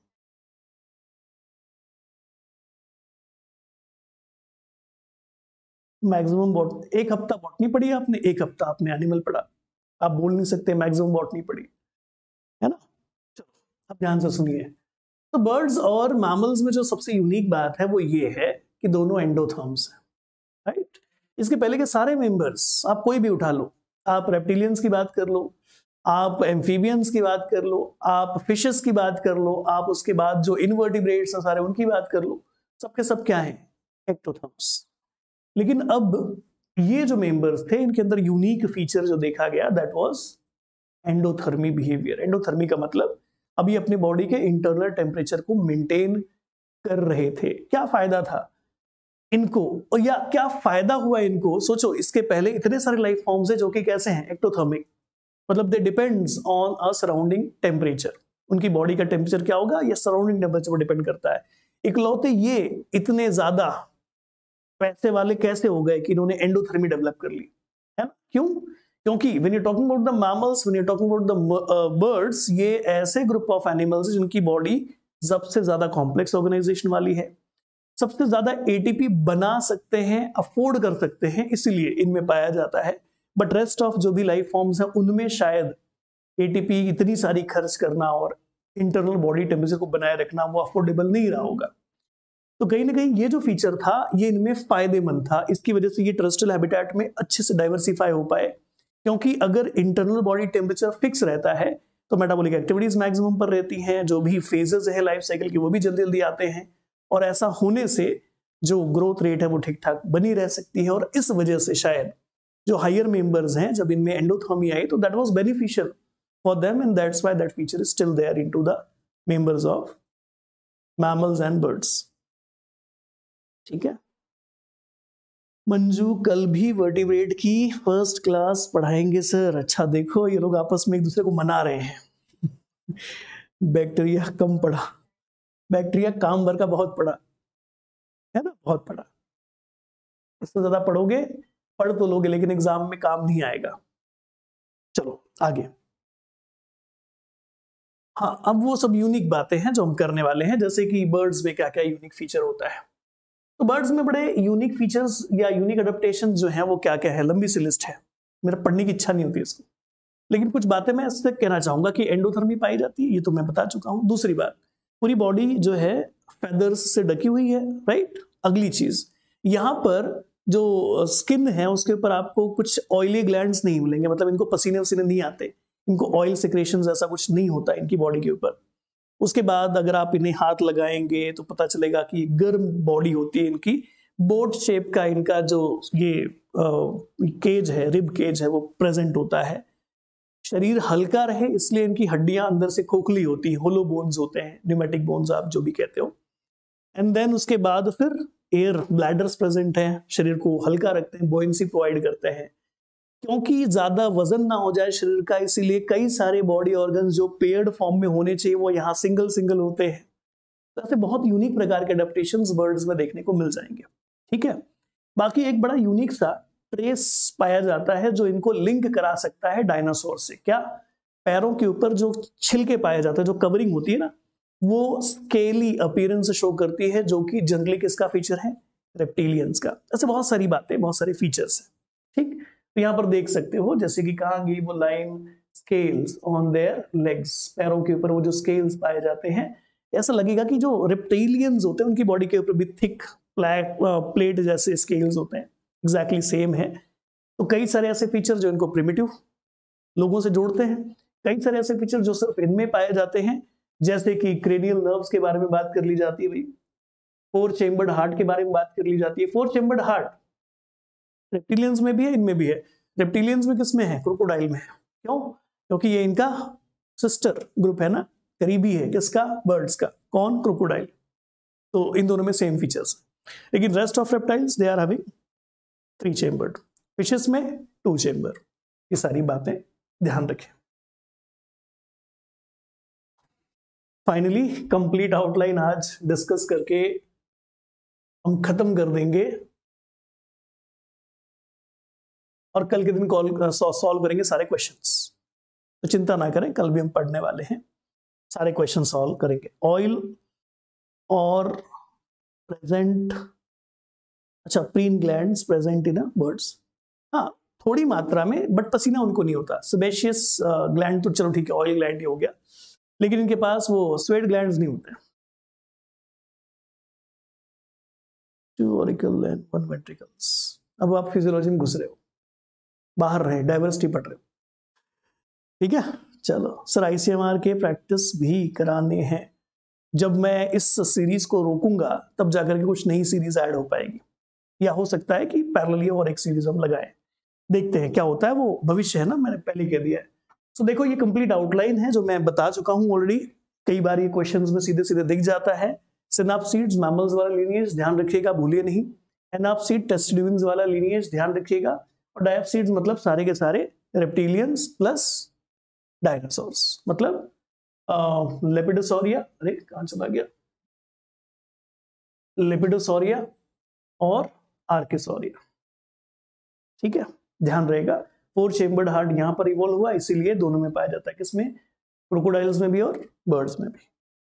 एक हफ्ता बॉटनी पढ़ी आपने, एक हफ्ता आपने एनिमल पढ़ा, आप बोल नहीं सकते मैक्सिमम बॉटनी पढ़ी, है ना। चलो अब ध्यान से सुनिए, तो बर्ड्स और मैमल्स में जो सबसे यूनिक बात है वो ये है कि दोनों एंडोथर्म्स हैं, राइट। इसके पहले के सारे मेंबर्स आप कोई भी उठा लो, आप रेप्टिलियंस की बात कर लो, आप एम्फीबियंस की बात कर लो, आप फिशेस की बात कर लो, आप उसके बाद जो इनवर्टिब्रेट्स हैं सारे उनकी बात कर लो, सबके सब क्या हैं, एक्टोथर्म्स। लेकिन अब ये जो मेंबर्स थे इनके अंदर यूनिक फीचर जो देखा गया, that was endothermy behaviour. Endothermy का मतलब अभी अपने बॉडी के इंटरनल टेम्परेचर को मेंटेन कर रहे थे। क्या फायदा था इनको, और या क्या फायदा हुआ इनको, सोचो इसके पहले इतने सारे लाइफ फॉर्म्स हैं जो कि कैसे हैं, एक्टोथर्मिक, मतलब they depends on a surrounding temperature, उनकी बॉडी का टेम्परेचर क्या होगा, ये सराउंडिंग टेम्परेचर पर डिपेंड करता है। इकलौते ये इतने ज्यादा पैसे वाले कैसे हो गए कि इन्होंने एंडोथर्मी डेवलप कर ली, है ना। क्यों, क्योंकि when you talking about the mammals, when you talking about the birds, ये ऐसे ग्रुप ऑफ एनिमल्स जिनकी बॉडी सबसे ज्यादा कॉम्प्लेक्स ऑर्गेनाइजेशन वाली है, सबसे ज्यादा एटीपी बना सकते हैं, अफोर्ड कर सकते हैं, इसीलिए इनमें पाया जाता है। बट रेस्ट ऑफ जो भी लाइफ फॉर्म्स हैं उनमें शायद एटीपी इतनी सारी खर्च करना और इंटरनल बॉडी टेम्परेचर को बनाए रखना वो अफोर्डेबल नहीं रहा होगा। तो कहीं ना कहीं ये जो फीचर था ये इनमें फायदेमंद था, इसकी वजह से ये टेरेस्ट्रियल हैबिटेट में अच्छे से डाइवर्सिफाई हो पाए, क्योंकि अगर इंटरनल बॉडी टेम्परेचर फिक्स रहता है तो मेटाबॉलिक एक्टिविटीज मैक्सिमम पर रहती हैं, जो भी फेजेस है लाइफ साइकिल के वो भी जल्दी जल्दी आते हैं, और ऐसा होने से जो ग्रोथ रेट है वो ठीक ठाक बनी रह सकती है। और इस वजह से शायद जो हायर मेंबर्स हैं जब इनमें एंडोथर्मी आई तो that was beneficial for them, and that's why that feature is still there into the members of mammals and birds, ठीक है। मंजू कल भी वर्टिब्रेट की फर्स्ट क्लास पढ़ाएंगे सर, अच्छा देखो ये लोग आपस में एक दूसरे को मना रहे हैं। बैक्टीरिया कम पढ़ा, बैक्टीरिया काम भर का बहुत पढ़ा है ना, बहुत पढ़ा, इससे ज्यादा पढ़ोगे, पढ़ तो लोगे लेकिन एग्जाम में काम नहीं आएगा। चलो आगे, हाँ अब वो सब यूनिक बातें हैं जो हम करने वाले हैं, जैसे कि बर्ड्स में क्या क्या यूनिक फीचर होता है। तो बर्ड्स में बड़े यूनिक फीचर्स या यूनिक अडेप्टेशन जो हैं वो क्या क्या है, लंबी सी लिस्ट है, मेरा पढ़ने की इच्छा नहीं होती इसको, लेकिन कुछ बातें मैं इससे कहना चाहूंगा कि एंडोथर्मी पाई जाती है, ये तो मैं बता चुका हूं। दूसरी बात, पूरी बॉडी जो है फेदर्स से ढकी हुई है, राइट। अगली चीज, यहां पर जो स्किन है उसके ऊपर आपको कुछ ऑयली ग्लैंड्स नहीं मिलेंगे, मतलब इनको पसीने वसीने नहीं आते, इनको ऑयल सिक्रेशंस ऐसा कुछ नहीं होता इनकी बॉडी के ऊपर। उसके बाद अगर आप इन्हें हाथ लगाएंगे तो पता चलेगा कि गर्म बॉडी होती है इनकी, बोट शेप का इनका जो ये केज है, रिब केज है, वो प्रेजेंट होता है। शरीर हल्का रहे इसलिए इनकी हड्डियां अंदर से खोखली होती है, होलो बोन्स होते हैं, न्यूमेटिक बोन्स आप जो भी कहते हो। एंड देन उसके बाद फिर एयर ब्लैडर्स प्रेजेंट हैं, शरीर को हल्का रखते हैं, बोइंसी प्रोवाइड करते हैं। क्योंकि ज्यादा वजन ना हो जाए शरीर का, इसीलिए कई सारे बॉडी ऑर्गन्स जो पेयर्ड फॉर्म में होने चाहिए वो यहाँ सिंगल सिंगल होते हैं। तो ऐसे बहुत यूनिक प्रकार के अडेप्टेशंस बर्ड्स में देखने को मिल जाएंगे। ठीक है, बाकी एक बड़ा यूनिक सा ट्रेस पाया जाता है जो इनको लिंक करा सकता है डायनासोर से। क्या? पैरों के ऊपर जो छिलके पाए जाते हैं, जो कवरिंग होती है ना, वो स्केली अपीयरेंस शो करती है, जो कि जनरली किसका फीचर है? रेप्टिलियंस का। ऐसे बहुत सारी बातें, बहुत सारे फीचर्स हैं। ठीक, तो यहाँ पर देख सकते हो जैसे कि कहा गई वो line, scales on their legs, पैरों के ऊपर वो जो स्केल्स पाए जाते हैं, ऐसा लगेगा कि जो रेप्टिलियंस होते हैं उनकी बॉडी के ऊपर भी थिक प्लेट जैसे स्केल्स होते हैं, एग्जैक्टली सेम है। तो कई सारे ऐसे फीचर जो इनको प्रिमिटिव लोगों से जोड़ते हैं, कई सारे ऐसे फीचर जो सिर्फ इनमें पाए जाते हैं, जैसे कि क्रेनियल नर्व्स के बारे में बात कर ली जाती है भाई, 4 चेम्बर्ड हार्ट के बारे में बात कर ली जाती है। 4 चेम्बर्ड हार्ट रेप्टिलियंस में भी है, इनमें भी है। रेप्टिलियंस में किसमें है? क्रोकोडाइल में है। क्यों? क्योंकि ये इनका सिस्टर ग्रुप है ना, करीबी है किसका? बर्ड्स का। कौन? क्रोकोडाइल। तो इन दोनों में सेम फीचर्स। लेकिन rest of reptiles they are having 3 chambered, fishes में 2 चेम्बर। ये सारी बातें ध्यान रखें। फाइनली कंप्लीट आउटलाइन आज डिस्कस करके हम खत्म कर देंगे और कल के दिन सॉल्व करेंगे सारे क्वेश्चंस। तो चिंता ना करें, कल भी हम पढ़ने वाले हैं, सारे क्वेश्चन सॉल्व करेंगे। ऑयल और प्रेजेंट, अच्छा, preen glands present in birds, हाँ थोड़ी मात्रा में, बट पसीना उनको नहीं होता। सेबेशियस ग्लैंड तो चलो ठीक है, ऑयल ग्लैंड ही हो गया, लेकिन इनके पास वो स्वेट ग्लैंड्स नहीं होते। 2 ऑरिकल एंड 1 वेंट्रिकल्स। अब आप फिजियोलॉजी में घुस रहे हो, बाहर रहे, डाइवर्सिटी पढ़ रहे हो। ठीक है, चलो सर आईसीएमआर के प्रैक्टिस भी कराने हैं। जब मैं इस सीरीज को रोकूंगा तब जाकर के कुछ नई सीरीज ऐड हो पाएगी, या हो सकता है कि पैरेलली और एक सीरीज हम लगाएं। देखते हैं क्या होता है, वो भविष्य है ना, मैंने पहले कह दिया है। तो देखो ये कंप्लीट आउटलाइन है जो मैं बता चुका हूं ऑलरेडी। कई बार ये क्वेश्चंस में सीधे सीधे दिख जाता है। सिनाप्सीड्स मैमल्स वाला लीनिएज ध्यान रखिएगा, भूलिए नहीं। एनाप्सीड टेस्टिड्यून्स वाला लीनिएज ध्यान रखिएगा। और डायप्सीड्स मतलब सारे के सारे रेप्टिलियंस प्लस डायनासोर्स, मतलब लेपिडोसॉरिया, अरे कहां चला गया, लेपिडोसॉरिया और आर्किसॉरिया। ठीक है, ध्यान रहेगा। 4 चेम्बर्ड हार्ट यहां पर इवॉल्व हुआ, इसीलिए दोनों में पाया जाता है। किसमें? क्रोकोडाइल्स में भी और बर्ड्स में भी।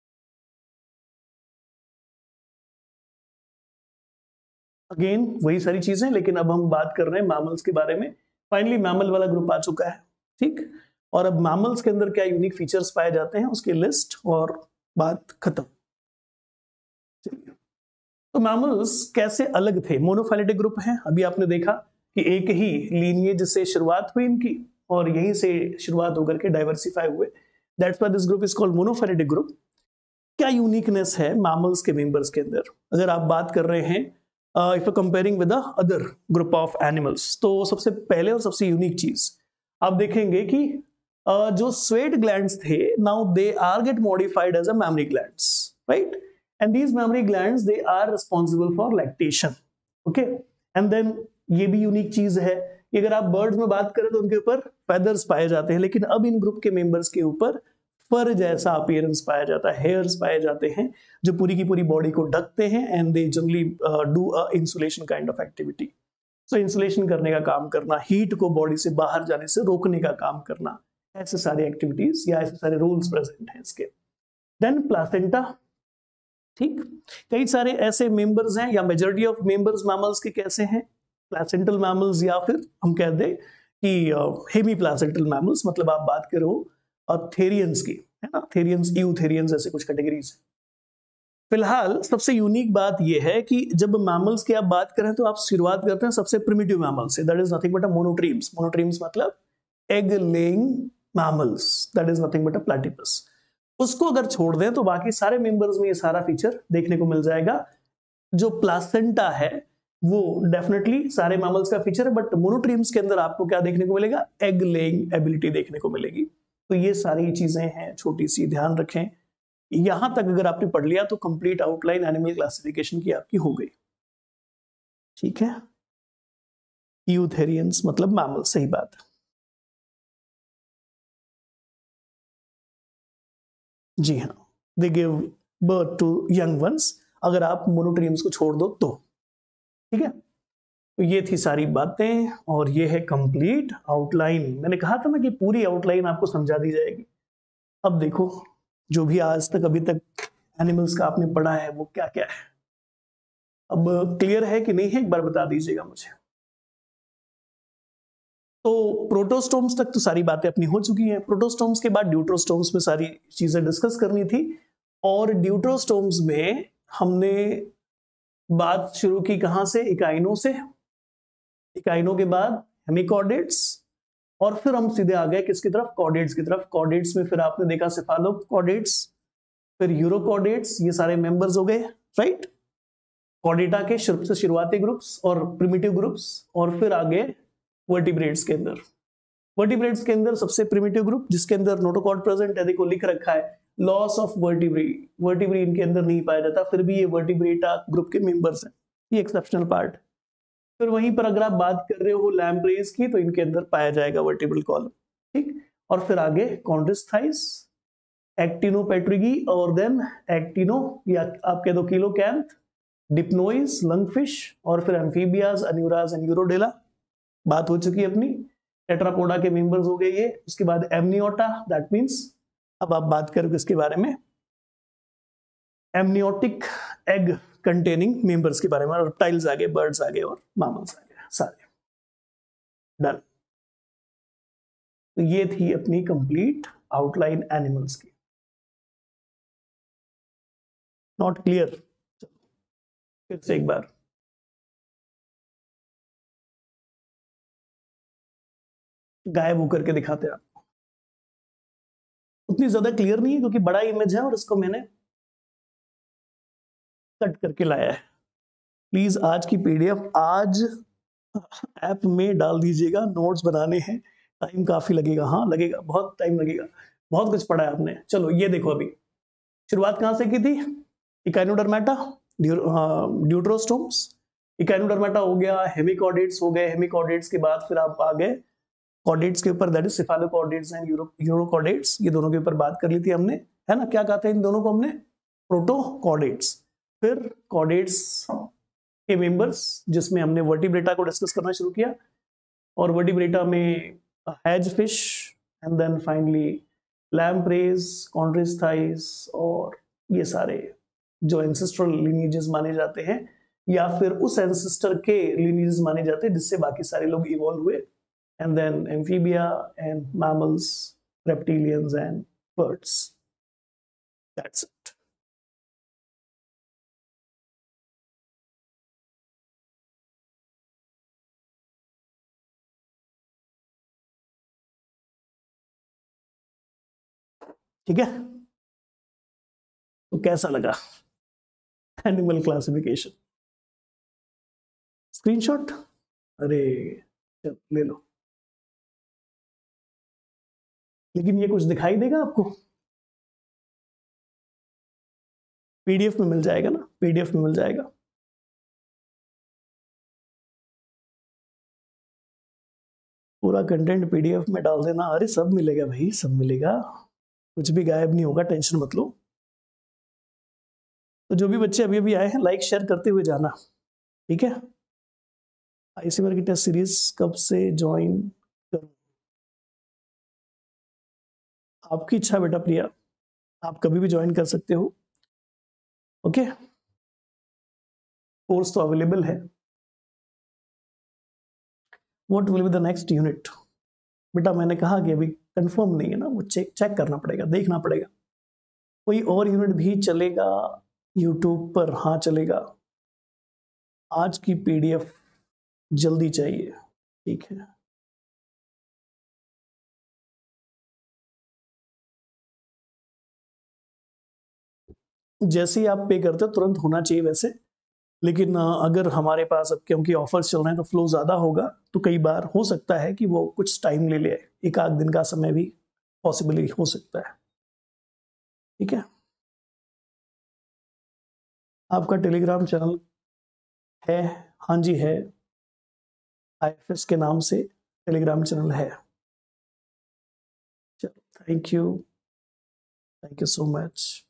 अगेन वही सारी चीजें, लेकिन अब हम बात कर रहे हैं मैमल्स के बारे में। फाइनली मैमल वाला ग्रुप आ चुका है। ठीक, और अब मैमल्स के अंदर क्या यूनिक फीचर्स पाए जाते हैं उसकी लिस्ट और बात खत्म। चलिए, तो मैमल्स कैसे अलग थे? मोनोफाइलेटिक ग्रुप है। अभी आपने देखा कि एक ही लीनिएज से शुरुआत हुई इनकी और यहीं से शुरुआत होकर के डाइवर्सिफाई हुए। That's why this group is called monophyletic group. क्या यूनिकनेस है मैमल्स के मेंबर्स के अंदर? अगर आप बात कर रहे हैं if you comparing with the other group of animals, तो सबसे पहले और सबसे यूनिक चीज आप देखेंगे कि जो स्वेट ग्लैंड्स थे, now they are get modified as a mammary glands, right? And these mammary glands they are responsible for lactation. Okay, and then ये भी यूनिक चीज है कि अगर आप बर्ड्स में बात करें तो उनके ऊपर फेदर्स पाए जाते हैं, लेकिन अब इन ग्रुप के मेंबर्स के ऊपर फर जैसा अपीयरेंस पाया जाता है, हेयर्स पाए जाते हैं जो पूरी की पूरी बॉडी को ढकते हैं। And they generally do a insulation kind of activity. So insulation करने का काम करना, हीट को बॉडी से बाहर जाने से रोकने का काम करना, ऐसे सारे एक्टिविटीज या ऐसे सारे रूल्स प्रेजेंट हैं इसके। Then placenta. ठीक, कई सारे ऐसे मेंबर्स हैं या मेजॉरिटी ऑफ मेंबर्स मैमल्स के कैसे हैं? प्लासेंटल मैमल्स, या फिर हम कह दें कि हेमी प्लासेंटल मैमल्स, मतलब आप बात करो थेरियंस की, है ना, थेरियंस, यूथेरियंस, ऐसे कुछ कैटेगरीज। फिलहाल सबसे यूनिक बात यह है कि जब मैमल्स की आप बात करें तो आप शुरुआत करते हैं सबसे प्रिमिटिव मैमल से, that is nothing but a monotremes. Monotremes मतलब egg laying mammals, that is nothing but a platypus. उसको अगर छोड़ दें तो बाकी सारे मेंबर्स में ये सारा फीचर देखने को मिल जाएगा। जो प्लासेंटा है वो डेफिनेटली सारे मैमल्स का फीचर है, बट मोनोट्रीम्स के अंदर आपको क्या देखने को मिलेगा, एग लेइंग एबिलिटी देखने को मिलेगी। तो ये सारी चीजें हैं छोटी सी, ध्यान रखें। यहां तक अगर आपने पढ़ लिया तो कंप्लीट आउटलाइन एनिमल क्लासिफिकेशन की आपकी हो गई। ठीक है, यूथेरियंस मतलब मैमल, सही बात है जी हाँ, they give birth to young ones, अगर आप मोनोट्रीम्स को छोड़ दो तो। ठीक है, तो ये थी सारी बातें और ये है कंप्लीट आउटलाइन। मैंने कहा था ना कि पूरी आउटलाइन आपको समझा दी जाएगी। अब देखो, जो भी आज तक अभी तक एनिमल्स का आपने पढ़ा है वो क्या क्या है, अब क्लियर है कि नहीं है, एक बार बता दीजिएगा मुझे। तो प्रोटोस्टोम्स तक तो सारी बातें अपनी हो चुकी हैं। प्रोटोस्टोम्स के बाद ड्यूट्रोस्टोम्स में सारी चीजें डिस्कस करनी थी, और ड्यूट्रोस्टोम्स में हमने बात शुरू की कहां से, इकाइनो से। इकाइनो के बाद हेमिकॉर्डेट्स, और फिर हम सीधे आ गए किसकी तरफ, कॉर्डेट्स की तरफ। कॉर्डेट्स में फिर आपने देखा सेफालोकॉर्डेट्स, फिर यूरोकॉर्डेट्स, ये सारे मेंबर्स हो गए, राइट। कॉर्डेटा के सबसे शुरुआती ग्रुप्स और प्रिमिटिव ग्रुप्स, और फिर आगे वर्टिब्रेट्स के अंदर। वर्टिब्रेट्स के अंदर सबसे प्रिमिटिव ग्रुप जिसके अंदर नोटोकॉर्ड प्रेजेंट है, देखो लिख रखा है लॉस ऑफ वर्टिब्री, वर्टिब्री इनके अंदर नहीं पाया जाता, फिर भी ये वर्टिब्रेटा ग्रुप के मेंबर्स हैं, ये एक्सेप्शनल पार्ट। फिर वहीं पर अगर आप बात कर रहे हो लैम्प्रेज की, तो इनके अंदर पाया जाएगा वर्टिब्रल कॉलम, ठीक। और फिर आगे कॉन्ड्रिस्थाइस, एक्टिनोपेट्रिगी, और देन एक्टिनो या आप कह दो किलोकैंथ, डिप्नोइस, लंगफिश, और फिर एम्फीबियाज, अन्यूराज एंड यूरोडेला, बात हो चुकी है अपनी। टेट्रापोडा के मेंबर्स हो गए ये। उसके बाद एमनियोटा, दैट मींस अब आप बात करोगे इसके बारे में एमनियोटिक एग कंटेनिंग मेंबर्स के बारे में, रेप्टाइल्स आ गए, बर्ड्स आ गए और मैमल्स आ गए, सारे डन। तो ये थी अपनी कंप्लीट आउटलाइन एनिमल्स की। नॉट क्लियर, फिर से एक बार गायब होकर के दिखाते हैं आपको। उतनी ज्यादा क्लियर नहीं है क्योंकि बड़ा इमेज है और इसको मैंने कट करके लाया है। प्लीज आज की पीडीएफ आज ऐप में डाल दीजिएगा, नोट्स बनाने हैं, टाइम काफी लगेगा। हाँ लगेगा, बहुत टाइम लगेगा, बहुत कुछ पढ़ा है आपने। चलो ये देखो, अभी शुरुआत कहां से की थी, इकाइनोडर्मेटा, ड्यूट्रोस्टोम्स, इकाइनोडर्मेटा हो गया, हेमिकॉर्डेट्स हो गए, हेमिकॉर्डेट्स के बाद फिर आप आ गए कॉर्डेट्स के ऊपर, that is cephalochordates and urochordates, ये दोनों के ऊपर बात कर ली थी हमने, है ना। क्या कहा था इन दोनों को हमने, प्रोटोकॉर्डेट्स। फिर कॉर्डेट्स के मेंबर्स जिसमें हमने वर्टिब्रेटा को डिस्कस करना शुरू किया, और वर्टिब्रेटा में has fish, and then finally lampreys, chondrichthyes, और ये सारे जो एंसेस्ट्रल लिनिएजेस माने जाते हैं, या फिर उस एंसेस्टर के लिनिएजेस माने जाते हैं जिससे बाकी सारे लोग इवॉल्व हुए, and then amphibia and mammals, reptilians and birds. That's it. ठीक है, तो कैसा लगा एनिमल क्लासिफिकेशन? स्क्रीनशॉट, अरे चल ले लो। लेकिन ये कुछ दिखाई देगा आपको, पीडीएफ में मिल जाएगा ना, पीडीएफ में मिल जाएगा। पूरा कंटेंट पीडीएफ में डाल देना। अरे सब मिलेगा भाई, सब मिलेगा, कुछ भी गायब नहीं होगा, टेंशन मत लो। तो जो भी बच्चे अभी अभी आए हैं, लाइक शेयर करते हुए जाना, ठीक है। आईसीएमआर की टेस्ट सीरीज कब से ज्वाइन करूं? आपकी इच्छा बेटा प्रिया, आप कभी भी ज्वाइन कर सकते हो, ओके। कोर्स तो अवेलेबल है। What will be the next unit? बेटा मैंने कहा कि अभी कंफर्म नहीं है ना, वो चेक करना पड़ेगा, देखना पड़ेगा। कोई और यूनिट भी चलेगा यूट्यूब पर हाँ चलेगा। आज की पीडीएफ जल्दी चाहिए, ठीक है। जैसे ही आप पे करते हो तुरंत होना चाहिए वैसे, लेकिन अगर हमारे पास अब क्योंकि ऑफर्स चल रहे हैं तो फ्लो ज़्यादा होगा, तो कई बार हो सकता है कि वो कुछ टाइम ले ले, एक आध दिन का समय भी पॉसिबली हो सकता है, ठीक है। आपका टेलीग्राम चैनल है? हाँ जी है, IFS के नाम से टेलीग्राम चैनल है। चलो, थैंक यू सो मच।